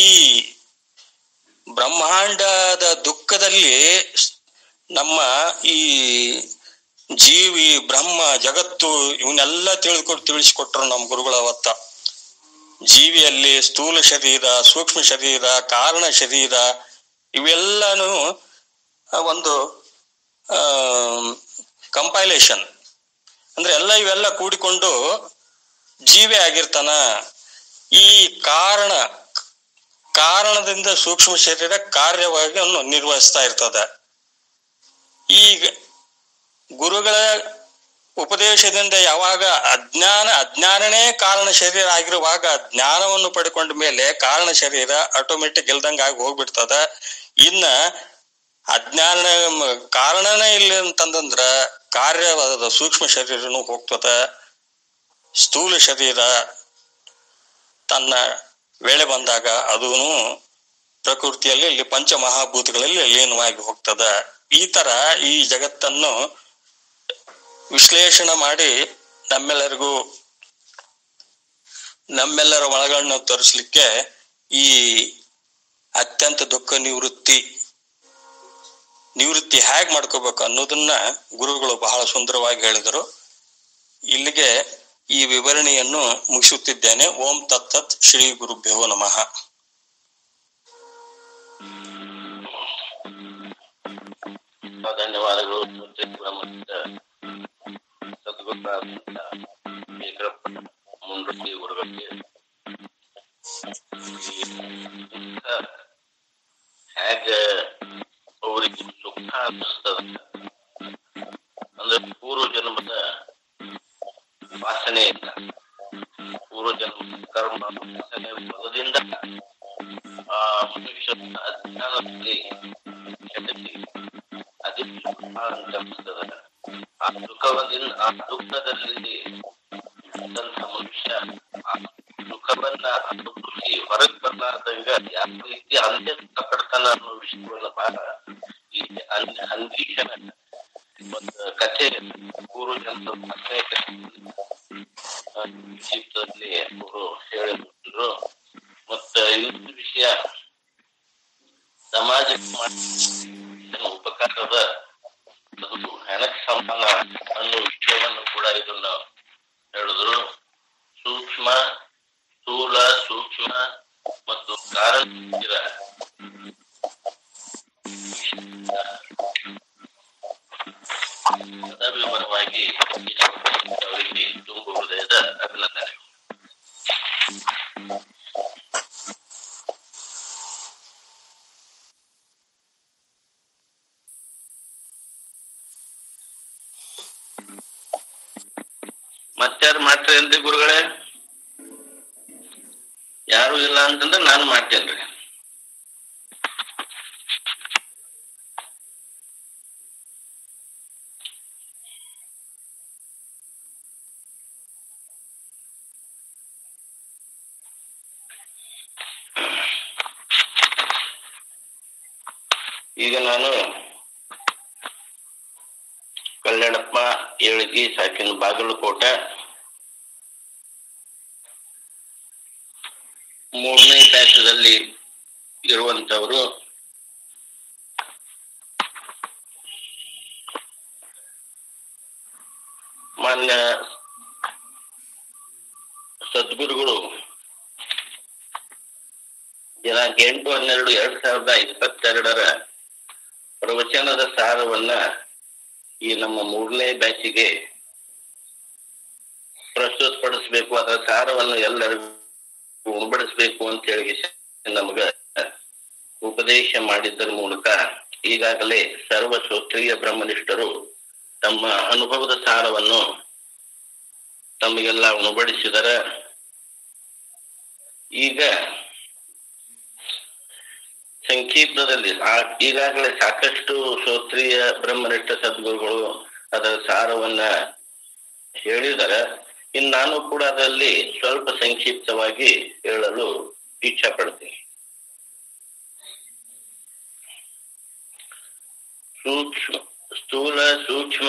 ಬ್ರಹ್ಮಾಂಡದ ದುಃಖದಲ್ಲಿ ನಮ್ಮ ಈ ಜೀವಿ, ಬ್ರಹ್ಮ, ಜಗತ್ತು ಇವನ್ನೆಲ್ಲ ತಿಳಿದುಕೊಟ್ಟು ತಿಳಿಸಿಕೊಟ್ರು ನಮ್ಮ ಗುರುಗಳ ಅವತ್ತ. ಜೀವಿಯಲ್ಲಿ ಸ್ಥೂಲ ಶರೀರ, ಸೂಕ್ಷ್ಮ ಶರೀರ, ಕಾರಣ ಶರೀರ ಇವೆಲ್ಲನೂ ಒಂದು ಆ ಕಂಪೈಲೇಷನ್ ಅಂದ್ರೆ ಎಲ್ಲ ಇವೆಲ್ಲ ಕೂಡಿಕೊಂಡು ಜೀವಿ ಆಗಿರ್ತಾನ. ಈ ಕಾರಣ ಕಾರಣದಿಂದ ಸೂಕ್ಷ್ಮ ಶರೀರ ಕಾರ್ಯವಾಗಿ ನಿರ್ವಹಿಸ್ತಾ ಇರ್ತದ. ಈಗ ಗುರುಗಳ ಉಪದೇಶದಿಂದ ಯಾವಾಗ ಅಜ್ಞಾನ ಅಜ್ಞಾನನೇ ಕಾರಣ ಶರೀರ ಆಗಿರುವಾಗ ಜ್ಞಾನವನ್ನು ಪಡ್ಕೊಂಡ ಮೇಲೆ ಕಾರಣ ಶರೀರ ಆಟೋಮೆಟಿಕ್ ಇಲ್ದಂಗ ಆಗಿ ಹೋಗ್ಬಿಡ್ತದ. ಇನ್ನ ಅಜ್ಞಾನ ಕಾರಣನೇ ಇಲ್ಲ ಅಂತಂದ್ರ ಕಾರ್ಯವಾದ ಸೂಕ್ಷ್ಮ ಶರೀರನು ಹೋಗ್ತದ. ಸ್ಥೂಲ ಶರೀರ ತನ್ನ ವೇಳೆ ಬಂದಾಗ ಅದೂ ಪ್ರಕೃತಿಯಲ್ಲಿ ಇಲ್ಲಿ ಪಂಚಮಹಾಭೂತಗಳಲ್ಲಿ ಲೀನವಾಗಿ ಹೋಗ್ತದ. ಈ ತರ ಈ ಜಗತ್ತನ್ನು ವಿಶ್ಲೇಷಣೆ ಮಾಡಿ ನಮ್ಮೆಲ್ಲರಿಗೂ ನಮ್ಮೆಲ್ಲರ ಒಳಗಳನ್ನು ತೋರಿಸ್ಲಿಕ್ಕೆ ಈ ಅತ್ಯಂತ ದುಃಖ ನಿವೃತ್ತಿ ನಿವೃತ್ತಿ ಹೇಗ್ ಮಾಡ್ಕೋಬೇಕು ಅನ್ನೋದನ್ನ ಗುರುಗಳು ಬಹಳ ಸುಂದರವಾಗಿ ಹೇಳಿದರು. ಇಲ್ಲಿಗೆ ಈ ವಿವರಣೆಯನ್ನು ಮುಗಿಸುತ್ತಿದ್ದೇನೆ. ಓಂ ತತ್ತತ್ ಶ್ರೀ ಗುರುಭ್ಯೋ ನಮಃ. ಧನ್ಯವಾದಗಳು. ಮುಂದೆ ಗುರುಗಳಿಗೆ ಹೇಗ ಅವರಿಗೆ ಸುಖ ಅನ್ನಿಸ್ತದ ಅಂದ್ರೆ ಪೂರ್ವ ಜನ್ಮದ ವಾಸನೆಯಿಂದ, ಪೂರ್ವ ಜನ್ಮದ ಕರ್ಮ ವಾಸನೆ ಪದದಿಂದ ಆ ಮನುಷ್ಯನ ಅಜ್ಞಾನದಲ್ಲಿ ಕೆಡಸಿ ಅದೇ ಸುಖ ಅಂತ ಅನಿಸ್ತದ. ಆ ಸುಖದಿಂದ ಆ ದುಃಖದಲ್ಲಿ ಮನುಷ್ಯ ಆ ಸುಖವನ್ನ ಅನುಭವಿಸಿ ಹೊರಗೆ ಬರ್ಲಾರ್ದಂಗ ಯಾವ ರೀತಿ ಅಂತ್ಯ ಸುಖ ಪಡ್ತಾನ ಅನ್ನೋ ವಿಷಯವನ್ನ ಬಹಳ ಈ ಅಂದೀಶನ ಒಂದು ಕಥೆ ಪೂರ್ವ ಜನ್ಮದ ಜೀವಿತದಲ್ಲಿ ಅವರು ಹೇಳಿದ್ರು. ಮತ್ತ ಇನ್ನೊಂದು ವಿಷಯ, ಸಮಾಜಕ್ಕೆ ಉಪಕಾರದ ಅದು ಹೆಣಕ್ ಸಮಾನ ಅನ್ನೋ ವಿಷಯವನ್ನು ಕೂಡ ಇದನ್ನ ಹೇಳಿದ್ರು. ಸೂಕ್ಷ್ಮ, ಸ್ಥೂಲ, ಸೂಕ್ಷ್ಮ ಮತ್ತು ಕಾರಣ ವಿವರವಾಗಿ ಅವರಿಗೆ ತುಂಬ ಹೃದಯದ ಅಭಿನಂದನೆ. ಮತ್ತಾರು ಮಾಡ್ತಾರೆ ಅಂತ ಗುರುಗಳೇ? ಯಾರು ಇಲ್ಲ ಅಂತಂದ್ರೆ ನಾನು ಮಾಡ್ತೇನ್ರಿ. ಈಗ ನಾನು ಕಲ್ಯಾಣಪ್ಪ ಏಳಗಿ ಸಾಕಿನ ಬಾಗಲಕೋಟೆ ಮೂರನೇ ಬ್ಯಾಚದಲ್ಲಿ ಇರುವಂತವರು. ಮಾನ್ಯ ಸದ್ಗುರುಗಳು ದಿನಾಂಕ ಎಂಟು ಹನ್ನೆರಡು ಎರಡ್ ಸಾವಿರದ ಇಪ್ಪತ್ತೆರಡರ ಪ್ರವಚನದ ಸಾರವನ್ನ ಈ ನಮ್ಮ ಮೂರನೇ ಬ್ಯಾಚಿಗೆ ಪ್ರಸ್ತುತಪಡಿಸ್ಬೇಕು, ಅದರ ಸಾರವನ್ನು ಎಲ್ಲರಿಗೂ ಉಣಬಡಿಸ್ಬೇಕು ಅಂತ ಹೇಳಿ ನಮಗ ಉಪದೇಶ ಮಾಡಿದ್ದರ ಮೂಲಕ ಈಗಾಗಲೇ ಸರ್ವ ಶ್ರೋತ್ರಿಯ ಬ್ರಹ್ಮನಿಷ್ಠರು ತಮ್ಮ ಅನುಭವದ ಸಾರವನ್ನು ತಮಗೆಲ್ಲ ಉಣಬಡಿಸಿದರ. ಈಗ ಸಂಕ್ಷಿಪ್ತದಲ್ಲಿ ಈಗಾಗಲೇ ಸಾಕಷ್ಟು ಶ್ರೋತ್ರಿಯ ಬ್ರಹ್ಮನಿಷ್ಠ ಸದ್ಗುರುಗಳು ಅದರ ಸಾರವನ್ನ ಹೇಳಿದರೆ ಇನ್ನು ನಾನು ಕೂಡ ಅದರಲ್ಲಿ ಸ್ವಲ್ಪ ಸಂಕ್ಷಿಪ್ತವಾಗಿ ಹೇಳಲು ಇಚ್ಛೆ ಪಡ್ತೀನಿ. ಸೂಕ್ಷ್ಮ ಸ್ಥೂಲ ಸೂಕ್ಷ್ಮ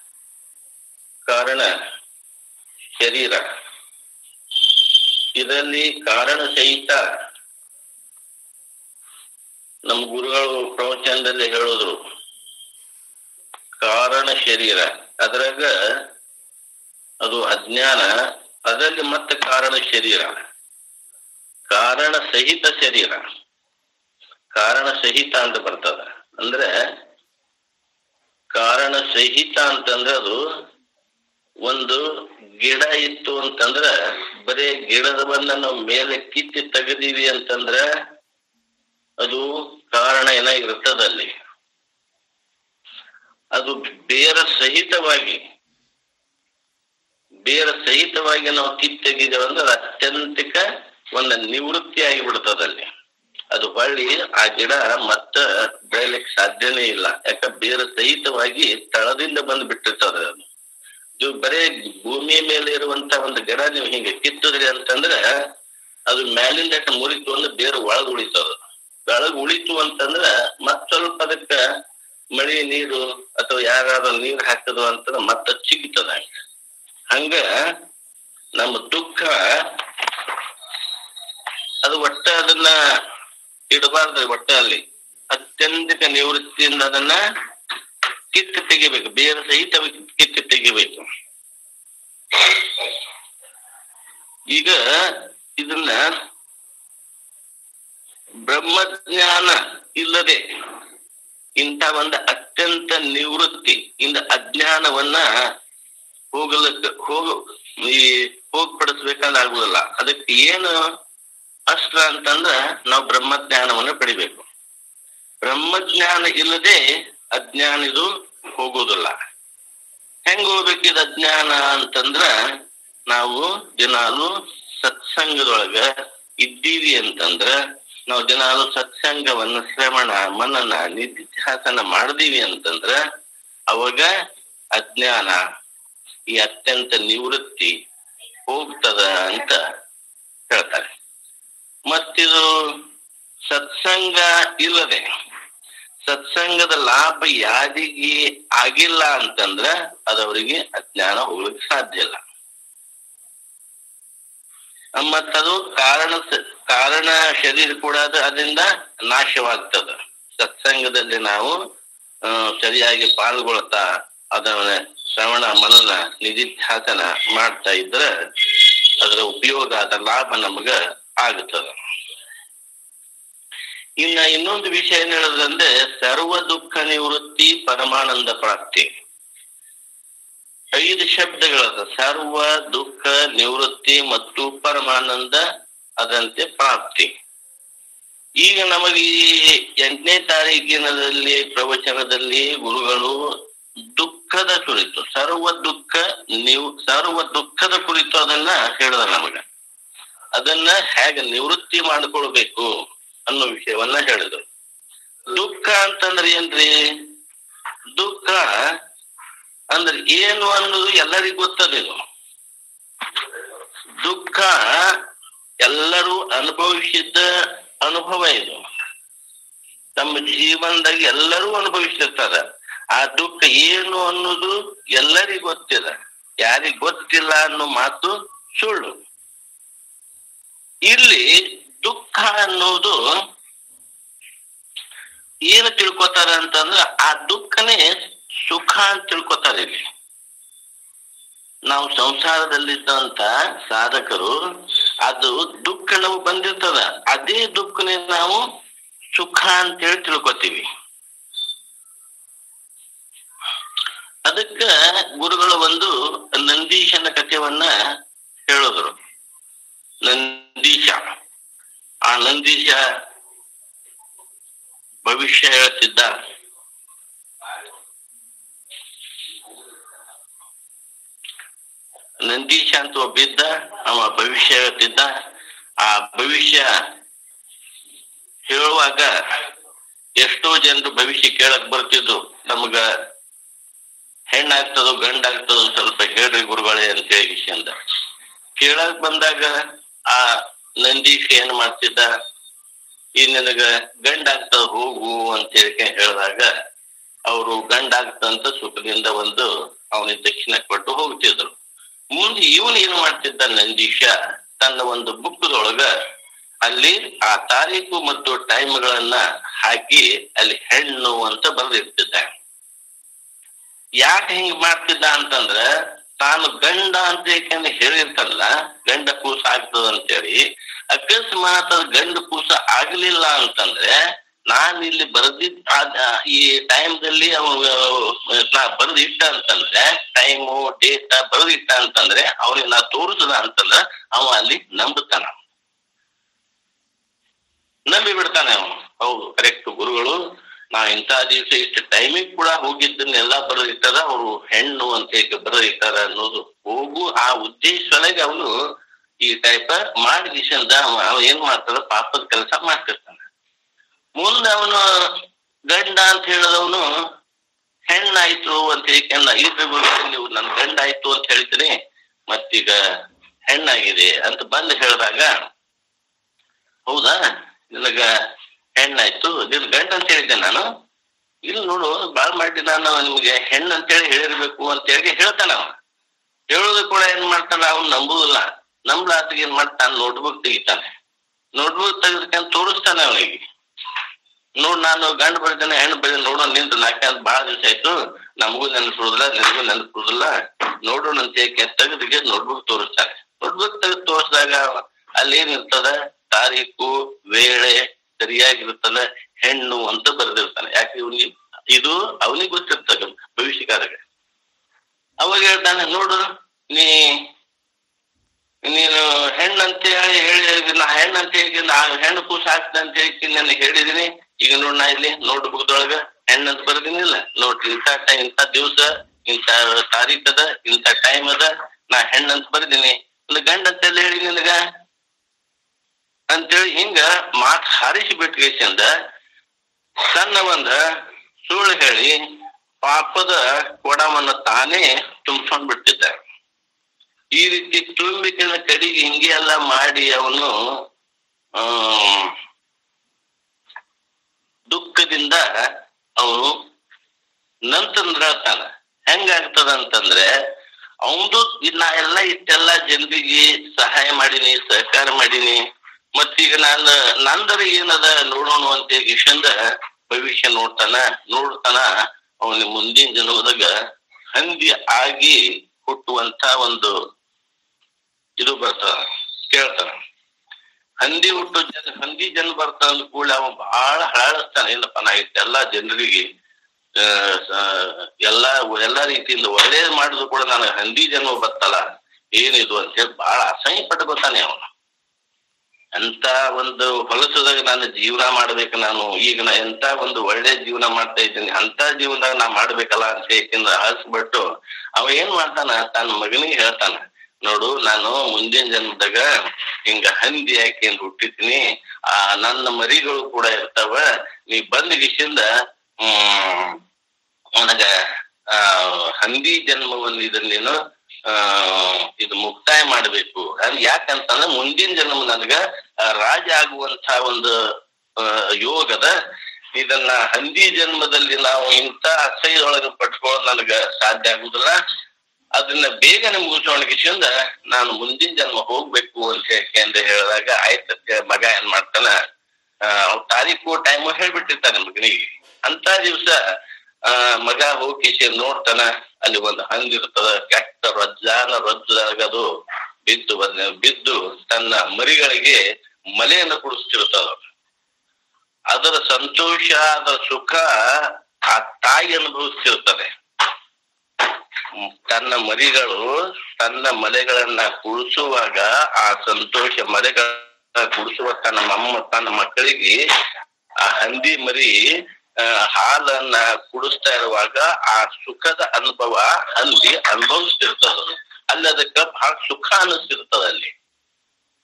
ಕಾರಣ ಶರೀರ, ಇದರಲ್ಲಿ ಕಾರಣ ಸಹಿತ ನಮ್ಮ ಗುರುಗಳು ಪ್ರವಚನದಲ್ಲಿ ಹೇಳಿದ್ರು ಕಾರಣ ಶರೀರ, ಅದ್ರಾಗ ಅದು ಅಜ್ಞಾನ, ಅದರಲ್ಲಿ ಮತ್ತೆ ಕಾರಣ ಶರೀರ, ಕಾರಣ ಸಹಿತ ಶರೀರ, ಕಾರಣ ಸಹಿತ ಅಂತ ಬರ್ತದ. ಅಂದ್ರೆ ಕಾರಣ ಸಹಿತ ಅಂತಂದ್ರೆ ಅದು ಒಂದು ಗಿಡ ಇತ್ತು ಅಂತಂದ್ರ ಬರೇ ಗಿಡದವನ್ನ ನಾವು ಮೇಲೆ ಕಿತ್ತಿ ತೆಗೆದೀವಿ ಅಂತಂದ್ರ ಅದು ಕಾರಣ ಏನಾಗಿರ್ತದಲ್ಲಿ. ಅದು ಬೇರ ಸಹಿತವಾಗಿ ಬೇರ ಸಹಿತವಾಗಿ ನಾವು ಕಿತ್ತು ತೆಗಿದೇವೆ ಅಂದ್ರೆ ಅದು ಅತ್ಯಂತಿಕ ಒಂದು ನಿವೃತ್ತಿ ಆಗಿಬಿಡ್ತದಲ್ಲಿ. ಅದು ಹೊಳ್ಳಿ ಆ ಗಿಡ ಮತ್ತ ಬೆಳಿಲಿಕ್ಕೆ ಸಾಧ್ಯನೇ ಇಲ್ಲ. ಯಾಕ ಬೇರೆ ಸಹಿತವಾಗಿ ತಳದಿಂದ ಬಂದು ಬಿಟ್ಟಿರ್ತದ. ಅದು ಇದು ಬರೇ ಭೂಮಿಯ ಮೇಲೆ ಇರುವಂತ ಒಂದು ಗಿಡ ನೀವು ಹಿಂಗೆ ಕಿತ್ತದ್ರಿ ಅಂತಂದ್ರೆ ಅದು ಮ್ಯಾಲಿಂದ ಮುರಿತು ಅಂದ್ರೆ ಬೇರೆ ಒಳಗ್ ಉಳಿತದ. ಒಳಗ್ ಉಳಿತು ಅಂತಂದ್ರ ಮತ್ ಸ್ವಲ್ಪ ಅದಕ್ಕ ಮಳಿ ನೀರು ಅಥವಾ ಯಾರಾದ್ರೂ ನೀರ್ ಹಾಕದು ಅಂತಂದ್ರೆ ಮತ್ತ ಚಿಗ್ತದ. ಹಂಗ ನಮ್ಮ ದುಃಖ ಅದು ಒಟ್ಟ ಅದನ್ನ ಇಡಬಾರ್ದು. ಒಟ್ಟ ಅಲ್ಲಿ ಅತ್ಯಂತಿಕ ನಿವೃತ್ತಿಯಿಂದ ಅದನ್ನ ಕಿತ್ತು ತೆಗಿಬೇಕು, ಬೇರೆ ಸಹಿತ ಕಿತ್ತು ತೆಗಿಬೇಕು. ಈಗ ಇದನ್ನ ಬ್ರಹ್ಮಜ್ಞಾನ ಇಲ್ಲದೆ ಇಂಥ ಒಂದು ಅತ್ಯಂತ ನಿವೃತ್ತಿ ಇಂದ ಅಜ್ಞಾನವನ್ನ ಹೋಗಲಕ್ಕ ಹೋಗ ಈ ಹೋಗ್ಪಡಿಸ್ಬೇಕಂದ್ರೆ ಆಗುದಿಲ್ಲ. ಅದಕ್ಕೆ ಏನು ಅಸ್ತ್ರ ಅಂತಂದ್ರ ನಾವು ಬ್ರಹ್ಮಜ್ಞಾನವನ್ನ ಪಡಿಬೇಕು. ಬ್ರಹ್ಮಜ್ಞಾನ ಇಲ್ಲದೆ ಅಜ್ಞಾನ ಇದು ಹೋಗುವುದಿಲ್ಲ. ಹೆಂಗ ಹೋಗ್ಬೇಕಿದ ಅಜ್ಞಾನ ಅಂತಂದ್ರ ನಾವು ದಿನಾಲು ಸತ್ಸಂಗದೊಳಗ ಇದ್ದೀವಿ ಅಂತಂದ್ರ, ನಾವು ದಿನಾಲು ಸತ್ಸಂಗವನ್ನ ಶ್ರವಣ ಮನನ ನಿಧಿಧ್ಯಾಸನ ಮಾಡಿದೀವಿ ಅಂತಂದ್ರ ಅವಾಗ ಅಜ್ಞಾನ ಈ ಅತ್ಯಂತ ನಿವೃತ್ತಿ ಹೋಗ್ತದ ಅಂತ ಹೇಳ್ತಾರೆ. ಮತ್ತಿದು ಸತ್ಸಂಗ ಇಲ್ಲದೆ ಸತ್ಸಂಗದ ಲಾಭ ಯಾರಿಗೆ ಆಗಿಲ್ಲ ಅಂತಂದ್ರ ಅದವರಿಗೆ ಅಜ್ಞಾನ ಹೋಗ್ಲಿಕ್ಕೆ ಸಾಧ್ಯ ಇಲ್ಲ. ಮತ್ತದು ಕಾರಣ ಕಾರಣ ಶರೀರ ಕೂಡ ಅದು ಅದರಿಂದ ನಾಶವಾಗ್ತದ. ಸತ್ಸಂಗದಲ್ಲಿ ನಾವು ಅಹ್ ಸರಿಯಾಗಿ ಪಾಲ್ಗೊಳ್ತಾ ಅದನ್ನ ಶ್ರವಣ ಮನನ ನಿಧಿಧ್ಯಾಸನ ಮಾಡ್ತಾ ಇದ್ರ ಅದರ ಉಪಯೋಗ ಅದರ ಲಾಭ ನಮಗ ಆಗುತ್ತದ. ಇನ್ನ ಇನ್ನೊಂದು ವಿಷಯ ಏನ್ ಹೇಳೋದಂದ್ರೆ ಸರ್ವ ದುಃಖ ನಿವೃತ್ತಿ ಪರಮಾನಂದ ಪ್ರಾಪ್ತಿ. ಐದು ಶಬ್ದಗಳದ ಸರ್ವ ದುಃಖ ನಿವೃತ್ತಿ ಮತ್ತು ಪರಮಾನಂದ ಅದಂತೆ ಪ್ರಾಪ್ತಿ. ಈಗ ನಮಗೆ ಎಂಟನೇ ತಾರೀಕಿನಲ್ಲಿ ಪ್ರವಚನದಲ್ಲಿ ಗುರುಗಳು ದುಃಖದ ಕುರಿತು ಸರ್ವ ದುಃಖ ನೀವು ಸರ್ವ ದುಃಖದ ಕುರಿತು ಅದನ್ನ ಹೇಳಿದ ನಮಗ. ಅದನ್ನ ಹೇಗೆ ನಿವೃತ್ತಿ ಮಾಡ್ಕೊಳ್ಬೇಕು ಅನ್ನೋ ವಿಷಯವನ್ನ ಹೇಳಿದ್ರು. ದುಃಖ ಅಂತಂದ್ರೆ ಏನ್ರಿ? ದುಃಖ ಅಂದ್ರೆ ಏನು ಅನ್ನೋದು ಎಲ್ಲರಿಗೂ ಗೊತ್ತದಿಲ್ಲ. ದುಃಖ ಎಲ್ಲರೂ ಅನುಭವಿಸಿದ್ದ ಅನುಭವ ಇದು. ತಮ್ಮ ಜೀವನದಾಗ ಎಲ್ಲರೂ ಅನುಭವಿಸಿರ್ತಾರ. ಆ ದುಃಖ ಏನು ಅನ್ನೋದು ಎಲ್ಲರಿಗೂ ಗೊತ್ತಿಲ್ಲ. ಯಾರಿಗ್ ಗೊತ್ತಿಲ್ಲ ಅನ್ನೋ ಮಾತು ಸುಳ್ಳು. ಇಲ್ಲಿ ದುಃಖ ಅನ್ನೋದು ಏನು ತಿಳ್ಕೊತಾರ ಅಂತಂದ್ರ ಆ ದುಃಖನೇ ಸುಖ ಅಂತ ತಿಳ್ಕೊತಾರೆ. ಇಲ್ಲಿ ನಾವು ಸಂಸಾರದಲ್ಲಿದ್ದಂತ ಸಾಧಕರು ಅದು ದುಃಖ ನಾವು ಬಂದಿರ್ತದ, ಅದೇ ದುಃಖನೇ ನಾವು ಸುಖ ಅಂತೇಳಿ ತಿಳ್ಕೊತೀವಿ. ಅದಕ್ಕ ಗುರುಗಳು ಒಂದು ನಂದೀಶನ ಕಥೆಯನ್ನ ಹೇಳಿದ್ರು. ನಂದೀಶ ಆ ನಂದೀಶ ಭವಿಷ್ಯ ಹೇಳ್ತಿದ್ದ. ನಂದೀಶ ಅಂತ ಒಬ್ಬಿದ್ದ, ಅವ ಭವಿಷ್ಯ ಹೇಳ್ತಿದ್ದ. ಆ ಭವಿಷ್ಯ ಹೇಳುವಾಗ ಎಷ್ಟೋ ಜನರು ಭವಿಷ್ಯ ಕೇಳಕ್ ಬರ್ತಿದ್ರು. ನಮಗ ಹೆಣ್ಣಾಗ್ತದೋ ಗಂಡಾಗ್ತದೋ ಸ್ವಲ್ಪ ಹೇಳ್ರಿ ಗುರುಗಳೇ ಅಂತ ಹೇಳಿ ಅಂದ. ಕೇಳಕ್ ಬಂದಾಗ ಆ ನಂದೀಶ ಏನ್ ಮಾಡ್ತಿದ್ದ, ಈ ನಿನಗ ಗಂಡಾಗ್ತದ ಹೋಗು ಅಂತ ಹೇಳಿ ಹೇಳಿದಾಗ ಅವರು ಗಂಡಾಗ್ತಂತ ಸುಖದಿಂದ ಒಂದು ಅವನಿಗೆ ದಕ್ಷಿಣ ಕೊಟ್ಟು ಹೋಗ್ತಿದ್ರು. ಮುಂದೆ ಇವನು ಏನ್ ಮಾಡ್ತಿದ್ದ ನಂದೀಶ, ತನ್ನ ಒಂದು ಬುಕ್ದೊಳಗ ಅಲ್ಲಿ ಆ ತಾರೀಕು ಮತ್ತು ಟೈಮ್ಗಳನ್ನ ಹಾಕಿ ಅಲ್ಲಿ ಹೆಣ್ಣು ಅಂತ ಬರೆದಿರ್ತಿದ್ದ. ಯಾಕೆ ಹಿಂಗ್ ಮಾಡ್ತಿದ್ದ ಅಂತಂದ್ರ, ತಾನು ಗಂಡ ಅಂತ ಯಾಕಂದ್ರೆ ಹೇಳಿರ್ತಲ್ಲ ಗಂಡ ಕೂಸ ಆಗ್ತದ ಅಂತೇಳಿ, ಅಕಸ್ಮಾತ್ ಅದು ಗಂಡ ಕೂಸ ಆಗ್ಲಿಲ್ಲ ಅಂತಂದ್ರೆ ನಾನ್ ಇಲ್ಲಿ ಬರ್ದಿದ್ದ ಈ ಟೈಮ್ದಲ್ಲಿ ಅವನು ನಾ ಬರ್ದಿಟ್ಟ ಅಂತಂದ್ರೆ, ಟೈಮು ಡೇಟ ಬರ್ದಿಟ್ಟ ಅಂತಂದ್ರೆ ಅವನಿಗೆ ನಾ ತೋರಿಸದ ಅಂತಂದ್ರ ಅವ ಅಲ್ಲಿ ನಂಬುತ್ತಾನ, ನಂಬಿ ಬಿಡ್ತಾನೆ ಅವನು. ಹೌದು ಕರೆಕ್ಟ್ ಗುರುಗಳು, ನಾ ಇಂಥ ದಿವಸ ಇಷ್ಟು ಟೈಮಿಗೆ ಕೂಡ ಹೋಗಿದ್ದನ್ನೆಲ್ಲ ಬರೆದಿಟ್ಟಾರ, ಅವರು ಹೆಣ್ಣು ಅಂತ ಹೇಗೆ ಬರೆದಿಟ್ಟಾರ ಅನ್ನೋದು ಹೋಗು ಆ ಉದ್ದೇಶದೊಳಗೆ ಅವನು ಈ ಟೈಪ್ ಮಾಡಿ ದಿಶಂದ ಅವ ಏನ್ ಮಾಡ್ತಾರ, ಪಾಪದ ಕೆಲಸ ಮಾಡ್ತಿರ್ತಾನೆ. ಮುಂದೆ ಅವನು ಗಂಡ ಅಂತ ಹೇಳಿದವನು ಹೆಣ್ಣಾಯ್ತು ಅಂತ ಹೇಳಿ, ನೀವು ನನ್ ಗಂಡ ಆಯ್ತು ಅಂತ ಹೇಳಿದ್ರಿ, ಮತ್ತೀಗ ಹೆಣ್ಣಾಗಿದೆ ಅಂತ ಬಂದು ಹೇಳಿದಾಗ, ಹೌದಾ ನಿನಗ ಹೆಣ್ಣಾಯ್ತು, ನಿನ್ ಗಂಡ ಅಂತ ಹೇಳಿದ್ದೆ ನಾನು, ಇಲ್ಲಿ ನೋಡು ಬಾಳ್ ಮಾಡಿ ನಾನು ನಿಮ್ಗೆ ಹೆಣ್ಣು ಅಂತೇಳಿ ಹೇಳಿರ್ಬೇಕು ಅಂತ ಹೇಳಿ ಹೇಳ್ತಾನ. ಅವ ಹೇಳೋದು ಕೂಡ ಏನ್ ಮಾಡ್ತಾನ, ಅವ್ನು ನಂಬುದಿಲ್ಲ. ನಂಬ್ಲಾತಿಗೆ ಏನ್ ಮಾಡ್ತಾನ, ನೋಟ್ಬುಕ್ ತೆಗಿತಾನೆ. ನೋಟ್ಬುಕ್ ತೆಗೆದಕ್ಕಂತ ತೋರಿಸ್ತಾನೆ ಅವನಿಗೆ, ನೋಡ್ ನಾನು ಗಂಡ ಬರೀತಾನೆ ಹೆಣ್ಣು ಬರೀ ನೋಡೋಣ ನಿಂತು ನಾಲ್ಕಂತ ಬಹಳ ದಿವಸ ಆಯ್ತು, ನಮಗೂ ನೆನಪಿಡುದಿಲ್ಲ ನಿನಗೂ ನೆನಪಿಡುದಿಲ್ಲ, ನೋಡೋಣ ಅಂತ ಹೇಳಿ ತೆಗೆದಿಗೆ ನೋಟ್ಬುಕ್ ತೋರಿಸ್ತಾನೆ. ನೋಟ್ಬುಕ್ ತೆಗೆದು ತೋರಿಸಿದಾಗ ಅಲ್ಲಿ ಏನಿರ್ತದ, ತಾರೀಕು ವೇಳೆ ಸರಿಯಾಗಿರ್ತದ, ಹೆಣ್ಣು ಅಂತ ಬರೆದಿರ್ತಾನೆ. ಯಾಕೆ ಇವನಿಗೆ ಇದು ಅವನಿಗೆ ಗೊತ್ತಿರ್ತದ ಭವಿಷ್ಯಕಾರಗ. ಅವಾಗ ಹೇಳ್ತಾನೆ, ನೋಡು ನೀ ನೀನು ಹೆಣ್ಣಂತ ಹೇಳಿ ಹೇಳಿ ನಾ ಹೆಣ್ಣಂತ ಹೇಳಿ ನಾ ಹೆಣ್ಣು ಕೂಸ ಹಾಕ್ತ ಅಂತ ಹೇಳಿ ನನಗೆ ಹೇಳಿದೀನಿ. ಈಗ ನೋಡ್ ನಾ ಇಲ್ಲಿ ನೋಟ್ ಬುಕ್ದೊಳಗ ಹೆಣ್ಣಂತ ಬರ್ದಿನಿಲ್ಲ, ನೋಡ್ರಿ ಇಂಥ ಟೈಮ್ ಇಂಥ ದಿವ್ಸ ಇಂಥ ತಾರೀಖ್ ಅದ ಇಂಥ ಟೈಮ್ ಅದ, ನಾ ಹೆಣ್ಣಂತ ಬರ್ದೀನಿ, ಗಂಡ ಅಂತೆಲ್ಲ ಹೇಳಿ ನಿನಗ ಅಂತೇಳಿ ಹಿಂಗ ಮಾತ್ ಹಾರಿಸಿ ಬಿಟ್ಕೇಸಿಂದ ಸಣ್ಣ ಒಂದ ಸುಳ್ಳು ಹೇಳಿ ಪಾಪದ ಕೊಡವನ್ನ ತಾನೇ ತುಂಬಿಸ್ಕೊಂಡ್ ಬಿಡ್ತಿದ್ದ. ಈ ರೀತಿ ತುಂಬಿಕಿನ ಕಡೆಗೆ ಹಿಂಗೆ ಎಲ್ಲ ಮಾಡಿ ಅವನು ಆ ದುಃಖದಿಂದ ಅವನು ನಂತಂದ್ರ ಹೇಳ್ತಾನ. ಹೆಂಗಾಗ್ತದ ಅಂತಂದ್ರೆ, ಅವನು ನಾ ಎಲ್ಲ ಇಷ್ಟೆಲ್ಲ ಜನರಿಗೆ ಸಹಾಯ ಮಾಡೀನಿ, ಸಹಕಾರ ಮಾಡೀನಿ, ಮತ್ತೀಗ ನಾನು ನಂದರ ಏನದ ನೋಡೋಣ ಅಂತ ಇಷ್ಟಂದ ಭವಿಷ್ಯ ನೋಡ್ತಾನ. ನೋಡ್ತಾನ ಅವನ ಮುಂದಿನ ಜನ್ಮದಾಗ ಹಂದಿ ಆಗಿ ಹುಟ್ಟುವಂತ ಒಂದು ಇದು ಬರ್ತಾನ, ಕೇಳ್ತಾನ. ಹಂದಿ ಹುಟ್ಟು ಜನ ಹಂದಿ ಜನ ಬರ್ತಾನ ಅಂದ ಕೂಡ ಅವ ಬಹಳ ಹಳಾಡಿಸ್ತಾನೆ. ಇಲ್ಲಪ್ಪ ನಾ ಇಷ್ಟೆಲ್ಲಾ ಜನರಿಗೆ ಎಲ್ಲಾ ಎಲ್ಲಾ ರೀತಿಯಿಂದ ಒಳ್ಳೇದ್ ಮಾಡಿದ್ರು ಕೂಡ ನನಗೆ ಹಂದಿ ಜನ್ಮ ಬರ್ತಲ್ಲ, ಏನಿದು ಅಂತ ಹೇಳಿ ಬಹಳ ಅಸಹ್ಯ ಪಟ್ಕೊತಾನೆ ಅವನು. ಅಂತ ಒಂದು ಹೊಲಸದಾಗ ನಾನು ಜೀವನ ಮಾಡ್ಬೇಕು, ನಾನು ಈಗ ನಾ ಎಂತ ಒಂದು ಒಳ್ಳೆ ಜೀವನ ಮಾಡ್ತಾ ಇದ್ದೀನಿ, ಅಂತ ಜೀವನದಾಗ ನಾ ಮಾಡ್ಬೇಕಲ್ಲ ಅಂತ ಹೇಳಿ ಹಸ್ಬಿಟ್ಟು ಅವ ಏನ್ ಮಾಡ್ತಾನ, ತನ್ನ ಮಗನಿಗೆ ಹೇಳ್ತಾನ, ನೋಡು ನಾನು ಮುಂದಿನ ಜನ್ಮದಾಗ ಹಿಂಗ ಹಂದಿ ಹಾಕಿ ಹುಟ್ಟಿದ್ದೀನಿ, ಆ ನನ್ನ ಮರಿಗಳು ಕೂಡ ಇರ್ತಾವ, ನೀ ಬಂದ ಗಿಸಿಂದ ಹ್ಮ್ ನನಗ ಆ ಹಂದಿ ಜನ್ಮವನ್ನು ಇದನ್ನ ನೀನು ಆ ಇದು ಮುಕ್ತಾಯ ಮಾಡ್ಬೇಕು. ಅದು ಯಾಕಂತಂದ್ರೆ ಮುಂದಿನ ಜನ್ಮ ನನಗ ರಾಜ ಆಗುವಂತ ಒಂದು ಯೋಗದ, ಇದನ್ನ ಹಂದಿ ಜನ್ಮದಲ್ಲಿ ನಾವು ಇಂಥ ಅಸಹ್ಯದೊಳಗೆ ಪಟ್ಕೊಳ್ಳೋದು ನನಗ ಸಾಧ್ಯ ಆಗುದಿಲ್ಲ, ಅದನ್ನ ಬೇಗನೆ ಮುಗಿಸೋಣಗಿಸಿಂದ ನಾನು ಮುಂದಿನ ಜನ್ಮ ಹೋಗ್ಬೇಕು ಅಂತ ಹೇಳಿ ಹೇಳಿದಾಗ ಆಯ್ತ ಮಗ ಏನ್ ಮಾಡ್ತಾನ, ಅವ್ ತಾರೀಕು ಟೈಮು ಹೇಳ್ಬಿಟ್ಟಿರ್ತಾನೆ ಮಗನಿಗೆ. ಅಂತ ದಿವ್ಸ ಆ ಮಗ ಹೋಗಿ ನೋಡ್ತಾನ, ಅಲ್ಲಿ ಒಂದು ಹಂದಿರ್ತದ, ಕೆಟ್ಟ ರಜ್ಜಾನ ರಜ್ಜಾಗ ಅದು ಬಿದ್ದು ಬಂದ ಬಿದ್ದು ತನ್ನ ಮರಿಗಳಿಗೆ ಮಲೆಯನ್ನು ಕುಡಿಸ್ತಿರ್ತದ. ಅದರ ಸಂತೋಷ ಅದರ ಸುಖ ಆ ತಾಯಿ ಅನುಭವಿಸ್ತಿರ್ತದೆ. ತನ್ನ ಮರಿಗಳು ತನ್ನ ಮಲೆಗಳನ್ನ ಕುಡಿಸುವಾಗ ಆ ಸಂತೋಷ ಮಲೆಗಳನ್ನ ಕುಡಿಸುವ ತನ್ನ ಮಮ್ಮ ತನ್ನ ಮಕ್ಕಳಿಗೆ ಆ ಹಂದಿ ಮರಿ ಹಾಲನ್ನ ಕುಡಿಸ್ತಾ ಇರುವಾಗ ಆ ಸುಖದ ಅನುಭವ ಹಂದಿ ಅನುಭವಿಸ್ತಿರ್ತದ. ಅಲ್ಲಿ ಅದಕ್ಕೆ ಬಹಳ ಸುಖ ಅನಿಸ್ತಿರ್ತದ. ಅಲ್ಲಿ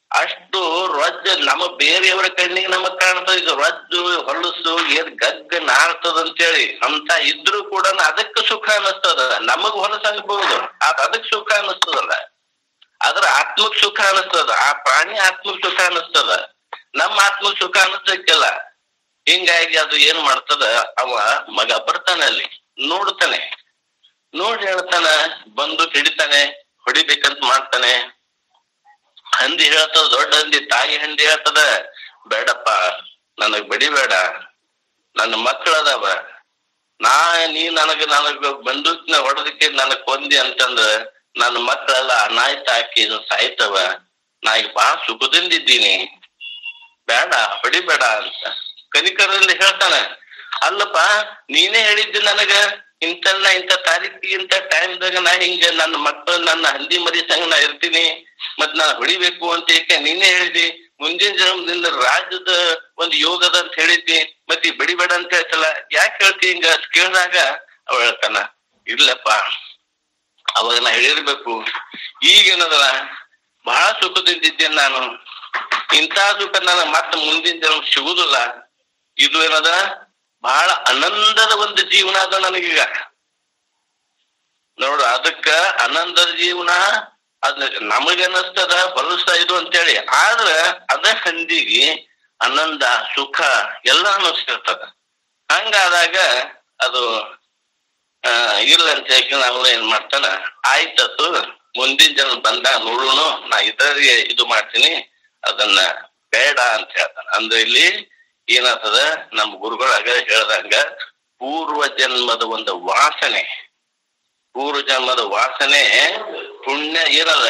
ಅಷ್ಟು ರೊಜ್ಜ ನಮ್ಮ ಬೇರೆಯವರ ಕಣ್ಣಿಗೆ ನಮಗ್ ಕಾಣ್ತದ, ಇದು ರೊಜ್ಜು ಹೊಲಸು ಏನ್ ಗಗ್ಗ ನಾರ್ತದ ಅಂತೇಳಿ ಅಂತ ಇದ್ರು ಕೂಡ ಅದಕ್ಕೆ ಸುಖ ಅನಿಸ್ತದ. ನಮಗ್ ಹೊಲಸ ಅನ್ಬಹುದು, ಅದ್ ಅದಕ್ ಸುಖ ಅನಿಸ್ತದಲ್ಲ, ಅದ್ರ ಆತ್ಮಕ್ ಸುಖ ಅನಿಸ್ತದ, ಆ ಪ್ರಾಣಿ ಆತ್ಮಕ್ ಸುಖ ಅನಿಸ್ತದ, ನಮ್ಮ ಆತ್ಮಕ್ ಸುಖ ಅನಿಸ್ತಕ್ಕಿಲ್ಲ. ಹಿಂಗಾಗಿ ಅದು ಏನ್ ಮಾಡ್ತದ, ಅವ ಮಗ ಬರ್ತಾನೆ ಅಲ್ಲಿ, ನೋಡ್ತಾನೆ, ನೋಡಿ ಹೇಳ್ತಾನ, ಬಂದು ಹಿಡಿತಾನೆ, ಹೊಡಿಬೇಕಂತ ಮಾಡ್ತಾನೆ. ಹಂದಿ ಹೇಳ್ತದ, ದೊಡ್ಡ ಹಂದಿ, ತಾಯಿ ಹಂದಿ ಹೇಳ್ತದ, ಬೇಡಪ್ಪ ನನಗ್ ಬಡಿಬೇಡ, ನನ್ನ ಮಕ್ಕಳದಾವ, ನಾ ನೀ ನನಗ ನನಗ ಬಂದೂಕ್ನ ಹೊಡೆದಕ್ಕೆ ನನಗ್ ಕೊಂದಿ ಅಂತಂದ್ರ ನನ್ನ ಮಕ್ಕಳೆಲ್ಲ ಅನಾಯ್ತ ಹಾಕಿ ಸಾಯ್ತವ, ನಾ ಈಗ ಬಾ ಸುಖದಿಂದಿದ್ದೀನಿ, ಬೇಡ ಹೊಡಿಬೇಡ ಅಂತ ಕನಿಕರದಿಂದ ಹೇಳ್ತಾನ. ಅಲ್ಲಪ್ಪ ನೀನೇ ಹೇಳಿದ್ದಿ ನನಗ ಇಂತಲ್ಲ ಇಂತ ತಾರೀಕಿ ಇಂತ ಟೈಮ್ದಾಗ ನಾ ಹಿಂಗ ನನ್ನ ಮಕ್ಕಳು ನನ್ನ ಹಂದಿ ಮರಿ ಸಂಗ ನಾ ಇರ್ತೀನಿ, ಮತ್ ನಾ ಹೊಡಿಬೇಕು ಅಂತ ಏಕೆ ನೀನೇ ಹೇಳಿದಿ, ಮುಂದಿನ ಜನ್ಮದಿಂದ ರಾಜ್ಯದ ಒಂದು ಯೋಗದ ಅಂತ ಹೇಳಿದ್ದಿ, ಮತ್ ಈ ಬಡಿಬೇಡ ಅಂತ ಹೇಳ್ತಲ್ಲ, ಯಾಕೆ ಹೇಳ್ತಿ ಹಿಂಗ ಕೇಳಿದಾಗ ಅವ ಹೇಳ್ತಾನ, ಇಲ್ಲಪ್ಪ ಅವಾಗ ನಾ ಹೇಳಿರ್ಬೇಕು, ಈಗೇನದಲ್ಲ ಬಹಳ ಸುಖದಿಂದಿದ್ದೇನೆ ನಾನು, ಇಂಥ ಸುಖ ನನಗ್ ಮತ್ತ ಮುಂದಿನ ಜನ್ಮ ಸಿಗುದಿಲ್ಲ, ಇದು ಏನದ ಬಹಳ ಆನಂದದ ಒಂದು ಜೀವನ ಅದ ನನಗೀಗ ನೋಡು. ಅದಕ್ಕ ಆನಂದದ ಜೀವನ ಅದ್ ನಮಗನ್ನಿಸ್ತದ ಹೊಲಸ ಇದು ಅಂತೇಳಿ, ಆದ್ರ ಅದ ಹಂದಿಗೆ ಆನಂದ ಸುಖ ಎಲ್ಲ ಅನ್ನಿಸ್ತಿರ್ತದ. ಹಂಗಾದಾಗ ಅದು ಆ ಇಲ್ಲ ಅಂತ ಹೇಳಿ ನಾವೆಲ್ಲ ಏನ್ ಮಾಡ್ತಾನ, ಆಯ್ತತ್ತು ಮುಂದಿನ ಜನ ಬಂದಾಗ ನೋಡುನು, ನಾ ಇದ್ರಿಗೆ ಇದು ಮಾಡ್ತೀನಿ, ಅದನ್ನ ಬೇಡ ಅಂತ ಹೇಳ್ತಾನ. ಅಂದ್ರೆ ಇಲ್ಲಿ ಏನಾಗ್ತದ, ನಮ್ ಗುರುಗಳಾಗ ಹೇಳ್ದಂಗ ಪೂರ್ವ ಜನ್ಮದ ಒಂದು ವಾಸನೆ, ಪೂರ್ವ ಜನ್ಮದ ವಾಸನೆ ಪುಣ್ಯ ಏನದ,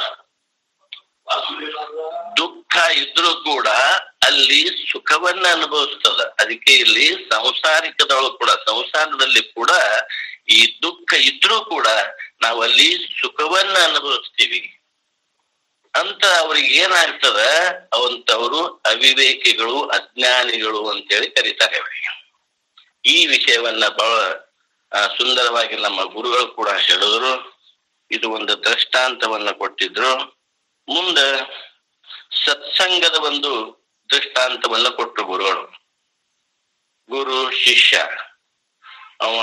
ದುಃಖ ಇದ್ರೂ ಕೂಡ ಅಲ್ಲಿ ಸುಖವನ್ನ ಅನುಭವಿಸ್ತದ. ಅದಕ್ಕೆ ಇಲ್ಲಿ ಸಂಸಾರಿಕದೊಳಗೆ ಕೂಡ, ಸಂಸಾರದಲ್ಲಿ ಕೂಡ ಈ ದುಃಖ ಇದ್ರೂ ಕೂಡ ನಾವಲ್ಲಿ ಸುಖವನ್ನ ಅನುಭವಿಸ್ತೀವಿ ಅಂತ ಅವ್ರಿಗೆ ಏನಾಗ್ತದ, ಅವಂತವ್ರು ಅವಿವೇಕಿಗಳು, ಅಜ್ಞಾನಿಗಳು ಅಂತೇಳಿ ಕರೀತಾರೆ ಅವರಿಗೆ. ಈ ವಿಷಯವನ್ನ ಬಹಳ ಸುಂದರವಾಗಿ ನಮ್ಮ ಗುರುಗಳು ಕೂಡ ಹೇಳಿದ್ರು. ಇದು ಒಂದು ದೃಷ್ಟಾಂತವನ್ನ ಕೊಟ್ಟಿದ್ರು. ಮುಂದ ಸತ್ಸಂಗದ ಒಂದು ದೃಷ್ಟಾಂತವನ್ನ ಕೊಟ್ಟರು ಗುರುಗಳು. ಗುರು ಶಿಷ್ಯ, ಅವ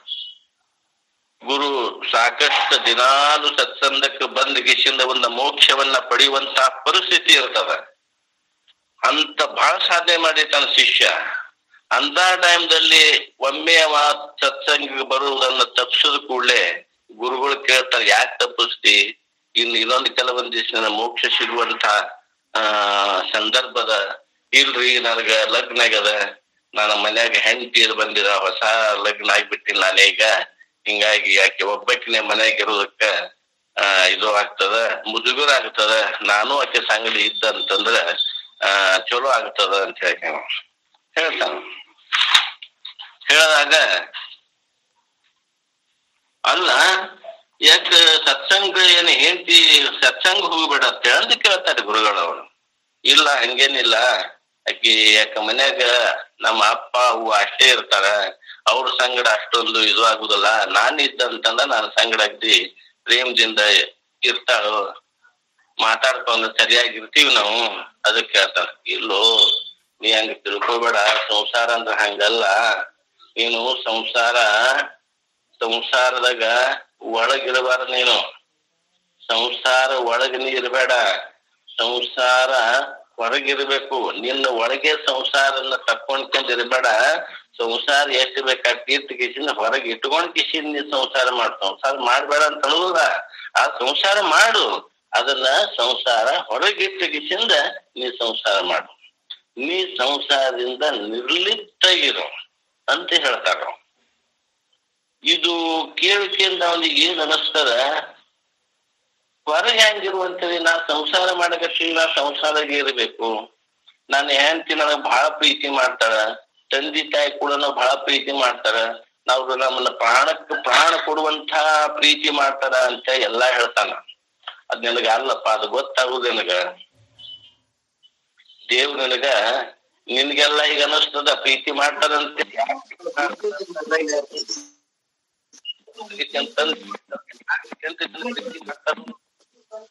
ಗುರು ಸಾಕಷ್ಟು ದಿನಾಲು ಸತ್ಸಂಗಕ್ಕೆ ಬಂದ ಗಿಸಿಂದ ಒಂದು ಮೋಕ್ಷವನ್ನ ಪಡೆಯುವಂತ ಪರಿಸ್ಥಿತಿ ಇರ್ತದ. ಅಂತ ಬಹಳ ಸಾಧನೆ ಮಾಡಿರ್ತಾನ ಶಿಷ್ಯ. ಅಂತ ಟೈಮ್ದಲ್ಲಿ ಒಮ್ಮೆ ಅವ ಸತ್ಸಂಗಕ್ಕೆ ಬರುವುದನ್ನ ತಪ್ಪಿಸಿದ ಕೂಡಲೇ ಗುರುಗಳು ಕೇಳ್ತಾರೆ, ಯಾಕೆ ತಪ್ಪಿಸ್ತಿ, ಇನ್ನು ಇನ್ನೊಂದು ಕೆಲವೊಂದಿಷ್ಟು ಮೋಕ್ಷ ಸಿಗುವಂತ ಆ ಸಂದರ್ಭದ ಇಲ್ರಿ, ನನಗ ಲಗ್ನ ಆಗದ, ನನ್ನ ಮನ್ಯಾಗ ಹೆಂಡತಿ ಬಂದಿರ, ಹೊಸ ಲಗ್ನ ಆಗ್ಬಿಟ್ಟಿನಿ ನಾನೀಗ, ಹಿಂಗಾಗಿ ಯಾಕೆ ಒಬ್ಬಕಿನೇ ಮನ್ಯಾಗ ಇರೋದಕ್ಕ ಆ ಇದು ಆಗ್ತದ, ಮುಜುಗರ ಆಗ್ತದ, ನಾನು ಆಕೆ ಸಂಗಡಿ ಇದ್ದ ಅಂತಂದ್ರ ಆ ಚಲೋ ಆಗ್ತದ ಅಂತ ಹೇಳಿ ಹೇಳ್ತಾನ. ಹೇಳಿದಾಗ ಅಲ್ಲ ಯಾಕ ಸತ್ಸಂಗ ಏನ್ ಹೇಳ್ತಿ, ಸತ್ಸಂಗ ಹೋಗ್ಬೇಡ ಅಂತ ಹೇಳಿ ಕೇಳ್ತಾರೆ ಗುರುಗಳವರು. ಇಲ್ಲ ಹಂಗೇನಿಲ್ಲ, ಆಕಿ ಯಾಕ ಮನ್ಯಾಗ ನಮ್ಮ ಅಪ್ಪ ಅವ್ವ ಅಷ್ಟೇ ಇರ್ತಾರ, ಅವ್ರ ಸಂಗಡ ಅಷ್ಟೊಂದು ಇದು ಆಗುದಿಲ್ಲ, ನಾನ್ ಇದ್ದಂತಂದ ನಾನು ಸಂಗಡ ಅಗ್ದಿ ಪ್ರೇಮದಿಂದ ಇರ್ತಾಳು, ಮಾತಾಡ್ಕೊಂಡು ಸರಿಯಾಗಿರ್ತೀವಿ ನಾವು. ಅದಕ್ಕೆ ಹೇಳ್ತಾರ, ಇಲ್ಲೋ ನೀ ಹಂಗ ತಿಳ್ಕೊಬೇಡ, ಸಂಸಾರ ಅಂದ್ರ ಹಂಗಲ್ಲ, ನೀನು ಸಂಸಾರ ಸಂಸಾರದಾಗ ಒಳಗಿರಬಾರ, ನೀನು ಸಂಸಾರ ಒಳಗ ನೀ ಇರ್ಬೇಡ, ಸಂಸಾರ ಹೊರಗಿರ್ಬೇಕು. ನಿನ್ನ ಒಳಗೆ ಸಂಸಾರನ್ನ ತಕ್ಕೊಂಡ್ಕೊಂಡ್ ಇರ್ಬೇಡ. ಸಂಸಾರ ಎಷ್ಟು ಬೇಕಾಗ್ತಿ ಇಟ್ಟು ಕಿಸಿನ ಹೊರಗೆ ಇಟ್ಕೊಂಡ್ ಕಿಸಿನ ನೀ ಸಂಸಾರ ಮಾಡು. ಸಂಸಾರ ಮಾಡ್ಬೇಡ ಅಂತ ಅನ್ನೋದ, ಆ ಸಂಸಾರ ಮಾಡು, ಅದನ್ನ ಸಂಸಾರ ಹೊರಗಿಟ್ಟು ಕಿಸಿಂದ ನೀ ಸಂಸಾರ ಮಾಡು, ನೀ ಸಂಸಾರದಿಂದ ನಿರ್ಲಿಪ್ತ ಇರು ಅಂತ ಹೇಳ್ತಾರ. ಇದು ಕೇಳಿಕೆಯಿಂದ ಅವನಿಗೆ ಏನ್ ಅನಸ್ತದ, ಹೊರಗೆ ಹೆಂಗಿರುವಂತೇಳಿ ನಾ ಸಂಸಾರ ಮಾಡಕತ್ತೀನಿ, ನಾ ಸಂಸಾರಗೆ ಇರ್ಬೇಕು, ನಾನು ಹೆಂಡತಿ ನನಗ್ ಬಹಳ ಪ್ರೀತಿ ಮಾಡ್ತಾರ, ತಂದೆ ತಾಯಿ ಕೂಡ ಬಹಳ ಪ್ರೀತಿ ಮಾಡ್ತಾರ, ನಾವು ನಮ್ಮನ್ನ ಪ್ರಾಣಕ್ಕೆ ಪ್ರಾಣ ಕೊಡುವಂತ ಪ್ರೀತಿ ಮಾಡ್ತಾರ ಅಂತ ಎಲ್ಲಾ ಹೇಳ್ತಾನ. ಅದ್ ನಿನಗ ಅಲ್ಲಪ್ಪ, ಅದು ಗೊತ್ತಾಗುದು ನಿನಗ. ದೇವ್ ನಿನಗ ನಿನ್ಗೆಲ್ಲ ಈಗ ಅನಿಸ್ತದ ಪ್ರೀತಿ ಮಾಡ್ತಾರಂತೆ,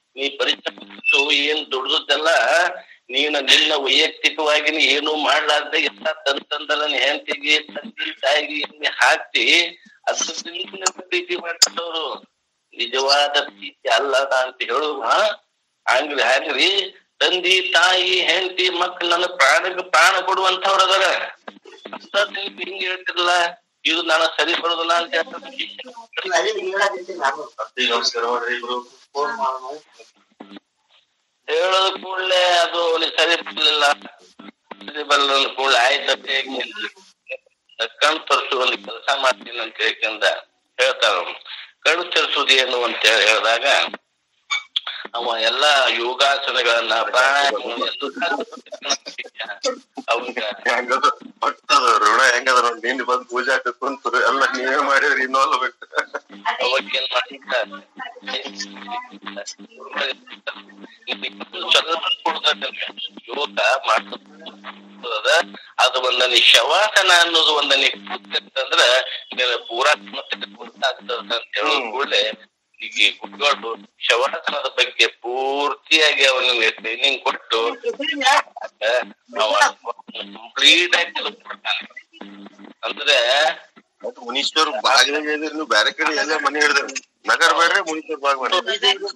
ನೀ ಪರಿಶ್ರಮ ಏನ್ ದುಡ್ದದ್ದೆಲ್ಲ ನೀನು ನಿನ್ನ ವೈಯಕ್ತಿಕವಾಗಿ ಏನು ಮಾಡ್ಲಾರ್ದೆ ಎಲ್ಲ ತಂದ್ ತಂದಲ್ಲ ಹೆಂಡತಿಗೆ ತಂದಿ ತಾಯಿಗೆ ಎಣ್ಣೆ ಹಾಕ್ತಿ ಅದ್ರ ಪ್ರೀತಿ ಮಾಡ್ಕೊಂಡವ್ರು. ನಿಜವಾದ ಪ್ರೀತಿ ಅಲ್ಲದ ಅಂತ ಹೇಳುವ ಹಂಗ್ರಿ ಹಾಗ್ರಿ ತಂದಿ ತಾಯಿ ಹೆಂಡತಿ ಮಕ್ಳು ನನ್ನ ಪ್ರಾಣಕ್ಕೆ ಪ್ರಾಣ ಕೊಡುವಂತವ್ರ ಅದಾರ. ಹಿಂಗ್ ಹೇಳ್ತಿರಲ್ಲ ಇದು ನಾನು ಸರಿ ಬರೋದಿಲ್ಲ ಅಂತ ಹೇಳೋದ್ ಕೂಡಲೇ ಅದು ಅವ್ನಿಗೆ ಸರಿ ಬರ್ಲಿಲ್ಲ, ಸರಿ ಬರಲ್ಲ ಕೂಡಲೇ ಆಯ್ತಂತೆ ಕಣ್ ತರಿಸು ಒಂದು ಕೆಲಸ ಮಾಡ್ತೀನಿ ಅಂತ ಹೇಳ್ಕೊಂಡ ಹೇಳ್ತಾರ. ಕಣ್ ತರಿಸುದು ಏನು ಅಂತ ಹೇಳಿ ಹೇಳಿದಾಗ ಅವ ಎಲ್ಲಾ ಯೋಗಾಸನಗಳನ್ನ ಪ್ರಾಣಾಯಾಮ ಅವಂಗ ಋಣ ಹೆಂಗದ ನೀನ್ ಬಂದ್ ಪೂಜೆ ಹಾಕ ಕುಂತು ಎಲ್ಲ ನೀವೇ ಮಾಡಿದ್ರಿ ಇನ್ನೊಲ್ಲ ಬಿಟ್ಟು ಅವಾಗೇನ್ ಮಾಡಿದ ಯೋಗ ಮಾಡ್ತದ ಅದು ಒಂದ ನೀ ಶವಾಸನ ಅನ್ನೋದು ಒಂದ ನೀ ಕೂತ್ಕಂತಂದ್ರ ಪೂರಾ ಗೊತ್ತಾಗ್ತದ ಅಂತ ಹೇಳೋದ್ ಕೂಡಲೇ ಈಗ ಕುತ್ಕೊಂಡು ಶವಾಸನದ ಬಗ್ಗೆ ಪೂರ್ತಿಯಾಗಿ ಅವನಿಗೆ ಟ್ರೈನಿಂಗ್ ಕೊಟ್ಟು ಅವ ಕಂಪ್ಲೀಟ್ ಆಗಿ ತಿಳಿಸ್ಕೊಡ್ತಾನೆ. ಅಂದ್ರೆ ಮುನೀಶ್ವರ್ ಬಾಗಿಲಾಗ ನೀವು ಬೇರೆ ಕಡೆ ಎಲ್ಲ ಮನೆ ಹಿಡಿದ್ರಿ ನಗರ ಬೇಡ್ರಿ ಮುನೀಶ್ವರ್ ಬಾಗ್ ಮಾಡ್ರಿ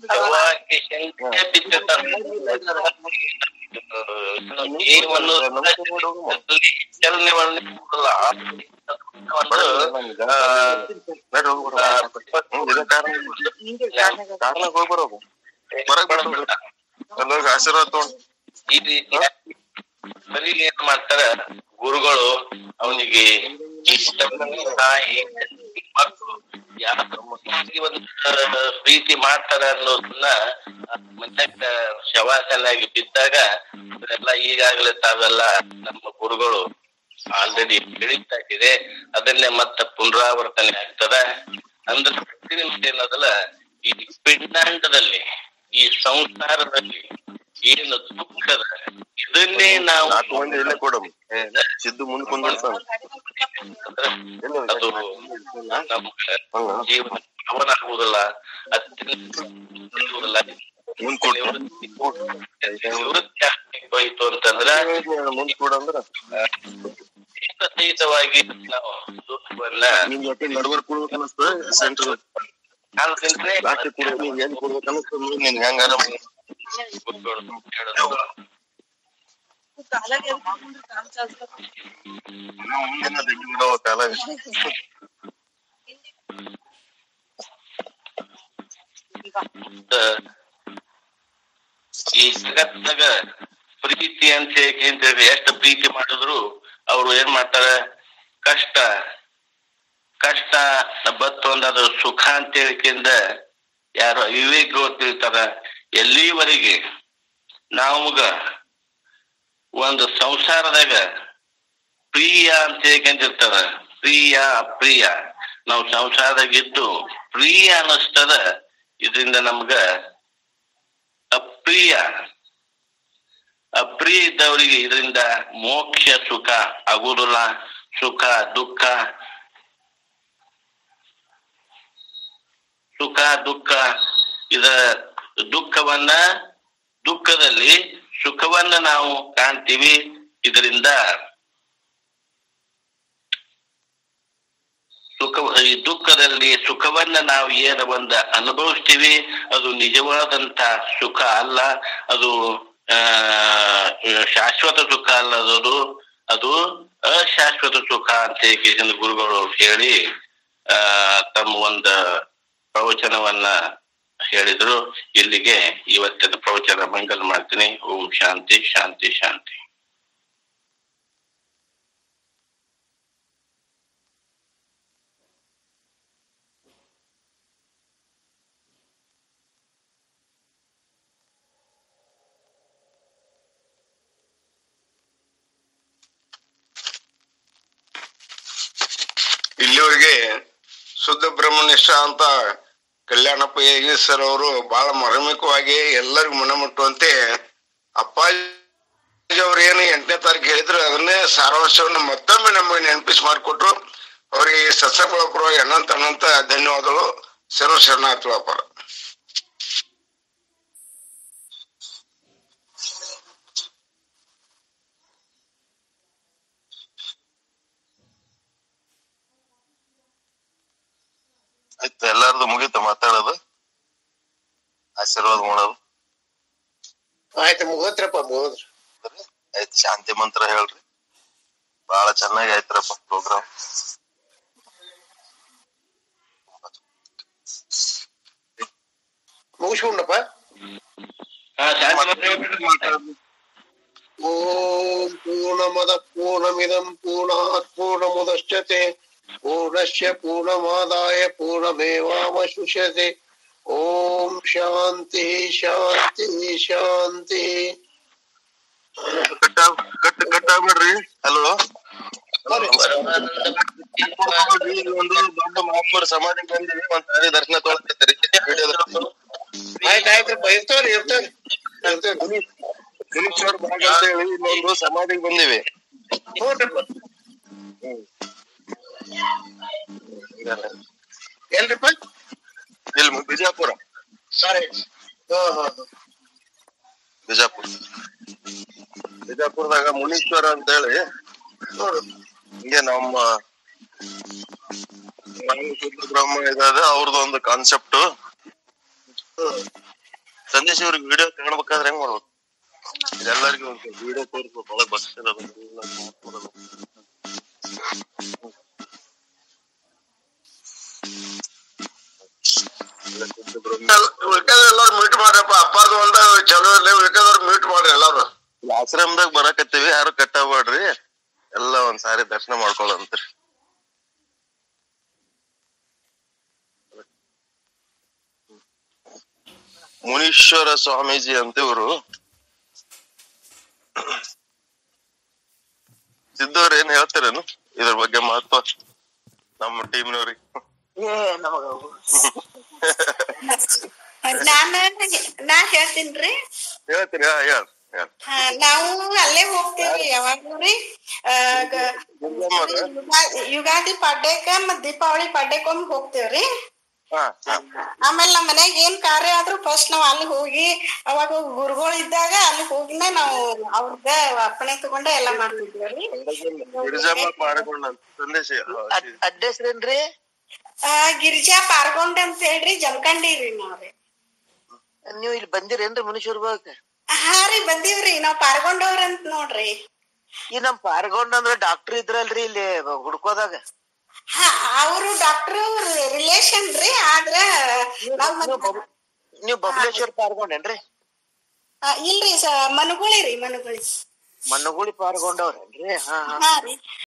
ಕಾರ್ನಾಗ ಹೋಗಿ ಬರೋದು ಹೊರಗ್ ಬರೋದು ಆಶೀರ್ವಾದ ತಗೊಂಡು ಈ ರೀತಿ ಬರೀ ಏನ್ ಮಾಡ್ತಾರ ಗುರುಗಳು ಅವನಿಗೆ ತಾಯಿ ಮಕ್ಕಳು ಯಾವ ಒಂದು ಪ್ರೀತಿ ಮಾಡ್ತಾರ ಅನ್ನೋದನ್ನ ಮನ್ಯಾಗ ಶವಾಸನಾಗಿ ಬಿದ್ದಾಗ ಅದೆಲ್ಲ ಈಗಾಗಲೇ ತಾವೆಲ್ಲ ನಮ್ಮ ಗುರುಗಳು ಆಲ್ರೆಡಿ ಬೆಳೀತಾಗಿದೆ. ಅದನ್ನೇ ಮತ್ತೆ ಪುನರಾವರ್ತನೆ ಆಗ್ತದ. ಅಂದ್ರೆ ಏನದಲ್ಲ ಈ ಪಿಂಡಾಂಡದಲ್ಲಿ ಈ ಸಂಸಾರದಲ್ಲಿ ಏನು ದುಃಖದ ಇದನ್ನೇ ನಾವು ಇಲ್ಲೇ ಕೊಡ ಸಿದ್ದು ಮುಂದ್ ಕುಂದಿರ್ತಾನ ಅದು ನಮ್ಗೆ ಜೀವನ ಅವನಾಗುವುದಿಲ್ಲ ಅತ್ಯುವುದಿಲ್ಲ ನಿವೃತ್ತಿ ಹೋಯ್ತು ಅಂತಂದ್ರ ಮುಂದ್ ಕೂಡ ಅಂದ್ರ ಸಹಿತವಾಗಿ ನಾವು ದುಃಖವನ್ನ ನಡ್ವರ್ಕ್ ಕೊಡ್ಬೇಕು ಅನಸ್ತ ಸೆಂಟ್ರಲ್ ಲಾಸ್ಟ್ ಕೂಡ ನೀವ್ ಏನ್ ಕೊಡ್ಬೇಕು ಅನಸ್ತ ನೀನ್ ಹೆಂಗಾರ ಹೇಳೋದು ಕಾಲ ಈ ಜಗತ್ತಾಗ ಪ್ರೀತಿ ಅಂತ ಹೇಳಿ ಎಷ್ಟು ಪ್ರೀತಿ ಮಾಡಿದ್ರು ಅವ್ರು ಏನ್ ಮಾಡ್ತಾರ ಕಷ್ಟ ಕಷ್ಟ ಬತ್ತು ಅಂದ್ರ ಸುಖ ಅಂತ ಹೇಳಿಕೆಂದ ಯಾರು ಅವಿವೇಕ ತಿಳ್ತಾರ. ಎಲ್ಲಿವರೆಗೆ ನಾವಗ ಒಂದು ಸಂಸಾರದಾಗ ಪ್ರಿಯ ಅಂತ ಹೇಳ್ಕೊಂಡಿರ್ತಾರ, ಪ್ರಿಯ ಅಪ್ರಿಯ. ನಾವು ಸಂಸಾರದಾಗ ಇದ್ದು ಪ್ರಿಯ ಅನ್ನಿಸ್ತದ, ಇದರಿಂದ ನಮ್ಗ ಅಪ್ರಿಯ ಅಪ್ರಿಯ ಇದ್ದವರಿಗೆ ಇದರಿಂದ ಮೋಕ್ಷ ಸುಖ ಆಗುದಿಲ್ಲ. ಸುಖ ದುಃಖ ಸುಖ ದುಃಖ ಇದ ದುಃಖವನ್ನ ದುಃಖದಲ್ಲಿ ಸುಖವನ್ನ ನಾವು ಕಾಣ್ತೀವಿ. ಇದರಿಂದ ಸುಖ ಈ ದುಃಖದಲ್ಲಿ ಸುಖವನ್ನ ನಾವು ಏನ ಒಂದ ಅನುಭವಿಸ್ತೀವಿ ಅದು ನಿಜವಾದಂತ ಸುಖ ಅಲ್ಲ. ಅದು ಆ ಶಾಶ್ವತ ಸುಖ ಅಲ್ಲ, ಅದು ಅದು ಅಶಾಶ್ವತ ಸುಖ ಅಂತ ಹೇಳಿ ಗುರುಗಳು ಹೇಳಿ ಆ ತಮ್ಮ ಒಂದ ಪ್ರವಚನವನ್ನ ಹೇಳಿದ್ರು. ಇಲ್ಲಿಗೆ ಇವತ್ತಿನ ಪ್ರವಚನ ಮಂಗಲ ಮಾಡ್ತೀನಿ. ಓಂ ಶಾಂತಿ ಶಾಂತಿ ಶಾಂತಿ. ಇಲ್ಲಿವರೆಗೆ ಶುದ್ಧ ಬ್ರಹ್ಮನಿಷ್ಠ ಅಂತ ಕಲ್ಯಾಣಪ್ಪ ಹೇಗಿ ಸರ್ ಅವರು ಬಹಳ ಮಾರ್ಮಿಕವಾಗಿ ಎಲ್ಲರಿಗೂ ಮನಮುಟ್ಟುವಂತೆ ಅಪ್ಪಾಜಿ ಅವ್ರು ಏನು ಎಂಟನೇ ತಾರೀಕು ಹೇಳಿದ್ರು ಅದನ್ನೇ ಸಾರಾಂಶವನ್ನು ಮತ್ತೊಮ್ಮೆ ನಮಗೆ ನೆನಪಿಸಿ ಮಾಡಿಕೊಟ್ರು. ಅವರಿಗೆ ಸತ್ಸಂಗಗಳ ಪರವಾಗಿ ಅನಂತ ಅನಂತ ಧನ್ಯವಾದಗಳು. ಸರ್ವ ಶರಣಾರ್ಥಿ ವ್ಯಾಪಾರ. ಆಯ್ತು, ಎಲ್ಲಾರ್ದು ಮುಗೀತು ಮಾತಾಡೋದು, ಆಶೀರ್ವಾದ ಮಾಡೋದು ಆಯ್ತು. ಮುಗತ್ರಪ್ಪ ಮುಗದ್ರಿ. ಆಯ್ತು, ಶಾಂತಿ ಮಂತ್ರ ಹೇಳ್ರಿ. ಬಹಳ ಚೆನ್ನಾಗಿ ಆಯ್ತ್ರಪ್ಪ ಪ್ರೋಗ್ರಾಮ್. ಮುಗಿಸ್ಕೊಂಡಪ್ಪ. ಓಂ ಪೂರ್ಣಮದ ಪೂರ್ಣಮಿದಂ ಪೂರ್ಣಾತ್ ಪೂರ್ಣಮುದಚ್ಯತೆ ಪೂರ್ಣಸ್ಯ ಪೂರ್ಣಮಾದಾಯ ಪೂರ್ಣಮೇವಾವಶಿಷ್ಯತೆ. ಓಂ ಶಾಂತಿ ಶಾಂತಿ ಶಾಂತಿ. ಕಟ್ಟ ಕಟ್ ಕಟ್ಟಾಗ್ಬಿಡ್ರಿ. ಹಲೋ, ಒಂದು ದೊಡ್ಡ ಮಹಾತ್ಮರ ಸಮಾಧಿ ಬಂದಿವಿ, ಒಂದ್ ಸಾರಿ ದರ್ಶನ ತೊಗೊಳಕತ್ತೀರಿ. ಆಯ್ತು ಆಯ್ತ್ರಪ್ಪ, ಇರ್ತವ್ರಿ ಇರ್ತವ್ರಿ ಇರ್ತವ್ರಿ. ಮುನೀಶ್ವರ ಭಾಗ ಅಂತ ಹೇಳಿ ಇನ್ನೊಂದು ಸಮಾಧಿಗೆ ಬಂದಿವಿ. ಹ್ಞೂನ್ರಿಪ್ಪ. ಎಲ್ರಿಪ್ಪ? ಇಲ್ಲಿ ಬಿಜಾಪುರ. ಸಾರಿ. ಹಾ ಹಾ ಬಿಜಾಪುರ ಬಿಜಾಪುರದಾಗ ಮುನೀಶ್ವರ ಅಂತ ಹೇಳಿ ನೋಡು. ಹಿಂಗೆ ನಮ್ಮ ಶುದ್ಧ ಬ್ರಹ್ಮ ಇದಾದ ಅವ್ರದ್ದು ಒಂದು ಕಾನ್ಸೆಪ್ಟ್. ಸಂದೇಶ್ ಇವ್ರಿಗೆ ವಿಡಿಯೋ ಕಾಣ್ಬೇಕಾದ್ರೆ ಹೆಂಗ್ ಮಾಡ್ಬೇಕು? ಇದೆಲ್ಲರಿಗೂ ಒಂದು ವಿಡಿಯೋ ತೋರಿಸ್ಬೇಕು. ಒಳಗ್ ಬರ್ತಿರೋದು ಉಳ್ಕದೆಲ್ಲರೂ ಮೀಟ್ ಮಾಡ್ರಪ್ಪ. ಅಪ್ಪಾರ್ದು ಒಂದ ಚಲೋ ಇಲ್ಲ, ಉಳ್ಕದವ್ರು ಮೀಟ್ ಮಾಡ್ರಿ ಎಲ್ಲಾರು. ಆಶ್ರಮದಾಗ ಬರಾಕತ್ತೀವಿ, ಯಾರು ಕಟ್ಟಾಗ್ಬೇಡ್ರಿ, ಎಲ್ಲ ಒಂದ್ ಸಾರಿ ದರ್ಶನ ಮಾಡ್ಕೊಳಂತ್ರಿ. ಮುನೀಶ್ವರ ಸ್ವಾಮೀಜಿ ಅಂತ ಇವ್ರು. ಸಿದ್ದವ್ರ ಏನ್ ಹೇಳ್ತಾರೇನು ಇದ್ರ ಬಗ್ಗೆ ಮಹತ್ವ ನಮ್ಮ ಟೀಮ್ನವ್ರಿಗೆ? ನಾನ ನಾ ಹೇಳ್ತೀನ್ರಿ. ಹೇಳ್ತೀರಿ? ಹೇಳ್ ಹೇಳ್. ನಾವು ಅಲ್ಲೇ ಹೋಗ್ತೇವ್ರಿ ಯಾವಾಗ್ಲೂರಿ. ಯುಗಾದಿ ಪಾಡ್ಯಕ್ಕ ಮತ್ ದೀಪಾವಳಿ ಪಾಡ್ಯಕ್ಕೊಮ್ಮೆ ಹೋಗ್ತೇವ್ರಿ. ಆಮೇಲೆ ನಮ್ ಮನ್ಯಾಗ ಏನ್ ಕಾರ್ಯ ಆದ್ರೂ ಫಸ್ಟ್ ನಾವ್ ಅಲ್ಲಿ ಹೋಗಿ, ಅವಾಗ ಗುರುಗಳು ಇದ್ದಾಗ ಅಲ್ಲಿ ಹೋಗಿನ ನಾವು ಅವ್ರದ ಅಪ್ಪಣೆ ತಗೊಂಡ ಎಲ್ಲಾ ಮಾಡ್ತಿದ್ವಿ. ಅಡ್ರೆಸ್ರೇನ್ರಿ? ಗಿರಿಜಾ ಪಾರ್ಗೊಂಡ್ ಅಂತ ಹೇಳ್ರಿ, ಜಮಖಂಡಿರಿ ನಾವ್ರಿ. ನೀವ್ ಇಲ್ಲಿ ಬಂದಿರೇನ್ರಿ ಮುನೀಶ್ವರ ಭಾಗಕ್ಕೆ? ಹಾ ರೀ, ಬಂದೀವ್ರಿ. ನಾವ್ ಪಾರ್ಗೊಂಡವ್ರಂತ ನೋಡ್ರಿ. ಈ ನಮ್ ಪಾರ್ಗೊಂಡ್ ಅಂದ್ರ ಡಾಕ್ಟರ್ ಇದ್ರಲ್ರಿ ಇಲ್ಲಿ ಹುಡ್ಕೋದಾಗ? ಹಾ, ಅವರು ಡಾಕ್ಟರ್ ರಿಲೇಷನ್ ರೀ. ಆದ್ರ ನೀವ್ ಬಬಲೇಶ್ವರ್ ಪಾರ್ಗೊಂಡೇನ್ರಿ? ಇಲ್ರಿ, ಮನುಗುಳಿ ರೀ, ಮನುಗುಳಿ ಮನುಗುಳಿ ಪಾರ್ಗೊಂಡವ್ರೇನ್ರಿ? ಹಾ ಹಾ ಹಾ ರೀ.